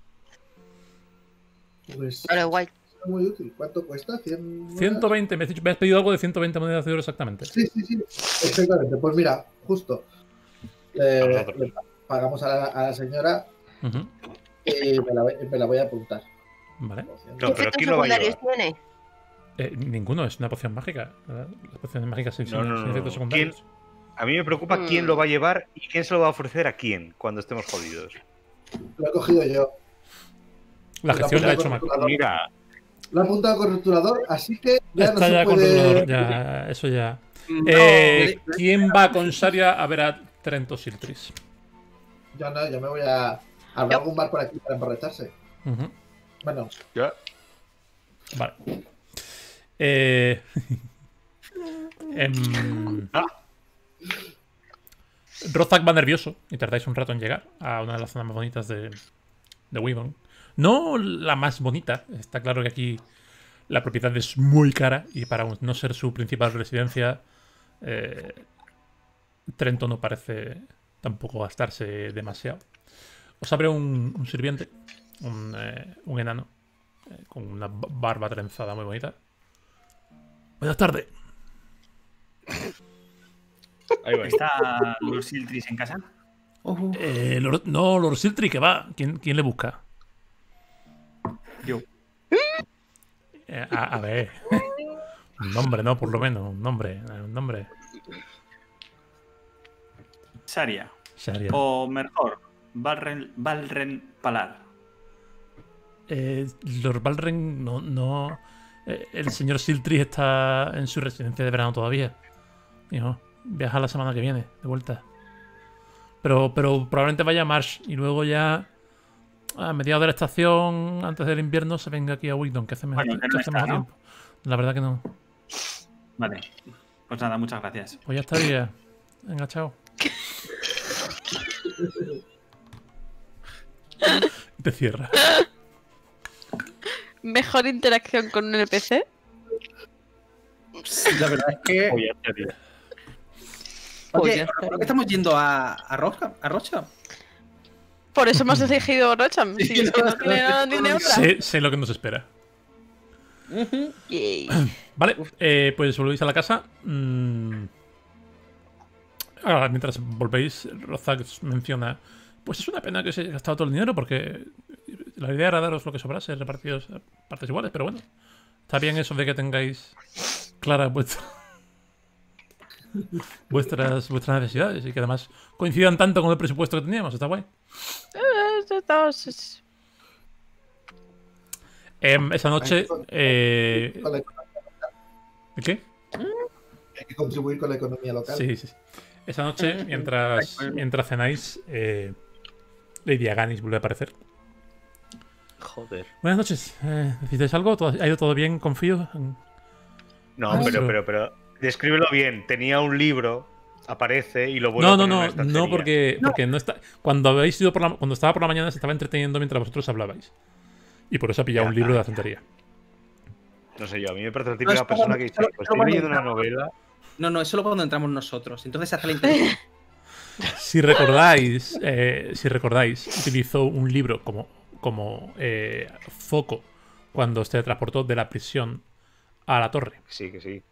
Pues Vale, guay. es muy útil. ¿Cuánto cuesta? 100 monedas? 120, me has pedido algo de 120 monedas de oro exactamente. Sí. Exactamente. Pues mira, justo. Le pagamos a la señora Ujú. y me la voy a apuntar. Vale. ¿Qué No, pero efectos ¿quién lo va a secundarios llevar? tiene? Ninguno, es una poción mágica. Las pociones mágicas sin, No, no, sin no. efectos secundarios. A mí me preocupa quién lo va a llevar y quién se lo va a ofrecer a quién cuando estemos jodidos. Lo he cogido yo. La gestión la ha hecho Mac. Mac. Mira, Lo he apuntado con rotulador, así que ya no Está se ya con puede... rotulador, ya, eso ya. No, ¿Quién va con Saria a ver a Trento Siltris? Yo no, yo me voy a... ¿Habrá algún bar por aquí para emborracharse? Ujú. Bueno, ya. Vale. Rozak va nervioso y tardáis un rato en llegar a una de las zonas más bonitas de Weavon. No la más bonita, está claro que aquí la propiedad es muy cara y para no ser su principal residencia, Trento no parece tampoco gastarse demasiado. Os abre un sirviente, un enano, con una barba trenzada muy bonita. Buenas tardes. Ahí va. ¿Está Lord Siltris en casa? No, Lord Siltri, que va. ¿Quién le busca? Yo. A ver. Un nombre, ¿no? Por lo menos. Un nombre. Saria. Sharia. O mejor, Valren Palar. Lord Balren no. El señor Siltri está en su residencia de verano todavía. Hijo, viaja la semana que viene, de vuelta. Pero probablemente vaya a Marsh y luego ya a mediados de la estación, antes del invierno, se venga aquí a Wigdon, que hace mejor, Bueno, que no que hace está, mejor ¿no? tiempo. La verdad que no. Vale. Pues nada, muchas gracias. Pues ya estaría. Venga, chao. Te cierra. Mejor interacción con un NPC. La verdad es que. Oye, ya estaría. Oye, ¿por qué estamos yendo a Rocha? Por eso hemos elegido Rocham. Si es que no tiene otra. Sé lo que nos espera. Yay. Vale, pues volvéis a la casa. Ahora, mientras volvéis, Rozak menciona: pues es una pena que se haya gastado todo el dinero, porque la idea era daros lo que sobrase, repartidos a partes iguales, pero bueno, está bien eso de que tengáis claras vuestras necesidades y que además coincidan tanto con el presupuesto que teníamos. Está guay. Esa noche. ¿Qué? Hay que contribuir con la economía local. Sí. Esa noche, mientras cenáis, Lady Aganis vuelve a aparecer. Joder. Buenas noches. ¿Necesitáis algo? ¿Ha ido todo bien? Confío. No, pero descríbelo bien. Tenía un libro, aparece y lo vuelve a poner en la estantería. No, porque no está. Cuando estaba por la mañana se estaba entreteniendo mientras vosotros hablabais. Y por eso ha pillado un libro de la estantería. No sé yo, a mí me parece la típica persona que dice: pues estoy leyendo una novela. No, es solo cuando entramos nosotros. Entonces se hace la interesante. Si recordáis, utilizó un libro como foco cuando se transportó de la prisión a la torre. Sí, que sí.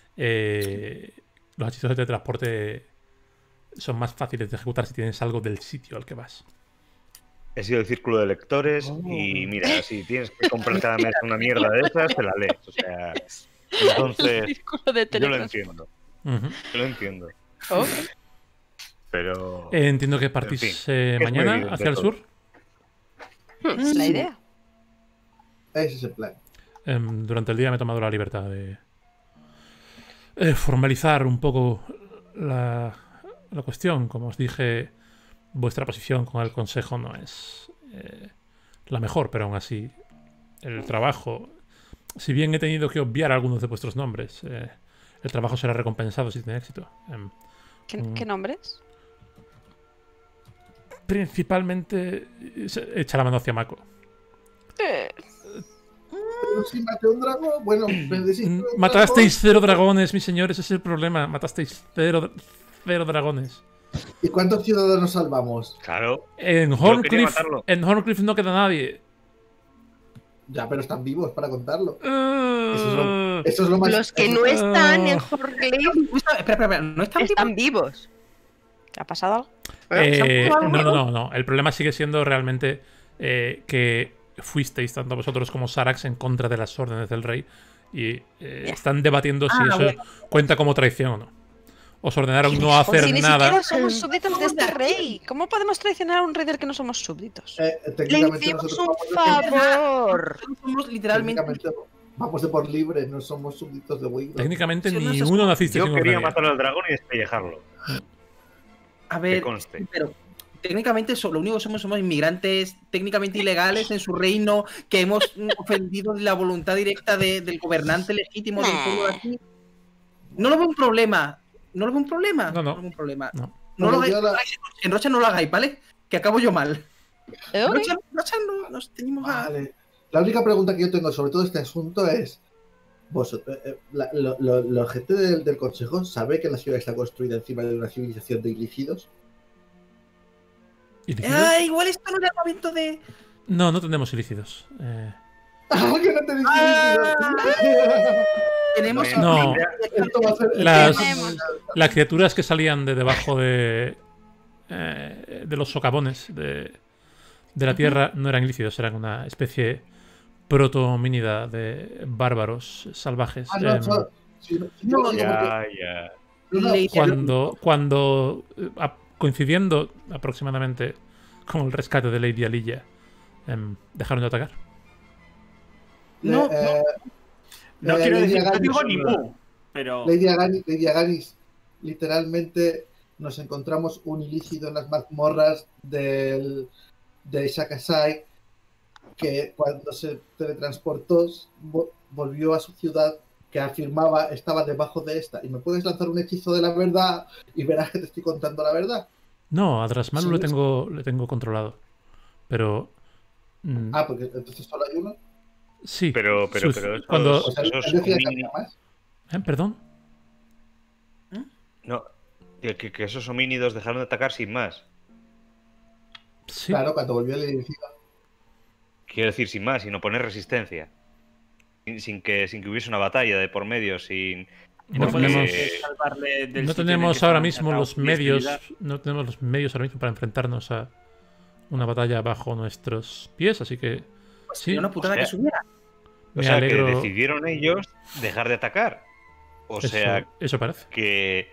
Los hechizos de teletransporte son más fáciles de ejecutar si tienes algo del sitio al que vas. He sido el círculo de lectores y mira, si tienes que comprar cada mes una mierda de esas, te la lees. O sea, entonces yo lo entiendo. Yo lo entiendo. Pero... entiendo que partís en fin, mañana hacia el sur. Es la idea. Ese es el plan. Durante el día me he tomado la libertad de formalizar un poco la cuestión. Como os dije, vuestra posición con el consejo no es la mejor, pero aún así el trabajo, si bien he tenido que obviar algunos de vuestros nombres, el trabajo será recompensado si tiene éxito. ¿Qué nombres? Principalmente echa la mano hacia Mako. Pero si maté un dragón, bueno, matasteis 0 dragones, mis señores, ese es el problema. Matasteis 0 dragones. ¿Y cuántos ciudadanos salvamos? Claro. En Horncliffe no queda nadie. Ya, pero están vivos para contarlo. Eso es lo más... Los que no están en Horncliffe Espera, ¿no están vivos. ¿Te ha pasado algo? No. El problema sigue siendo realmente que fuisteis tanto vosotros como Sarax en contra de las órdenes del rey y están debatiendo si eso cuenta como traición o no. Os ordenaron no hacer si nada. Ni siquiera somos súbditos de este rey. ¿Cómo podemos traicionar a un rey del que no somos súbditos? Le hicimos un favor. Somos literalmente... Vamos de por libre, no somos súbditos de Wigdon. Técnicamente ni uno naciste Yo sin quería ordenar. matar al dragón y despellejarlo. A ver, Que conste. pero técnicamente lo único que somos inmigrantes técnicamente ilegales en su reino, que hemos ofendido la voluntad directa del gobernante legítimo del pueblo de aquí. No lo veo un problema. No lo veo un problema. No. lo veo un problema. No. No lo hagáis. En Rocha no lo hagáis, ¿vale? Que acabo yo mal. En Rocha no nos teníamos a... Vale. La única pregunta que yo tengo sobre todo este asunto es: ¿la gente del consejo sabe que la ciudad está construida encima de una civilización de ilícidos? ¿Ilícidos? Igual esto no era el momento de... No tenemos ilícidos. ¿Que no tenéis ilícidos? Tenemos... No. Esto va a ser... Las criaturas que salían de debajo de los socavones de la tierra no eran ilícidos, eran una especie proto-homínida de bárbaros salvajes. Cuando coincidiendo aproximadamente con el rescate de Lady Alilla, dejaron de atacar. No quiero Lady decir, no Aganis, digo ni mu, pero... Lady Aganis, literalmente nos encontramos un ilícido en las mazmorras de Shakasai que cuando se teletransportó volvió a su ciudad que afirmaba estaba debajo de esta. Y me puedes lanzar un hechizo de la verdad y verás que te estoy contando la verdad. No, a Drasmalu Sí, le tengo controlado. Pero... porque entonces solo hay uno. sí. Pero cuando... O sea, esos él decide que homínidos... había más. ¿Perdón? No, que esos homínidos dejaron de atacar sin más. Sí. Claro, cuando volvió el edificio. Quiero decir, sin más, sin oponer resistencia. Sin que hubiese una batalla de por medio, sin... No porque- tenemos, salvarle del no sitio en el tenemos que ahora está mismo encerrado los y medios. destruida. No tenemos los medios ahora mismo para enfrentarnos a una batalla bajo nuestros pies, así que Pues sí, sería una putada o sea, que subiera. O me sea, alegro. que decidieron ellos dejar de atacar. O Eso, sea, eso parece. que...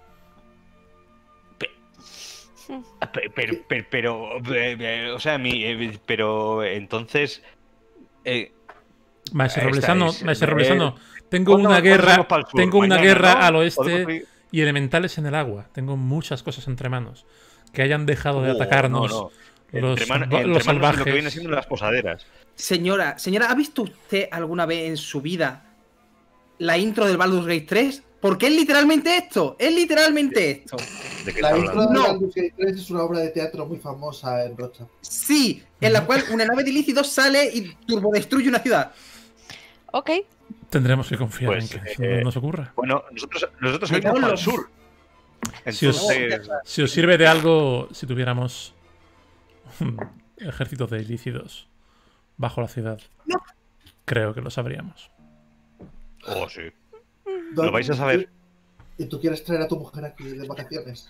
o sea, pero entonces... Maestro esta Roblesano, es- Maestro Roblesano, tengo ¿cuándo- una cuándo guerra, vamos pa'l sur? tengo una Mañana, guerra ¿no? al oeste Podemos ir- y elementales en el agua. Tengo muchas cosas entre manos. Que hayan dejado de atacarnos No. los, Entre los manos y lo que salvajes. viene siendo las posaderas. Señora, ¿ha visto usted alguna vez en su vida la intro del Baldur's Gate 3? Porque es literalmente esto. Es literalmente esto. ¿De qué La está intro hablando? de No. Baldur's Gate 3 es una obra de teatro muy famosa en Rocha. Sí, en la cual una nave de ilícitos sale y turbodestruye una ciudad. Ok. Tendremos que confiar Pues, en que no nos ocurra. Bueno, nosotros Me salimos cago en para el los- sur. Si os- Entonces, Si os sirve de algo, si tuviéramos un ejército de ilícitos bajo la ciudad, creo que lo sabríamos. oh, sí. Lo vais a saber. ¿Y tú quieres traer a tu mujer aquí de vacaciones?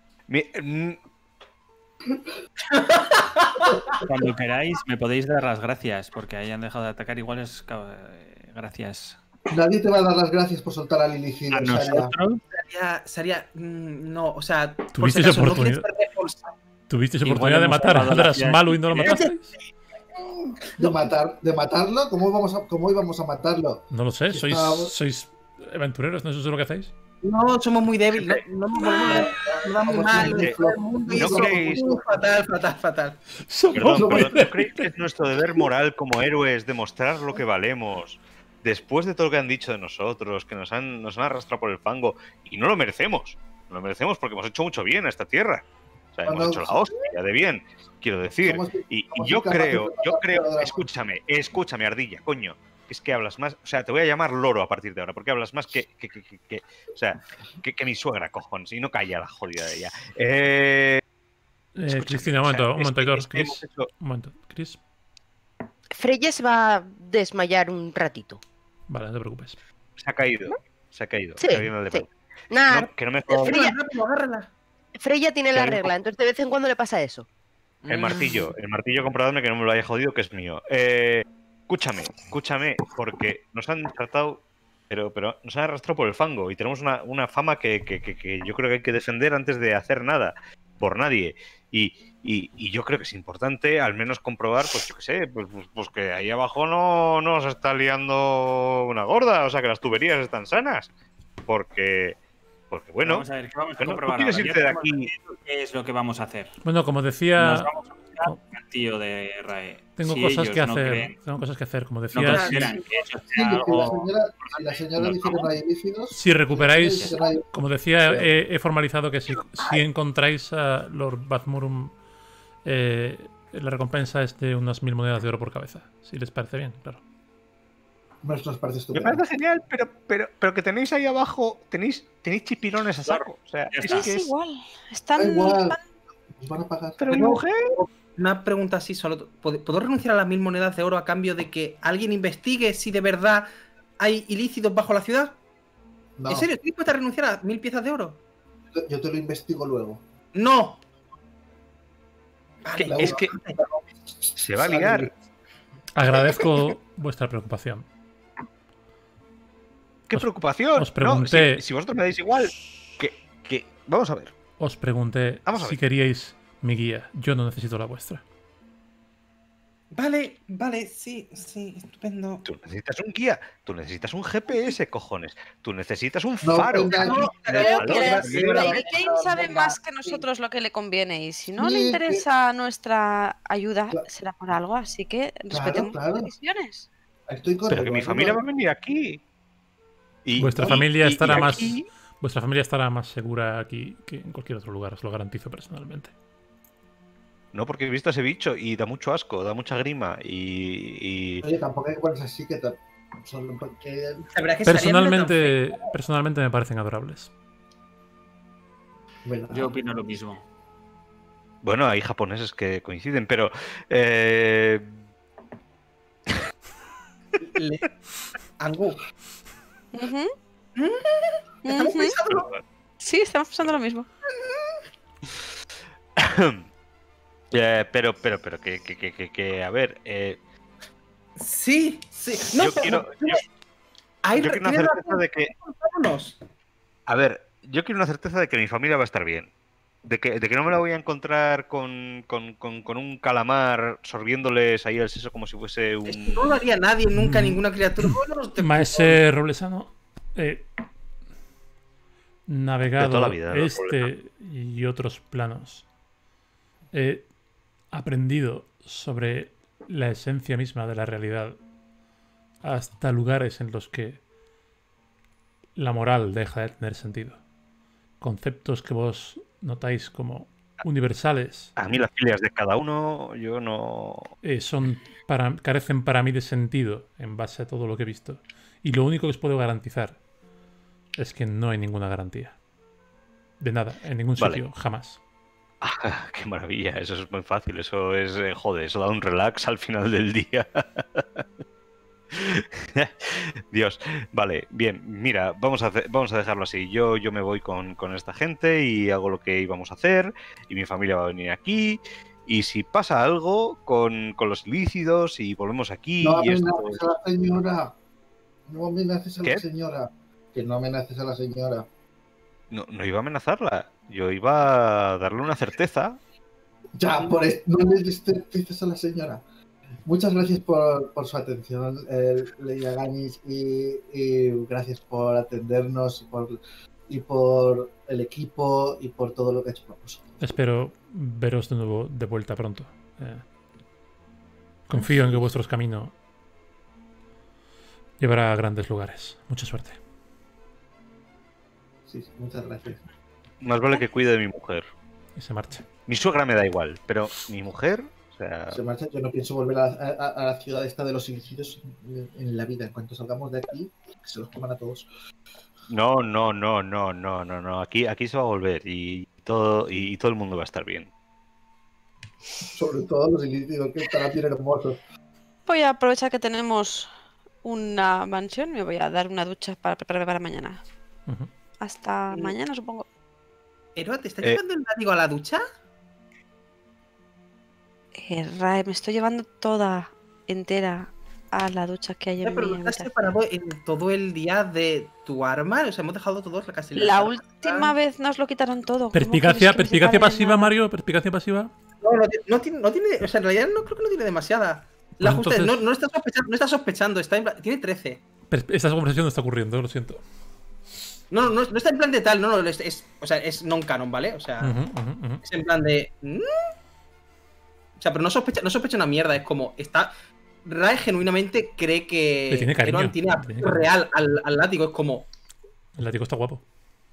Cuando queráis, me podéis dar las gracias porque hayan dejado de atacar. Igual es gracias Nadie te va a dar las gracias por soltar al ilícito. a Saria. nosotros. No, o sea, por si Tuvisteis acaso, no quieres oportunidad. ser responsable. ¿Tuvisteis Igual oportunidad de hemos matar a salvado la Drasmalu y no lo ciudad. matasteis? ¿De matarlo? ¿Cómo íbamos a matarlo? No lo sé, Estábamos- sois aventureros, ¿no es eso lo que hacéis? No, somos muy débiles. No nos da muy mal. muy todo el mundo y ¿No eso- creéis? Fatal. Perdón, ¿no creéis que es nuestro deber moral como héroes demostrar lo que valemos? Después de todo lo que han dicho de nosotros, que nos han arrastrado por el fango, y no lo merecemos. No lo merecemos porque hemos hecho mucho bien a esta tierra. O sea, hemos Cuando- hecho la hostia de bien, quiero decir. Y somos yo incapaces creo, de matar a escúchame, ardilla, coño. Es que hablas más, o sea, te voy a llamar loro a partir de ahora, porque hablas más que mi suegra, cojones, y no calla la jodida de ella. Escúchame, Cristina, un o sea, momento, es Igor. que Chris, hemos hecho- un momento, Chris. Freya se va a desmayar un ratito. Vale, no te preocupes. Se ha caído. Sí, Está bien el sí. debate. Nada, No, que no me Freya, Rápido, agárrala. Freya tiene la Claro. regla, entonces de vez en cuando le pasa eso. El martillo comprobadme que no me lo haya jodido, que es mío. Escúchame, porque nos han tratado, pero nos han arrastrado por el fango y tenemos una fama que yo creo que hay que defender antes de hacer nada por nadie. Y yo creo que es importante al menos comprobar, pues yo qué sé, pues que ahí abajo no nos está liando una gorda, o sea que las tuberías están sanas. Porque bueno, Vamos a ver, ¿qué vamos a bueno, tú comprobar quieres ahora? Ya irte de tenemos aquí. decidido ¿Qué es lo que vamos a hacer? Bueno, como Nos decía, vamos a buscar al tío de Rae. tengo Si cosas ellos que no hacer. creen- Tengo cosas que hacer, como No decía. consideran que eso Sí, sea si algo. la señora dice que no hay ilícitos. Si recuperáis, dice que no hay- como decía, he formalizado que si encontráis a Lord Bathmurum, la recompensa es de unas 1000 monedas de oro por cabeza. Si les parece bien, claro. Nos parece Me estupendo. parece genial, pero que tenéis ahí abajo, tenéis chipirones a saco. O sea, Ya es está. que Es es... igual. Da Están. igual. Nos van a pagar. Pero mi Pero- mujer... Una pregunta así solo. ¿Puedo renunciar a las 1000 monedas de oro a cambio de que alguien investigue si de verdad hay ilícitos bajo la ciudad? No, ¿En serio? ¿Estoy dispuesta a renunciar a 1000 piezas de oro? yo te lo investigo luego. ¡No! Que- Vale, es que se va a liar. Agradezco vuestra preocupación. ¡Qué Os- preocupación! os pregunté- No, si vosotros me dais igual, que... Vamos a ver. Os pregunté Vamos a si ver. queríais mi guía. Yo no necesito la vuestra. Vale, sí, estupendo. Tú necesitas un guía, tú necesitas un GPS, cojones. Tú necesitas un No, faro. Creo que Gracias. Lady Kane sabe más que nosotros lo que le conviene y si no le Sí, interesa nuestra ayuda Claro. será por algo, así que respetemos claro. sus decisiones. Estoy con Pero que mi Eduardo. familia va a venir aquí. Y- Vuestra y- familia y estará más. aquí- Vuestra familia estará más segura aquí que en cualquier otro lugar, os lo garantizo personalmente. No, porque he visto a ese bicho y da mucho asco, da mucha grima y... Oye, tampoco hay que ponerse así que solo porque... La verdad es que estaría menos tan feo. Personalmente me parecen adorables. Bueno, Yo opino lo mismo. Bueno, hay japoneses que coinciden, pero... Angu, Ujú. estamos Ujú. pensando. Sí, estamos pensando lo mismo. pero que, a ver, Sí. No, yo quiero una tienes certeza razón, de que, vámonos. a ver, yo quiero una certeza de que mi familia va a estar bien. De que no me la voy a encontrar con un calamar sorbiéndoles ahí el seso como si fuese Es que un... no lo haría nadie, nunca, ninguna criatura. Bueno, no te- Maese Roblesano, De navegado toda la vida, ¿no? este y otros planos, he aprendido sobre la esencia misma de la realidad, hasta lugares en los que la moral deja de tener sentido. Conceptos que vos notáis como universales A mí las filias de cada uno, yo no... carecen para mí de sentido en base a todo lo que he visto. Y lo único que os puedo garantizar es que no hay ninguna garantía. De nada, en ningún Vale. sitio, jamás. Ah, qué maravilla, eso es muy fácil, eso es, joder, eso da un relax al final del día. Dios, vale, bien, mira, vamos a dejarlo así. Yo me voy con esta gente y hago lo que íbamos a hacer y mi familia va a venir aquí y si pasa algo con los ilícidos y volvemos aquí no y esto... amenaces a la señora. No amenaces a ¿Qué? la señora. Que no amenaces a la señora. No iba a amenazarla, yo iba a darle una certeza. Ya, por esto, no le dices a la señora. Muchas gracias por su atención, Lady Aganis, y gracias por atendernos y por el equipo y por todo lo que ha hecho por nosotros. Espero veros de nuevo de vuelta pronto. Confío en que vuestro camino llevará a grandes lugares. Mucha suerte. Sí, muchas gracias. Más vale que cuide de mi mujer. Y se marcha. Mi suegra me da igual, pero mi mujer, o sea... Se marcha, yo no pienso volver a la ciudad esta de los ilícitos en la vida. En cuanto salgamos de aquí, que se los coman a todos. No. Aquí se va a volver y todo el mundo va a estar bien. Sobre todo los ilícitos, que estarán bien hermosos. Voy a aprovechar que tenemos una mansión y me voy a dar una ducha para prepararme para mañana. Ujú. Hasta mañana, supongo. Eroa, ¿te estás llevando el látigo a la ducha? Rae, me estoy llevando toda entera a la ducha que hay Ya, en pero mi ¿no te has habitación. separado en todo el día de tu arma? O sea, hemos dejado todos la casi La última vez nos lo quitaron todo. ¿Cómo Perspicacia, quieres que me perspicacia separe de pasiva, nada? Mario. Perspicacia pasiva. No tiene. O sea, en realidad no creo que no tiene demasiada. La Pues justa, entonces- no está sospechando, está en tiene 13. Esta conversación no está ocurriendo, lo siento. No está en plan de tal, o sea, es non-canon, ¿vale? O sea, Ujú. es en plan de. O sea, pero no sospecha una mierda, es como. Rae genuinamente cree que Le tiene cariño, Eroan tiene le apego tiene cariño. real al látigo, es como. El látigo está guapo.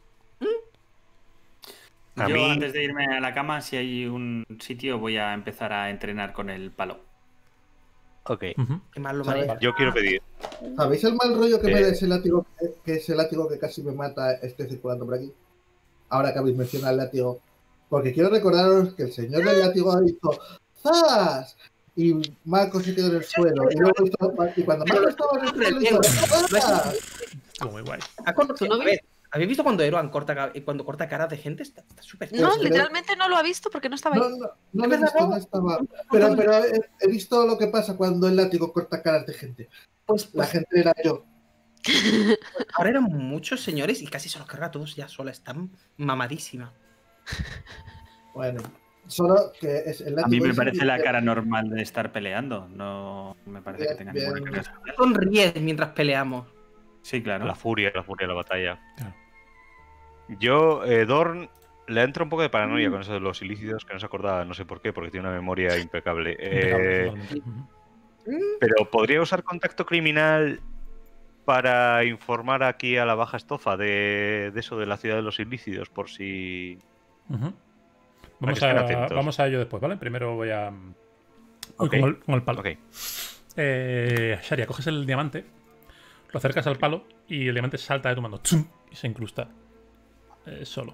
A Yo mí- antes de irme a la cama, si hay un sitio, voy a empezar a entrenar con el palo. Ok, Ujú. Qué mal lo ¿Sabes? maneja. yo quiero pedir. ¿Sabéis el mal rollo que me Eh. da ese látigo, que ese látigo que casi me mata esté circulando por aquí? Ahora que habéis mencionado el látigo. Porque quiero recordaros que el señor del látigo ha dicho ¡zas! Y Marco se quedó en el suelo. Y cuando Marco estaba en el suelo, hizo ¡zas! Estuvo muy guay. A ver, ¿habéis visto cuando Eroan cuando corta caras de gente? Está súper No, Pues, literalmente no lo ha visto porque no estaba ahí. No lo he visto, no estaba. Pero he visto lo que pasa cuando el látigo corta caras de gente. Pues La gente era yo. ahora eran muchos señores y casi se los carga a todos ya sola. Está mamadísima. Bueno, Solo que es el A mí me látigo parece la ese- cara normal de estar peleando. No me parece que tenga Bien, ninguna bien. cara. Sonríes mientras peleamos. Sí, claro. La furia de la batalla. Claro. Yo, Dorn, le entra un poco de paranoia con eso de los ilícitos, que no se acordaba, no sé por qué, porque tiene una memoria impecable. Impecable, totalmente. Ujú. Pero ¿podría usar contacto criminal para informar aquí a la baja estofa de eso de la ciudad de los ilícitos, por si... Ujú. Para que estén atentos. Vamos a ello después, ¿vale? Primero voy Ok. con el palo. Ok. Sharia, coges el diamante, lo acercas al palo y el diamante salta de tu mano ¡tum! Y se incrusta solo.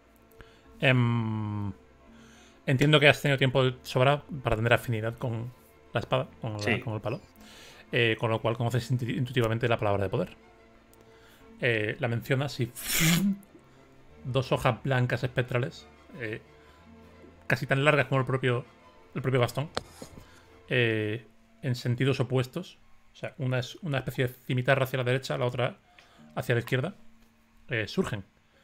Entiendo que has tenido tiempo de sobra para tener afinidad con la espada, con el palo. Con lo cual conoces intuitivamente la palabra de poder. La mencionas y 2 hojas blancas espectrales, casi tan largas como el propio bastón, en sentidos opuestos. O sea, una es una especie de cimitarra hacia la derecha, la otra hacia la izquierda. Surgen.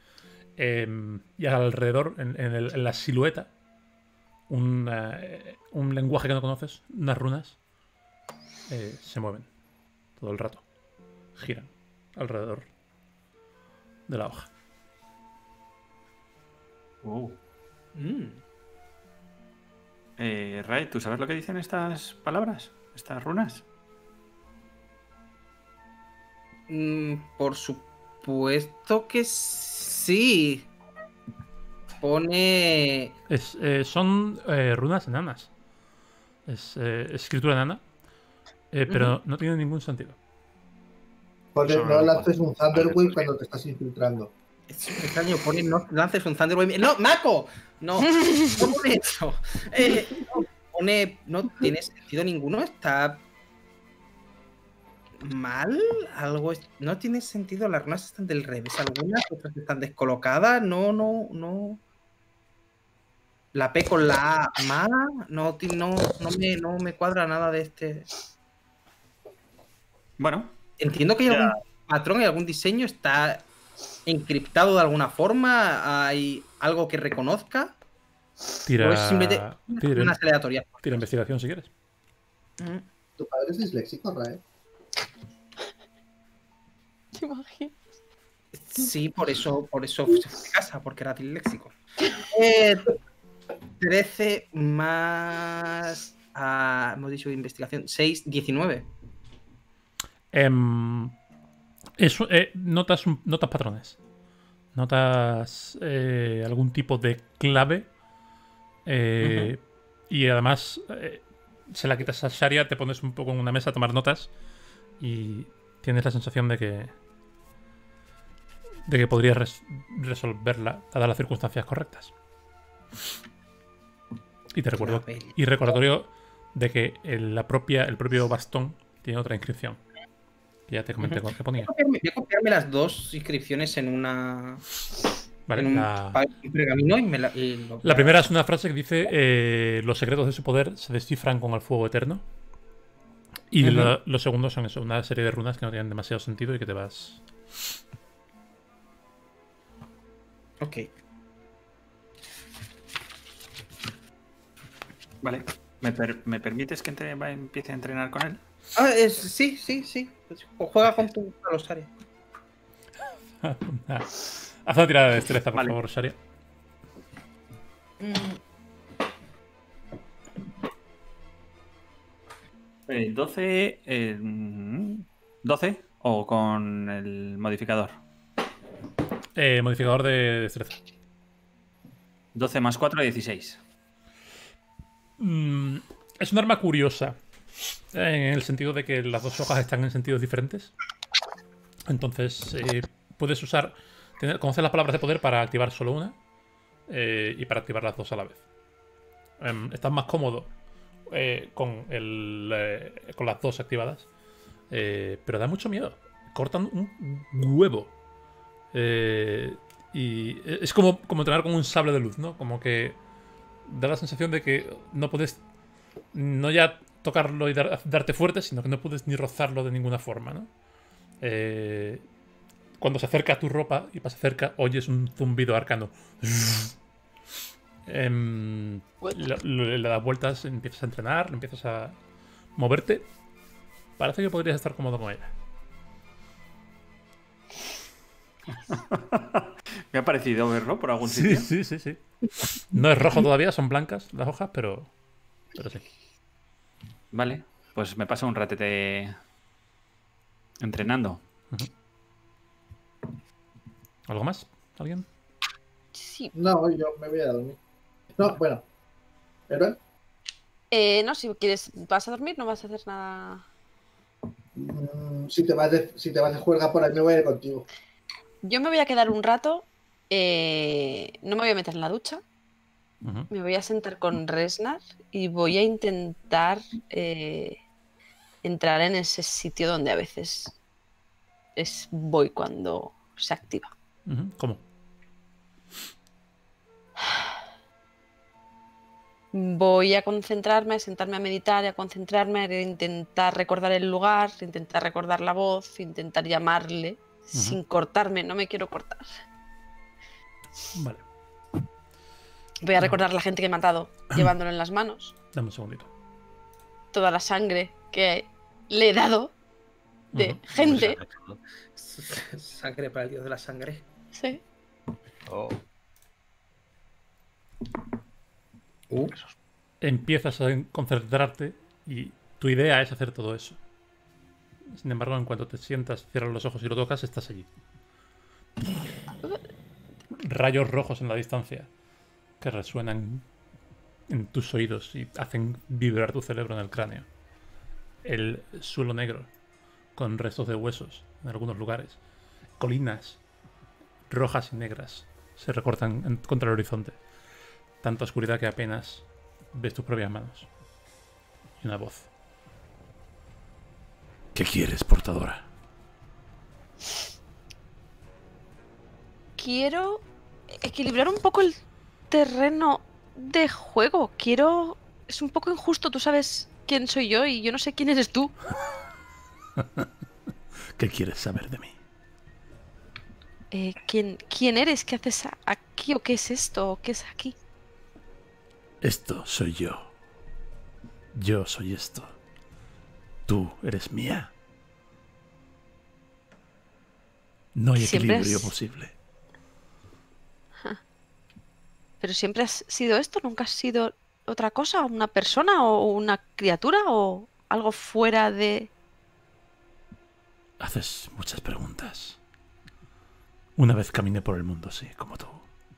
Y alrededor, en la silueta, un lenguaje que no conoces, unas runas, se mueven todo el rato. Giran alrededor de la hoja. Ray, ¿tú sabes lo que dicen estas palabras? ¿Estas runas? Por supuesto que sí. Pone... Son runas enanas. Es escritura enana. Pero no tiene ningún sentido. Porque Solo no lo lances un Thunderwave Vale, cuando te estás infiltrando. Es extraño, pone no lances un Thunderwave. ¡No, Mako! No, no pone eso. No, pone... No tiene sentido ninguno. Está... mal. Algo... No tiene sentido. Las runas están del revés. Algunas, otras están descolocadas. No. La P con la A mala. No me cuadra nada de este... Bueno, Entiendo que hay algún patrón, hay algún diseño, está encriptado de alguna forma, hay algo que reconozca. Tira, O es simplemente unas aleatorias. tira investigación si quieres. Tu padre es disléxico, Rae. ¿Te imaginas? Sí, por eso se fue de casa, porque era disléxico. 13 más... hemos dicho de investigación. 6, 19. Notas patrones. Notas algún tipo de clave. Y además se la quitas a Sharia, te pones un poco en una mesa a tomar notas y tienes la sensación de que podrías resolverla dadas las circunstancias correctas. Y te recuerdo y recordatorio de que el propio bastón tiene otra inscripción. Que ya te comenté con qué ponía. Voy a copiarme las dos inscripciones en una... Vale, en un pergamino la primera es una frase que dice los secretos de su poder se descifran con el fuego eterno. Y los segundos son eso, una serie de runas que no tienen demasiado sentido y que te vas... Ok. vale. ¿Me permites que empiece a entrenar con él? Sí. Pues juega con tu Rosario. Haz una tirada de destreza, por favor, Sharia. 12. 12 o con el modificador. Modificador de destreza. 12 más 4, 16. Es un arma curiosa. En el sentido de que las dos hojas están en sentidos diferentes. Entonces, puedes usar. Conocer las palabras de poder para activar solo una. Y para activar las dos a la vez. Estás más cómodo con las dos activadas. Pero da mucho miedo. Cortan un huevo. Y es como entrenar con un sable de luz, ¿no? Como que da la sensación de que no puedes no ya tocarlo y darte fuerte, sino que no puedes ni rozarlo de ninguna forma, ¿no? Cuando se acerca a tu ropa y pasa cerca, oyes un zumbido arcano. Le das vueltas, empiezas a entrenar, empiezas a moverte. Parece que podrías estar cómodo con ella. Me ha parecido verlo por algún Sí, sitio. sí. No es rojo todavía, son blancas las hojas, pero sí. Vale, pues me paso un ratete entrenando. ¿Algo más? ¿Alguien? Sí. No, yo me voy a dormir. No, bueno. ¿Pero? No, si quieres, ¿vas a dormir? ¿No vas a hacer nada? Si te vas de juerga por ahí, me voy a ir contigo. Yo me voy a quedar un rato. No me voy a meter en la ducha. Me voy a sentar con Resnar y voy a intentar entrar en ese sitio donde a veces voy cuando se activa. ¿Cómo? Voy a concentrarme, a sentarme a meditar y a concentrarme, a intentar recordar el lugar, intentar recordar la voz, intentar llamarle sin cortarme. No me quiero cortar. Vale. Voy a recordar la gente que he matado, llevándolo en las manos. Dame un segundito. Toda la sangre que le he dado de gente. Sangre para el dios de la sangre. Sí. Oh. Empiezas a concentrarte y tu idea es hacer todo eso. Sin embargo, en cuanto te sientas, cierras los ojos y lo tocas, estás allí. Rayos rojos en la distancia que resuenan en tus oídos y hacen vibrar tu cerebro en el cráneo. El suelo negro con restos de huesos en algunos lugares. Colinas rojas y negras se recortan contra el horizonte. Tanta oscuridad que apenas ves tus propias manos. Y una voz. ¿Qué quieres, portadora? Quiero equilibrar un poco el terreno de juego. Es un poco injusto, tú sabes quién soy yo y yo no sé quién eres tú. ¿Qué quieres saber de mí? ¿Quién eres? ¿Qué haces aquí? ¿O qué es esto? ¿O qué es aquí? Esto soy yo. Yo soy esto. Tú eres mía. No hay equilibrio posible. ¿Pero siempre has sido esto? ¿Nunca has sido otra cosa? ¿Una persona o una criatura? ¿O algo fuera de...? Haces muchas preguntas. Una vez caminé por el mundo, sí, como tú.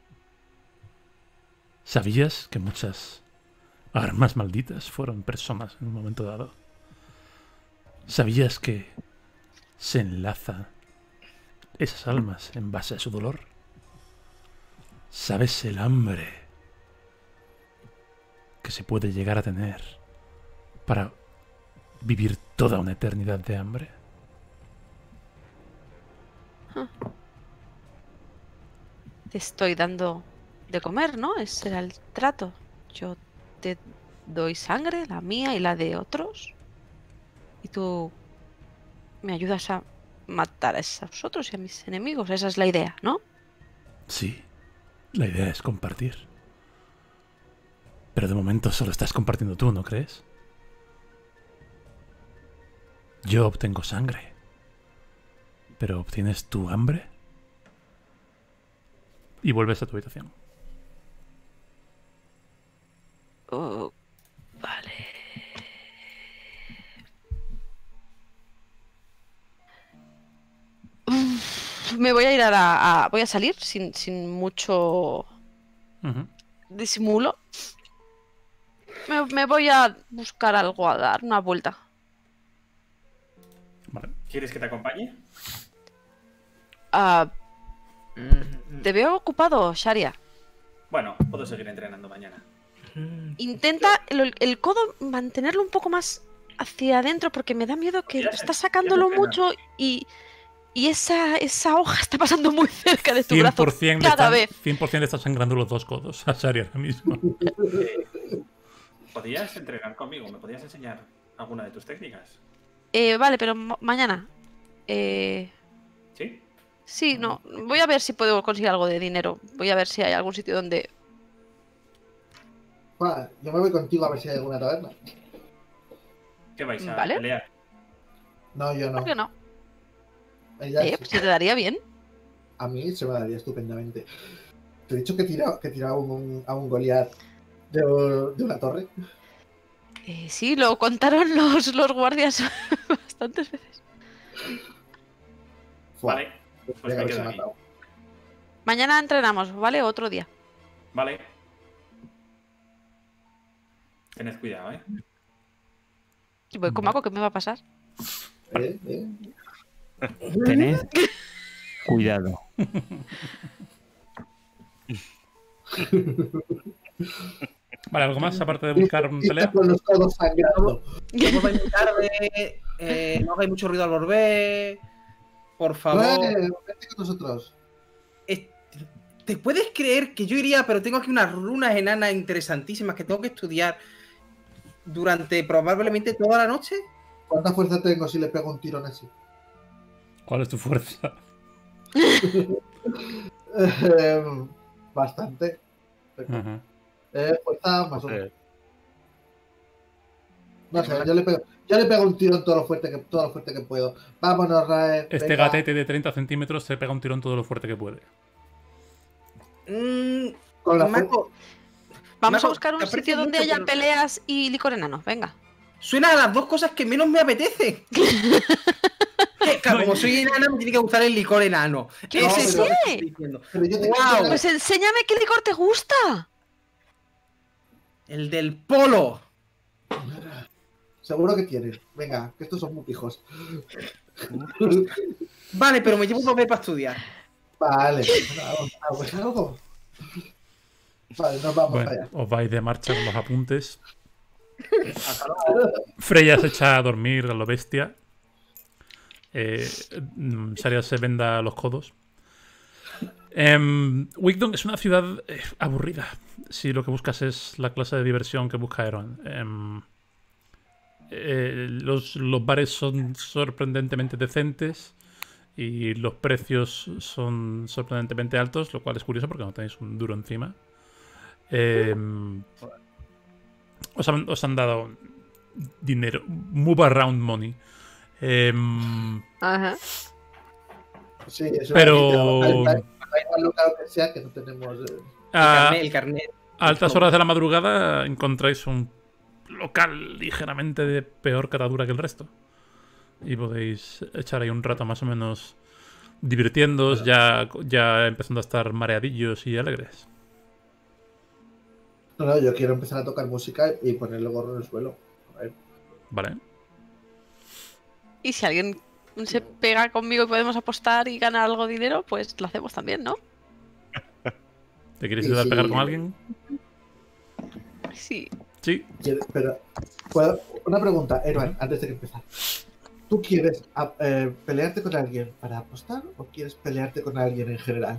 ¿Sabías que muchas armas malditas fueron personas en un momento dado? ¿Sabías que se enlazan esas almas en base a su dolor? ¿Sabes el hambre que se puede llegar a tener para vivir toda una eternidad de hambre? Te estoy dando de comer, ¿no? Ese será el trato. Yo te doy sangre, la mía y la de otros. Y tú me ayudas a matar a esos otros y a mis enemigos. Esa es la idea, ¿no? Sí, la idea es compartir. Pero de momento solo estás compartiendo tú, ¿no crees? Yo obtengo sangre. ¿Pero obtienes tu hambre? Y vuelves a tu habitación. Oh, vale. Me voy a ir voy a salir sin mucho disimulo. Me voy a buscar algo a dar, una vuelta. Vale. ¿Quieres que te acompañe? Te veo ocupado, Sharia. Bueno, puedo seguir entrenando mañana. Intenta el codo mantenerlo un poco más hacia adentro porque me da miedo que estás sacándolo mucho y esa hoja está pasando muy cerca de tu brazo cada vez. 100% le estás sangrando los dos codos a Sharia ahora mismo. ¿Podrías entrenar conmigo? ¿Me podrías enseñar alguna de tus técnicas? Vale, pero mañana. ¿Sí? Sí, no. Voy a ver si puedo conseguir algo de dinero. Voy a ver si hay algún sitio donde Yo me voy contigo a ver si hay alguna taberna. ¿Qué vais a Vale. pelear? No, yo no. ¿Por qué no? Ella sí. Pues se te daría bien. A mí se me daría estupendamente. Te he dicho que tiraba a un Goliath de una torre. Sí, lo contaron los guardias bastantes veces. Fua, Vale, pues tenía que me haberse quedo aquí. matado. Mañana entrenamos, ¿vale? Otro día. Vale. Tened cuidado, ¿eh? Y voy con Mako, ¿qué me va a pasar? Tened cuidado. Vale, ¿algo más aparte de buscar una pelea? Con los codos sangrando. No volváis muy tarde, no hagáis mucho ruido al volver. Por favor. Vente con nosotros. ¿Te puedes creer que yo iría, pero tengo aquí unas runas enanas interesantísimas que tengo que estudiar durante probablemente toda la noche? ¿Cuánta fuerza tengo si le pego un tirón así? ¿Cuál es tu fuerza? Bastante. Ajá. Fuerza más o menos. No sé, yo le pego un tirón todo lo fuerte que puedo. Vámonos, Rae. Este venga. gatete de 30 centímetros se pega un tirón todo lo fuerte que puede. Con la Marco, Vamos Mako, a buscar un te aprecio sitio donde mucho, haya pero peleas y licor enano. Venga. suena a las dos cosas que menos me apetecen. Claro, como soy enana, me tiene que gustar el licor enano. ¿Qué Ese es es lo que ese? estoy diciendo. Pero yo te ¡Guau! quiero Pues enséñame qué licor te gusta. El del polo. Seguro que tienen. Venga, que estos son muy pijos. Vale, pero me llevo un papel para estudiar. Vale. Algo. Vale, nos vamos Bueno, allá. os vais de marcha con los apuntes. Freya se echa a dormir a lo bestia. Saria se venda los codos. Wigdon es una ciudad aburrida. Si lo que buscas es la clase de diversión que busca Eron. Los bares son sorprendentemente decentes y los precios son sorprendentemente altos, lo cual es curioso porque no tenéis un duro encima. Os han dado dinero, move around money. Ajá. Sí, eso Pero hay más local que sea que no tenemos. El carnet. a altas horas de la madrugada encontráis un local ligeramente de peor catadura que el resto. Y podéis echar ahí un rato más o menos divirtiéndoos, ya empezando a estar mareadillos y alegres. No, yo quiero empezar a tocar música y poner el gorro en el suelo. A ver. Vale. Y si alguien se pega conmigo y podemos apostar y ganar algo de dinero, pues lo hacemos también, ¿no? ¿Te quieres Sí, ir a sí. pegar con alguien? Sí. Sí. Pero, una pregunta, Erwan, antes de que empezar. ¿Tú quieres pelearte con alguien para apostar o quieres pelearte con alguien en general?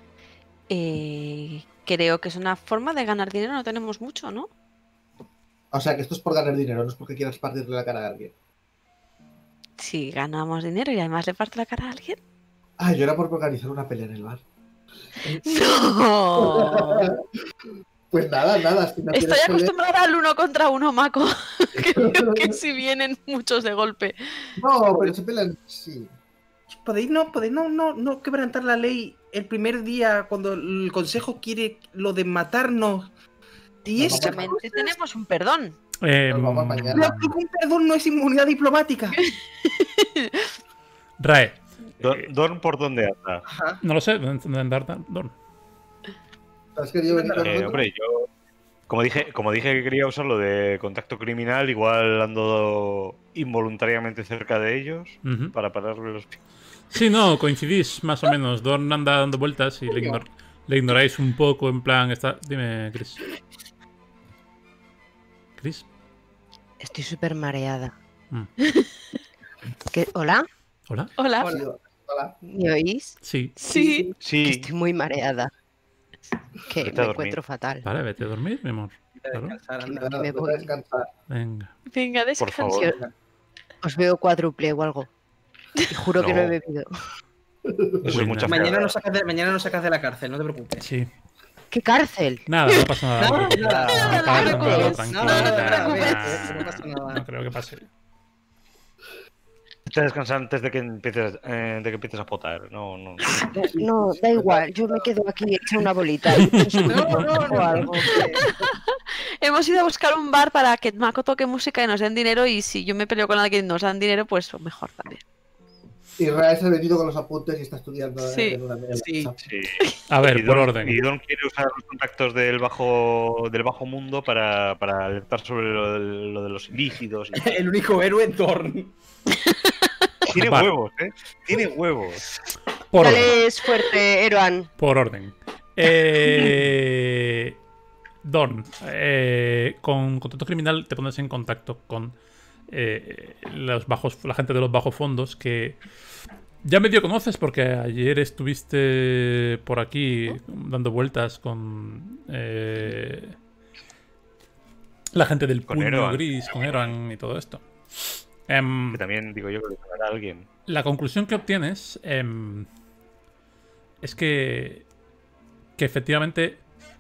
Creo que es una forma de ganar dinero, no tenemos mucho, ¿no? O sea, que esto es por ganar dinero, no es porque quieras partirle la cara a alguien. Si ganamos dinero y además le parte la cara a alguien. Ah, yo era por organizar una pelea en el bar. ¡No! Pues nada, si no Estoy quieres pelear- acostumbrada al 1 contra 1, Mako. Creo que si vienen muchos de golpe. No, pero se pelean, sí. ¿Podéis no quebrantar la ley el primer día cuando el consejo quiere lo de matarnos? Y No, es Básicamente tenemos un perdón. Nos vamos mañana. un perdón no es inmunidad diplomática. Rae. ¿Dorn por dónde anda? Ajá. No lo sé. ¿Dónde andar Dorn? ¿Has querido venir con nosotros? Hombre, yo. Como dije que quería usar lo de contacto criminal, igual ando involuntariamente cerca de ellos Ujú. para pararle los pies. Sí, no, coincidís más o menos. Dorn anda dando vueltas y le ignoráis un poco, en plan. Dime, Chris. ¿Chris? Estoy súper mareada. Mm. ¿Hola? ¿Hola? Hola. Hola. ¿Me oís? Sí. Sí. Que Sí, estoy muy mareada. Que Vete a me dormir. encuentro fatal. Vale, vete a dormir, mi amor. Claro. Descansar, anda. Nada, Me vete a voy. descansar. Venga. Venga, por descansa. favor. Os veo cuádruple o algo. Y juro que no he No. bebido. Eso es mucha Mañana mierda. nos sacas de la cárcel, no te preocupes. Sí. ¡Qué cárcel! Nada, no pasa nada. No te preocupes. Nada, No pasa nada, no tranquila. no pasa nada. No creo que pase. Te descansar antes de que empieces a potar. No. No, da igual, yo me quedo aquí hecha una bolita. Y o algo. Hemos ido a buscar un bar para que Mako toque música y nos den dinero. Y si yo me peleo con alguien y nos dan dinero, pues mejor también. Y Rae se ha venido con los apuntes y está estudiando Sí. en una mesa. Sí. A ver, por orden. Y Don quiere usar los contactos del bajo mundo para alertar sobre lo de los ilícitos. Y... El único héroe, Thorn. Tiene Vale. huevos, ¿eh? Tiene huevos. Por orden. Dale es fuerte, Eroan. Por orden. Don, con contacto criminal te pones en contacto con la gente de los bajos fondos que ya medio conoces porque ayer estuviste por aquí dando vueltas con la gente del Con puño Eroan. gris, con Eroan y todo esto. Que también digo yo que le sonará a alguien. La conclusión que obtienes es que efectivamente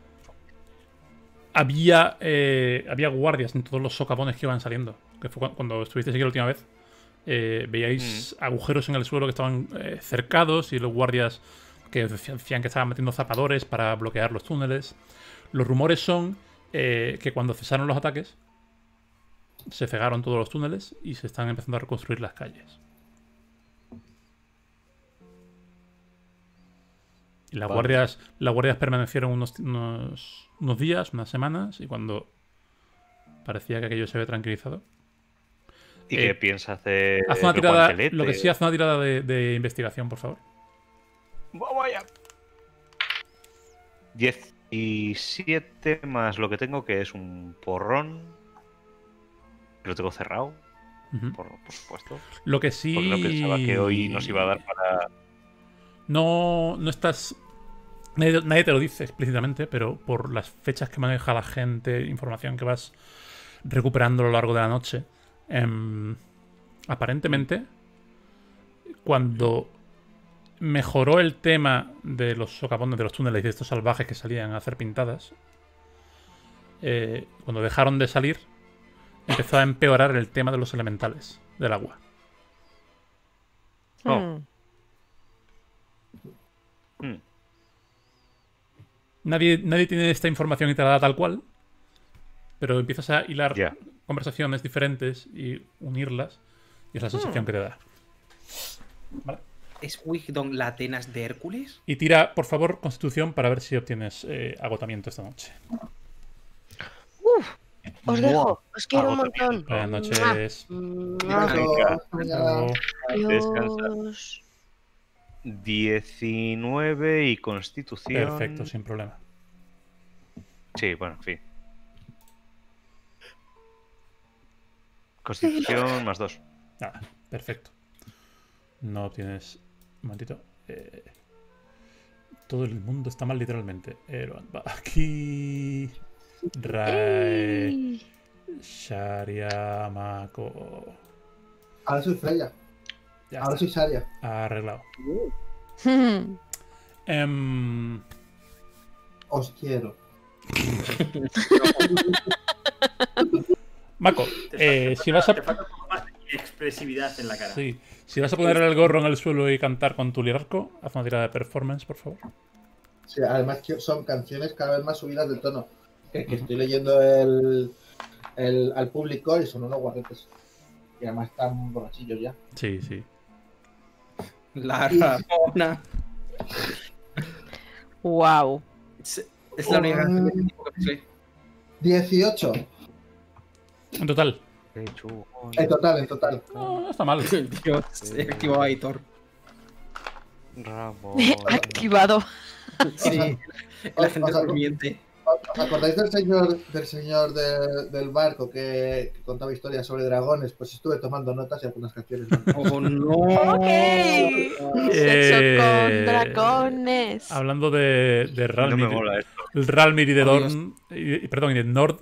había guardias en todos los socavones que iban saliendo. Que fue cuando estuviste aquí la última vez. Veíais agujeros en el suelo que estaban cercados y los guardias que decían que estaban metiendo zapadores para bloquear los túneles. Los rumores son que cuando cesaron los ataques se cegaron todos los túneles y se están empezando a reconstruir las calles. Y las guardias permanecieron unos días, unas semanas, y cuando parecía que aquello se había tranquilizado. ¿Y qué piensa hacer? Haz una tirada, Guantelete? lo que sí, haz una tirada de investigación, por favor. Vaya. 17 más lo que tengo, que es un porrón. Lo tengo cerrado, Ujú. por supuesto. Lo que sí... Porque no pensaba que hoy nos iba a dar para... No estás... Nadie te lo dice explícitamente, pero por las fechas que maneja la gente, información que vas recuperando a lo largo de la noche, aparentemente, cuando mejoró el tema de los socavones, de los túneles y de estos salvajes que salían a hacer pintadas, cuando dejaron de salir, empezó a empeorar el tema de los elementales del agua. Oh. Hmm. Nadie tiene esta información integrada tal cual, pero empiezas a hilar Ya. conversaciones diferentes y unirlas, y es la sensación que te da. ¿Vale? ¿Es Wigdon la Atenas de Hércules? Y tira, por favor, Constitución para ver si obtienes agotamiento esta noche. Os dejo, os quiero un montón. Buenas noches. Descansa. Adiós. 19 y Constitución. Perfecto, sin problema. Sí, bueno, en fin. Constitución más 2. Nada, perfecto. No tienes... Un momentito. Todo el mundo está mal, literalmente. Eroan va aquí. Rae. Sharia, Mako. Ahora soy Freya. Ya Ahora está. soy Sharia. Arreglado. Os quiero. Mako, si vas a... Te falta un poco más de expresividad en la cara. Sí. Si vas a poner el gorro en el suelo y cantar con tu lirarco, haz una tirada de performance, por favor. Sí, además que son canciones cada vez más subidas de tono. Que estoy leyendo al público y son unos guarretes. Y además están borrachillos ya. Sí, sí. La Ramona. Wow. Es la única canción de este tipo que sé. 18. En total. En total. No está mal. Dios, he activado a Aitor. Ramón. Activado. Sí, la gente durmiente. ¿Os acordáis del señor del barco que contaba historias sobre dragones? Pues estuve tomando notas y algunas canciones. Oh, no. Ok. Sexo con dragones. Hablando de No me Ralmir, mola esto. el Ralmir y de Oh, Dorn, perdón, y de Nord,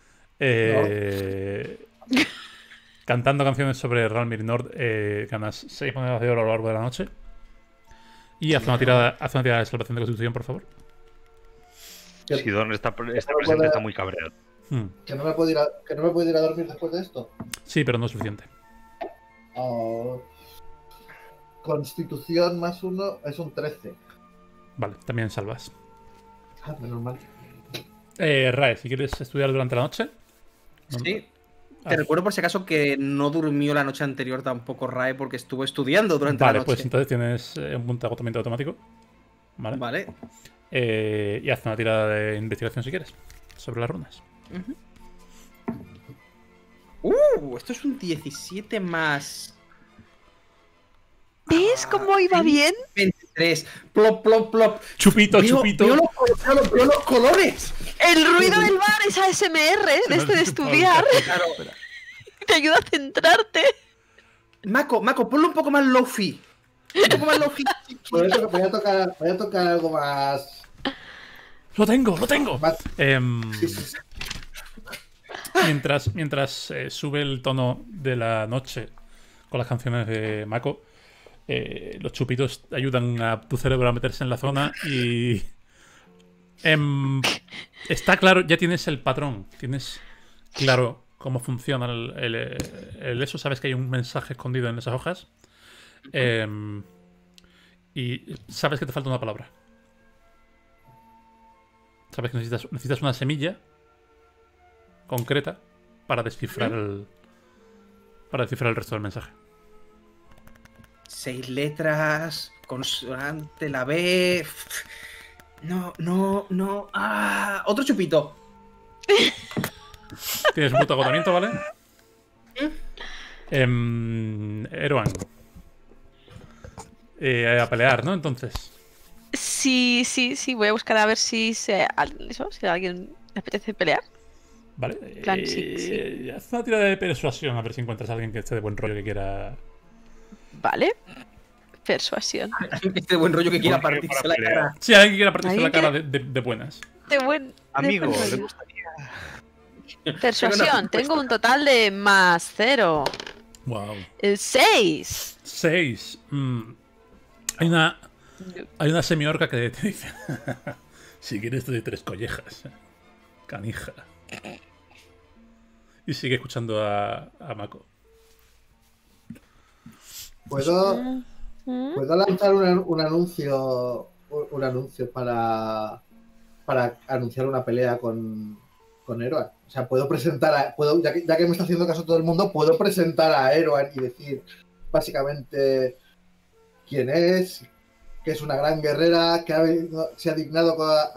cantando canciones sobre Ralmir y Nord, ganas 6 monedas de oro a lo largo de la noche. Y haz una tirada de salvación de constitución, por favor. Sidon está presente, está muy cabreado. Que no me puedo ir a dormir después de esto. Sí, pero no es suficiente. Oh. Constitución más 1 es un 13. Vale, también salvas. Menos mal. Rae, si quieres estudiar durante la noche. Sí. Te recuerdo por si acaso que no durmió la noche anterior tampoco Rae porque estuvo estudiando durante la noche. Vale, pues entonces tienes un punto de agotamiento automático. Vale. Y haz una tirada de investigación si quieres sobre las runas. Esto es un 17 más. ¿Ves cómo iba bien? 23. Plop, plop, plop. Chupito. Veo los colores. El ruido del bar es ASMR de estudiar. Claro. Te ayuda a centrarte. Mako, ponlo un poco más low-fi. Un poco más low-fi. Voy a tocar algo más. ¡Lo tengo! Sí. Mientras sube el tono de la noche con las canciones de Mako, los chupitos ayudan a tu cerebro a meterse en la zona y... está claro, ya tienes el patrón, tienes claro cómo funciona el eso, sabes que hay un mensaje escondido en esas hojas y sabes que te falta una palabra. Sabes que necesitas una semilla concreta para descifrar el resto del mensaje. 6 letras, consonante, la B. No. Otro chupito. Tienes mucho agotamiento, ¿vale? Eroan. A pelear, ¿no? Entonces. Sí. Voy a buscar a ver si a alguien le apetece pelear. Vale. Plan, sí. Haz una tirada de persuasión a ver si encuentras a alguien que esté de buen rollo que quiera. Vale. Persuasión. Alguien que esté de buen rollo que quiera partirse la cara. Sí, alguien que quiera partirse la cara de buenas. Amigo, de le buen gustaría. Persuasión. Tengo un total de más 0. Wow. 6. 6. Hay una semi-orca que te dice: si quieres te doy 3 collejas. Canija. Y sigue escuchando a Mako. ¿Puedo lanzar un anuncio para anunciar una pelea con Eroan? O sea, puedo presentar ya que me está haciendo caso todo el mundo, puedo presentar a Eroan y decir básicamente quién es, que es una gran guerrera, que se ha dignado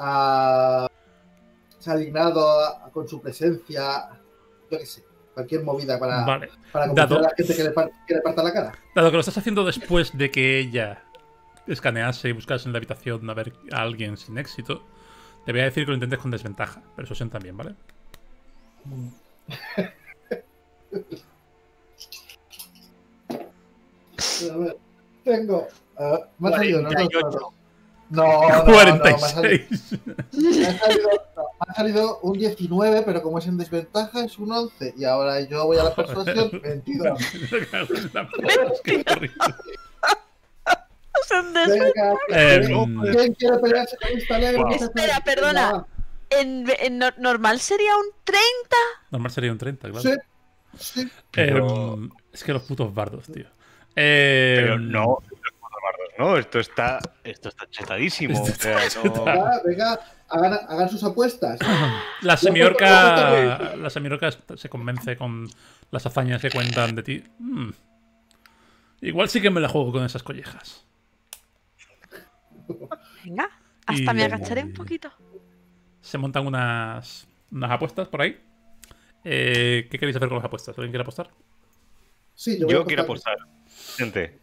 con su presencia, yo qué sé, cualquier movida para convencer a la gente que le parta la cara. Dado que lo estás haciendo después de que ella escanease y buscase en la habitación a ver a alguien sin éxito, te voy a decir que lo intentes con desventaja. Persuasión también, ¿vale? A ver, tengo... me ha salido, 48. No, 46. Me ha salido un 19, pero como es en desventaja es un 11. Y ahora yo voy a la persuasión, 22. Qué horrible. Venga, ¿quién quiere pelearse con esta negra? Espera, perdona. ¿En normal sería un 30? Normal sería un 30, claro. Sí. Es que los putos bardos, tío. Pero no, no, esto está chetadísimo. O sea, no... Venga, hagan sus apuestas. La semiorca se convence con las hazañas que cuentan de ti. Igual sí que me la juego con esas collejas. Venga, hasta me agacharé un poquito. Se montan unas apuestas por ahí. ¿Qué queréis hacer con las apuestas? ¿Alguien quiere apostar? Sí, yo quiero apostar. Gente.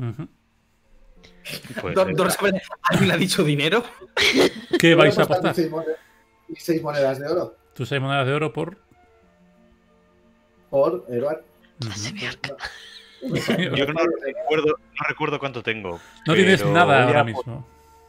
Pues, ¿alguien le ha dicho dinero? ¿Qué vais a apostar? 6 monedas de oro. ¿Tus 6 monedas de oro por? Por Eroan. Yo no recuerdo cuánto tengo. No tienes nada ahora mismo.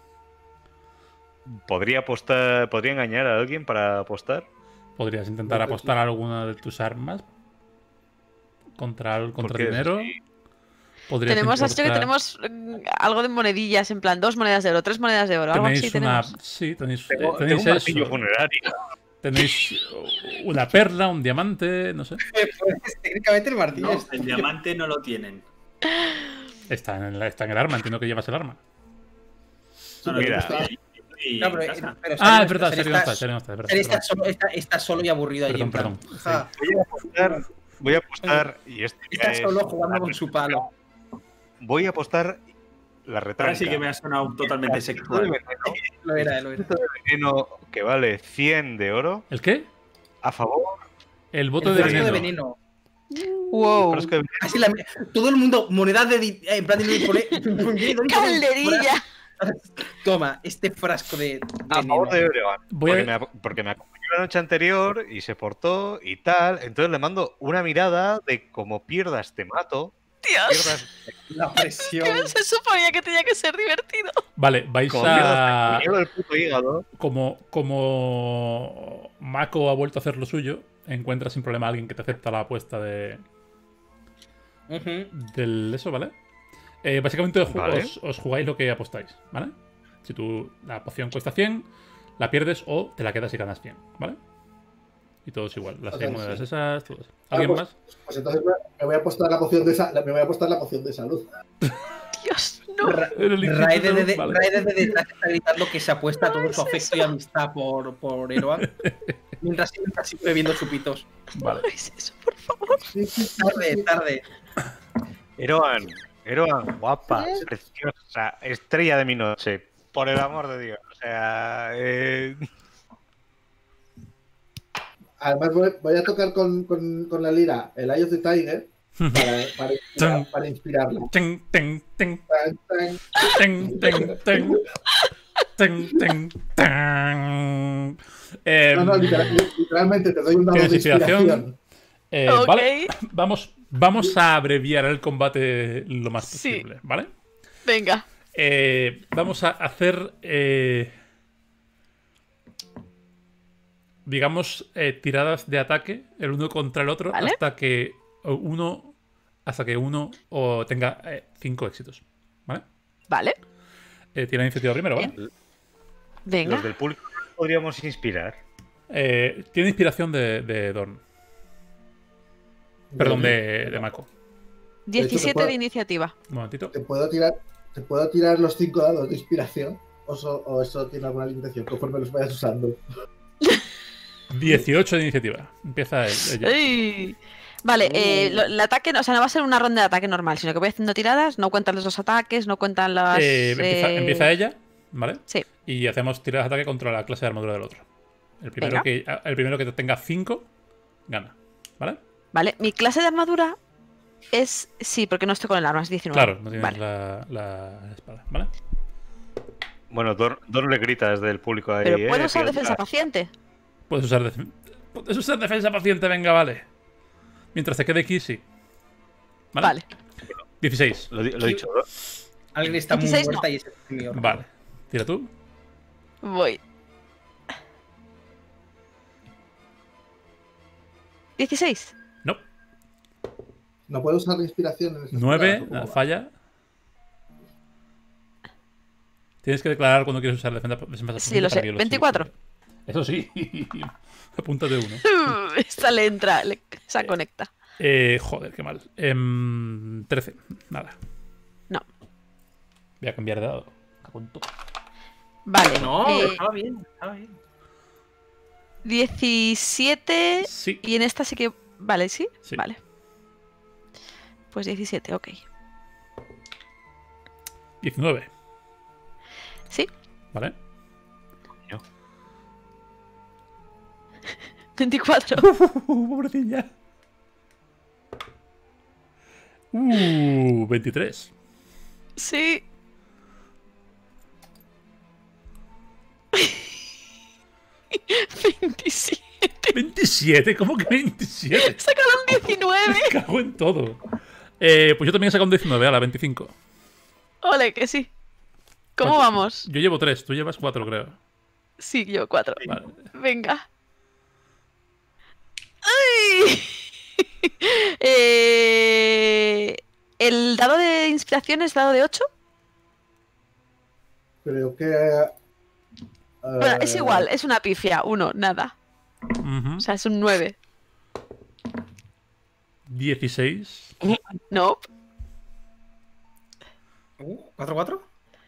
¿Podría apostar? ¿Podría engañar a alguien para apostar? ¿Podrías intentar apostar alguna de tus armas contra dinero? Tenemos, has dicho que tenemos algo de monedillas, en plan 2 monedas de oro, 3 monedas de oro, algo así tenemos. Sí, tenéis Tengo un martillo eso. funerario. Tenéis una perla, un diamante, no sé. Pues, técnicamente el martillo. No, el diamante no lo tienen. Está en el arma, entiendo que llevas el arma. No, no, Mira. estoy ahí, estoy No, en pero, casa. pero Es verdad, Ser Ser no está, es verdad. está solo y aburrido allí. Perdón, en plan, perdón. ja, Voy a apostar y esto está ya solo es- jugando con su palo. Voy a apostar la retranca. Ahora sí que me ha sonado totalmente El sexual. Lo era. punto de veneno que vale 100 de oro ¿El qué? a favor. El bote El de frasco veneno. de veneno. Wow. Frasco de veneno. Así todo el mundo, monedas de. En plan de pone. ¡Calderilla! Toma, este frasco de A favor de veneno. Oregon. Voy a- Porque me acompañó la noche anterior y se portó y tal. Entonces le mando una mirada de como pierdas te mato. Dios. Pierdas, La presión. Que se suponía que tenía que ser divertido. Vale, vais como pierdas a. te miedo el puto hígado. Como Mako ha vuelto a hacer lo suyo, encuentras sin problema a alguien que te acepta la apuesta del eso, ¿vale? Básicamente Vale. os jugáis lo que apostáis, ¿vale? Si la poción cuesta 100, la pierdes o te la quedas y ganas 100, ¿vale? Y todo es igual, las 100 Ok, monedas sí. esas, todo eso. ¿Alguien pues, más? Pues entonces me voy a apostar la poción de salud. Dios, no. Ray desde Vale. detrás está gritando que se apuesta todo su afecto y amistad por Eroan. Mientras sigue bebiendo chupitos. Vale. No es eso, por favor. Tarde. Eroan, guapa, preciosa, estrella de mi noche. Por el amor de Dios. O sea, Además voy a tocar con la lira el Eye of the Tiger para inspirarla. Ten, ten, ten, Tan, tan. ten, ten, ten. Ten, ten, ten. No, literalmente te doy un dado de ¿Tienes inspiración? inspiración. Ok. Vale, vamos a abreviar el combate lo más Sí. posible, ¿vale? Venga. Vamos a hacer, digamos, tiradas de ataque el uno contra el otro ¿Vale? hasta que uno tenga 5 éxitos, ¿vale? Vale. Tira iniciativa primero, ¿vale? Venga. los del público podríamos inspirar. Tiene inspiración de Dorn. Perdón, de Mako. 17 de iniciativa. Un momentito. ¿Te puedo tirar los 5 dados de inspiración? ¿O eso tiene alguna limitación conforme los vayas usando? 18 de iniciativa. Empieza ella. ¡Ey! Vale, el ataque, o sea, no va a ser una ronda de ataque normal, sino que voy haciendo tiradas, no cuentan los dos ataques, no cuentan las... Empieza ella, ¿vale? Sí. Y hacemos tiradas de ataque contra la clase de armadura del otro. El primero que tenga 5 gana, ¿vale? Vale, mi clase de armadura es... Sí, porque no estoy con el arma, es 19. Claro, no tienes Vale. la espada, ¿vale? Bueno, Dorn le grita desde el público ahí. Pero puedo usar tío, defensa paciente. Puedes usar defensa paciente, venga, vale. Mientras te quede aquí, sí. Vale. 16. Lo he dicho, ¿no? Alguien está muy 16 muerta no. y ese es mío. Vale. Tira tú. Voy. 16. No. No puedo usar la inspiración en esta 9. jugada, ¿cómo va? Falla. Tienes que declarar cuando quieres usar defensa paciente. Sí, lo para sé. que lo 24. siga. Eso sí. Apúntate uno. Esta le entra, se conecta. Joder, qué mal. 13. Nada. No. Voy a cambiar de dado. Cago en todo. Vale. No, estaba bien. 17. Sí. Y en esta sí que... Vale, ¿sí? Sí. Vale. Pues 17, ok. 19. Sí. ¿Vale? 24. Pobrecilla. 23. Sí. ¡27! 27, ¿cómo que 27? ¡Sacaron 19! Me cago en todo. Pues yo también he sacado un 19, a la 25. Ole, que sí. ¿Cómo ¿Cuánto? vamos? Yo llevo 3, tú llevas 4, creo. Sí, yo 4. Vale. Venga. ¡Ay! ¿El dado de inspiración es dado de 8? Creo que. Bueno, es igual, es una pifia. 1, nada. O sea, es un 9. 16. No. ¿4-4?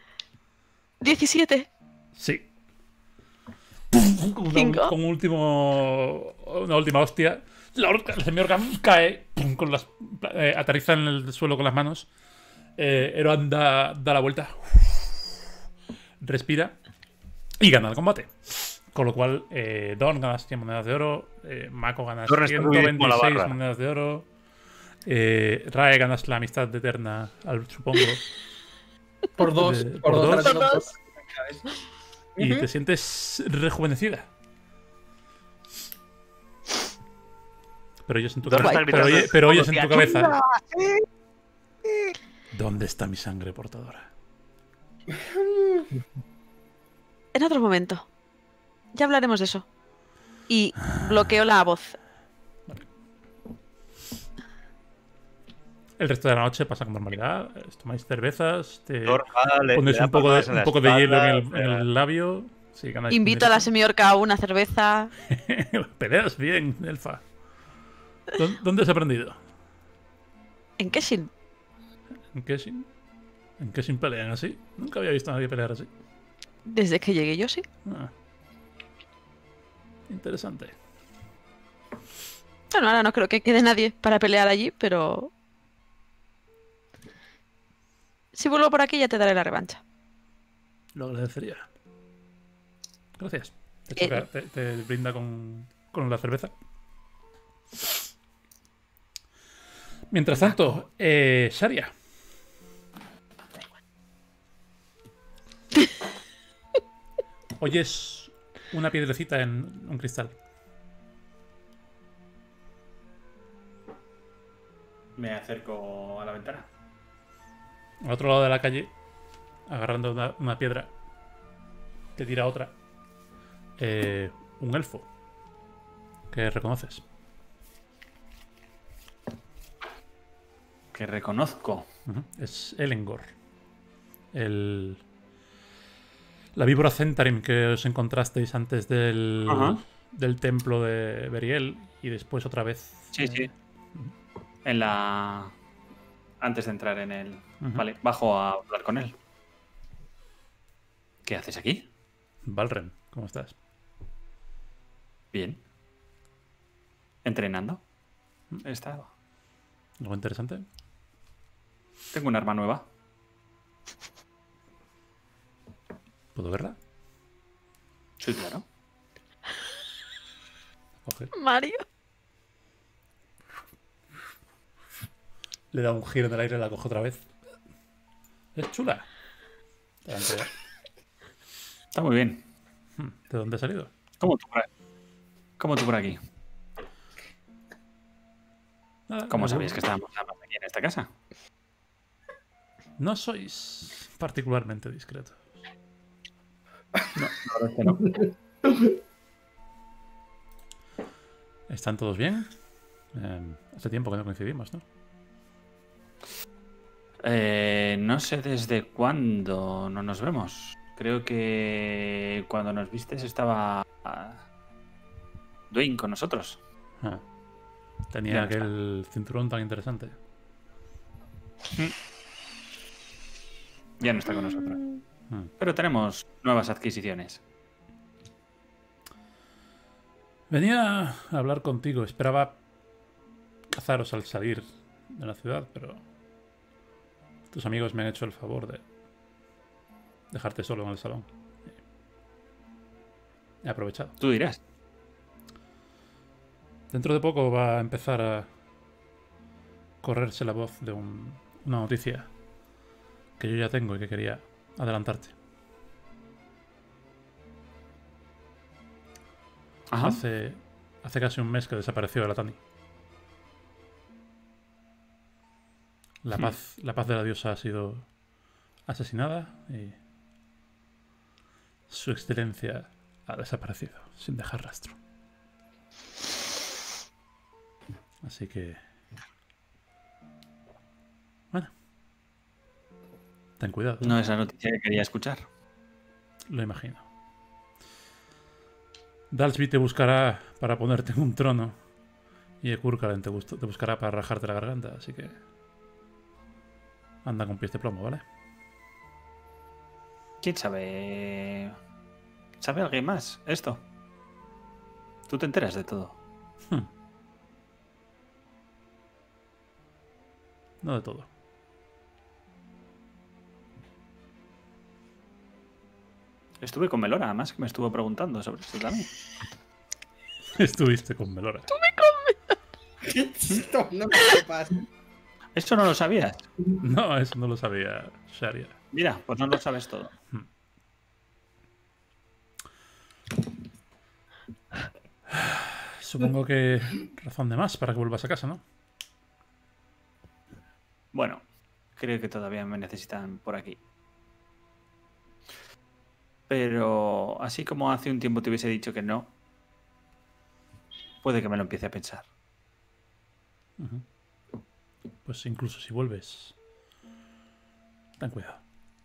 17. Sí. Cinco. Con una última hostia. La semiorca cae con las, aterriza en el suelo con las manos. Eroan da la vuelta. Respira. Y gana el combate. Con lo cual, Don ganas 100 monedas de oro. Mako ganas Don está muy bien con la 126 barra. monedas de oro. Rae ganas la amistad eterna, supongo. Por 2. Por dos. Por 2. Y te sientes rejuvenecida. Pero oyes en tu ¿Dónde cabeza. está gritando? Pero oyes en tu cabeza. ¿Dónde está mi sangre portadora? En otro momento. Ya hablaremos de eso. Y bloqueo la voz. El resto de la noche pasa con normalidad. Tomáis cervezas. Te Normal, pones le da un poco palmadas en la de hielo espalda, en el labio. Sí, ganáis Invito a la semiorca a una cerveza. Peleas bien, Elfa. ¿Dónde has aprendido? ¿En qué sin? ¿En Keshin? ¿En Keshin pelean así? Nunca había visto a nadie pelear así. Desde que llegué yo, sí. Ah. Interesante. Bueno, ahora no creo que quede nadie para pelear allí, pero... Si vuelvo por aquí ya te daré la revancha. Lo agradecería. Gracias. Te brinda con la cerveza. Mientras tanto, Sharia. Oyes una piedrecita en un cristal. Me acerco a la ventana. Al otro lado de la calle, agarrando una piedra, te tira otra. Un elfo que reconoces. Que reconozco. Es Elengor. La víbora Centarim que os encontrasteis antes del templo de Beriel y después otra vez. Sí, sí. En la... Antes de entrar en el... Vale, bajo a hablar con él. ¿Qué haces aquí? Balren, ¿cómo estás? Bien. ¿Entrenando? He estado. ¿Algo interesante? Tengo un arma nueva. ¿Puedo verla? Sí, claro. Coge. Mario. Le da un giro en el aire y la coge otra vez. Es chula. Está muy bien. ¿De dónde ha salido? ¿Cómo tú por aquí? Nada, ¿Cómo me sabéis aburro. que estábamos hablando aquí en esta casa? No sois particularmente discretos. La verdad es que no. ¿Están todos bien? Hace tiempo que no coincidimos, ¿no? No sé desde cuándo no nos vemos. Creo que cuando nos vistes estaba Dwayne con nosotros. Ah, tenía Ya no aquel cinturón tan interesante. Ya no está con nosotros. Pero tenemos nuevas adquisiciones. Venía a hablar contigo. Esperaba cazaros al salir de la ciudad, pero tus amigos me han hecho el favor de dejarte solo en el salón. He aprovechado. Tú dirás. Dentro de poco va a empezar a correrse la voz de una noticia que yo ya tengo y que quería adelantarte. Ajá. Hace casi un mes que desapareció el Atani. La paz de la diosa ha sido asesinada y su excelencia ha desaparecido sin dejar rastro. Así que... Bueno, Ten cuidado. No es la noticia que quería escuchar. Lo imagino. Dalsby te buscará para ponerte en un trono. Y Ekurkalen te buscará para rajarte la garganta. Así que... anda con pies de plomo, ¿vale? ¿Quién sabe? ¿Sabe alguien más esto? Tú te enteras de todo. No de todo. Estuve con Melora, además, que me estuvo preguntando sobre esto también. Estuviste con Melora. Esto no me pasa. ¿Esto no lo sabías? No, eso no lo sabía Sharia. Mira, pues no lo sabes todo. Supongo que razón de más para que vuelvas a casa, ¿no? Bueno, creo que todavía me necesitan por aquí. Pero así como hace un tiempo te hubiese dicho que no, puede que me lo empiece a pensar. Pues incluso si vuelves, ten cuidado.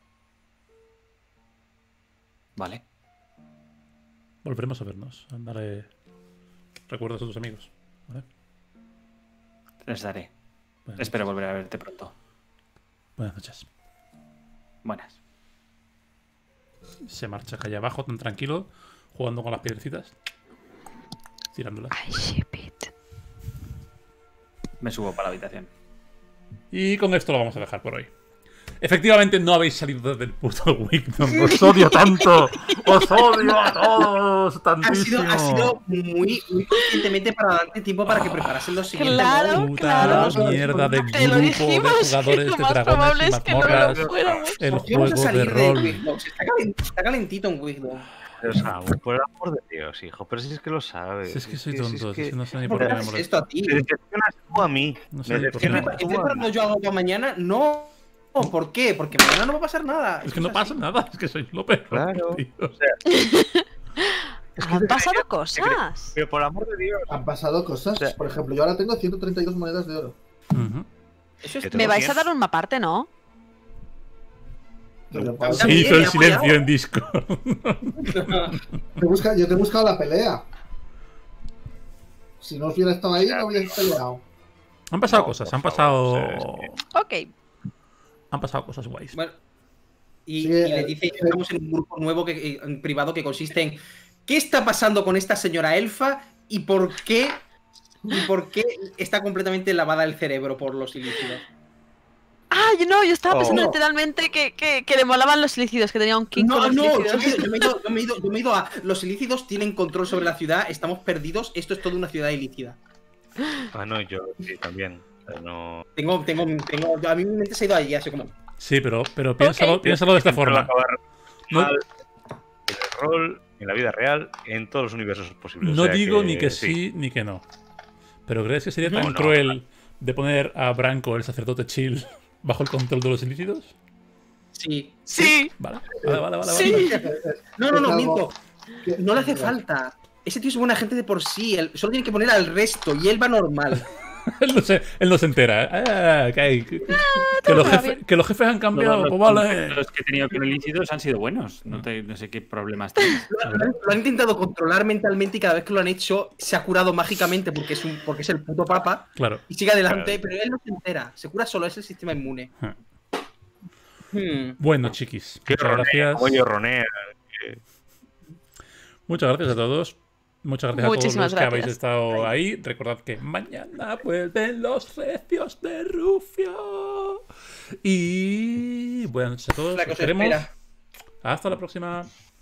Vale. Volveremos a vernos. Daré recuerdos a tus amigos, ¿vale? Les daré. Buenas Espero noches. volver a verte pronto. Buenas noches. Buenas. Se marcha calle abajo, tan tranquilo, jugando con las piedrecitas. Tirándolas. Ay, ship it. Me subo para la habitación. Y con esto lo vamos a dejar por hoy. Efectivamente, no habéis salido del puto Wigdom. Os odio tanto. Os odio a todos tantísimo. Ha sido muy conscientemente para darte tiempo para que preparasen los siguientes. Claro, modos. Puta claro. mierda de Te lo grupo de dijimos, jugadores lo de más dragones probable y es que no mazmorras. lo fuéramos. El Vamos a juego de salir de rol. Wigdom. Está calentito en Wigdom. Pero, Samu, por el amor de Dios, hijo. Pero si es que lo sabes. Si es que soy tonto, si es si que no sé ni ¿Por por qué qué me haces molesto. esto a ti? Me decepcionas tú a mí. No sé Me ni por qué me decepcionas molesto. ¿Estoy tú a preparando mí. yo algo para mañana? No. ¿Por qué? Porque mañana no va a pasar nada. Es que no pasa nada, es que soy lo peor. Claro. Tío. O sea, Han pasado cosas. pero por el amor de Dios. Han pasado cosas. O sea- Por ejemplo, yo ahora tengo 132 monedas de oro. Ujú. Eso es Que te Me lo vais a tienes. dar un maparte, ¿no? Pero, También Se hizo el me ha silencio apoyado. en Discord. yo te he buscado la pelea. Si no hubiera estado ahí, no hubieras peleado. Han pasado No, cosas, por han favor, pasado. o sea, Ok. Han pasado cosas guays. Bueno, y Sí, le dice que estamos en un grupo nuevo en privado que consiste en ¿qué está pasando con esta señora elfa y por qué está completamente lavada el cerebro por los ilícitos? Ah, yo estaba pensando No. literalmente que le molaban los ilícidos, que tenía un kick No, con los no, ilícidos. yo me he ido a los ilícitos tienen control sobre la ciudad, estamos perdidos, esto es toda una ciudad ilícida. Ah, no, yo sí, también. O sea, no. A mí mi mente se ha ido allí, así como. Sí, pero piénsalo de esta Siempre va a forma. acabar No- mal en el rol, en la vida real, en todos los universos posibles. No O sea digo ni que sí ni que no. Pero ¿crees que sería tan No, cruel de poner a Branco, el sacerdote chill, bajo el control de los ilícitos? Sí. Sí. Vale. Sí. No, Es algo miento. que- No le hace falta. Ese tío es buena gente de por sí. Solo tiene que poner al resto y él va normal. Él no se entera. Que los jefes han cambiado. Pues vale. Los que he tenido con ilícitos han sido buenos. No sé qué problemas tienes. Lo han intentado controlar mentalmente y cada vez que lo han hecho se ha curado mágicamente porque es el puto papa Claro. y sigue adelante, pero él no se entera. Se cura solo, es el sistema inmune. Bueno, chiquis. Que Muchas ronea, gracias. como ellos ronean. Muchas gracias a todos. Muchas gracias a todos Muchísimas los que habéis gracias. estado ahí. Recordad que mañana vuelven los recios de Rufio. Y buenas noches a todos. La que Os os queremos. espera. Hasta la próxima.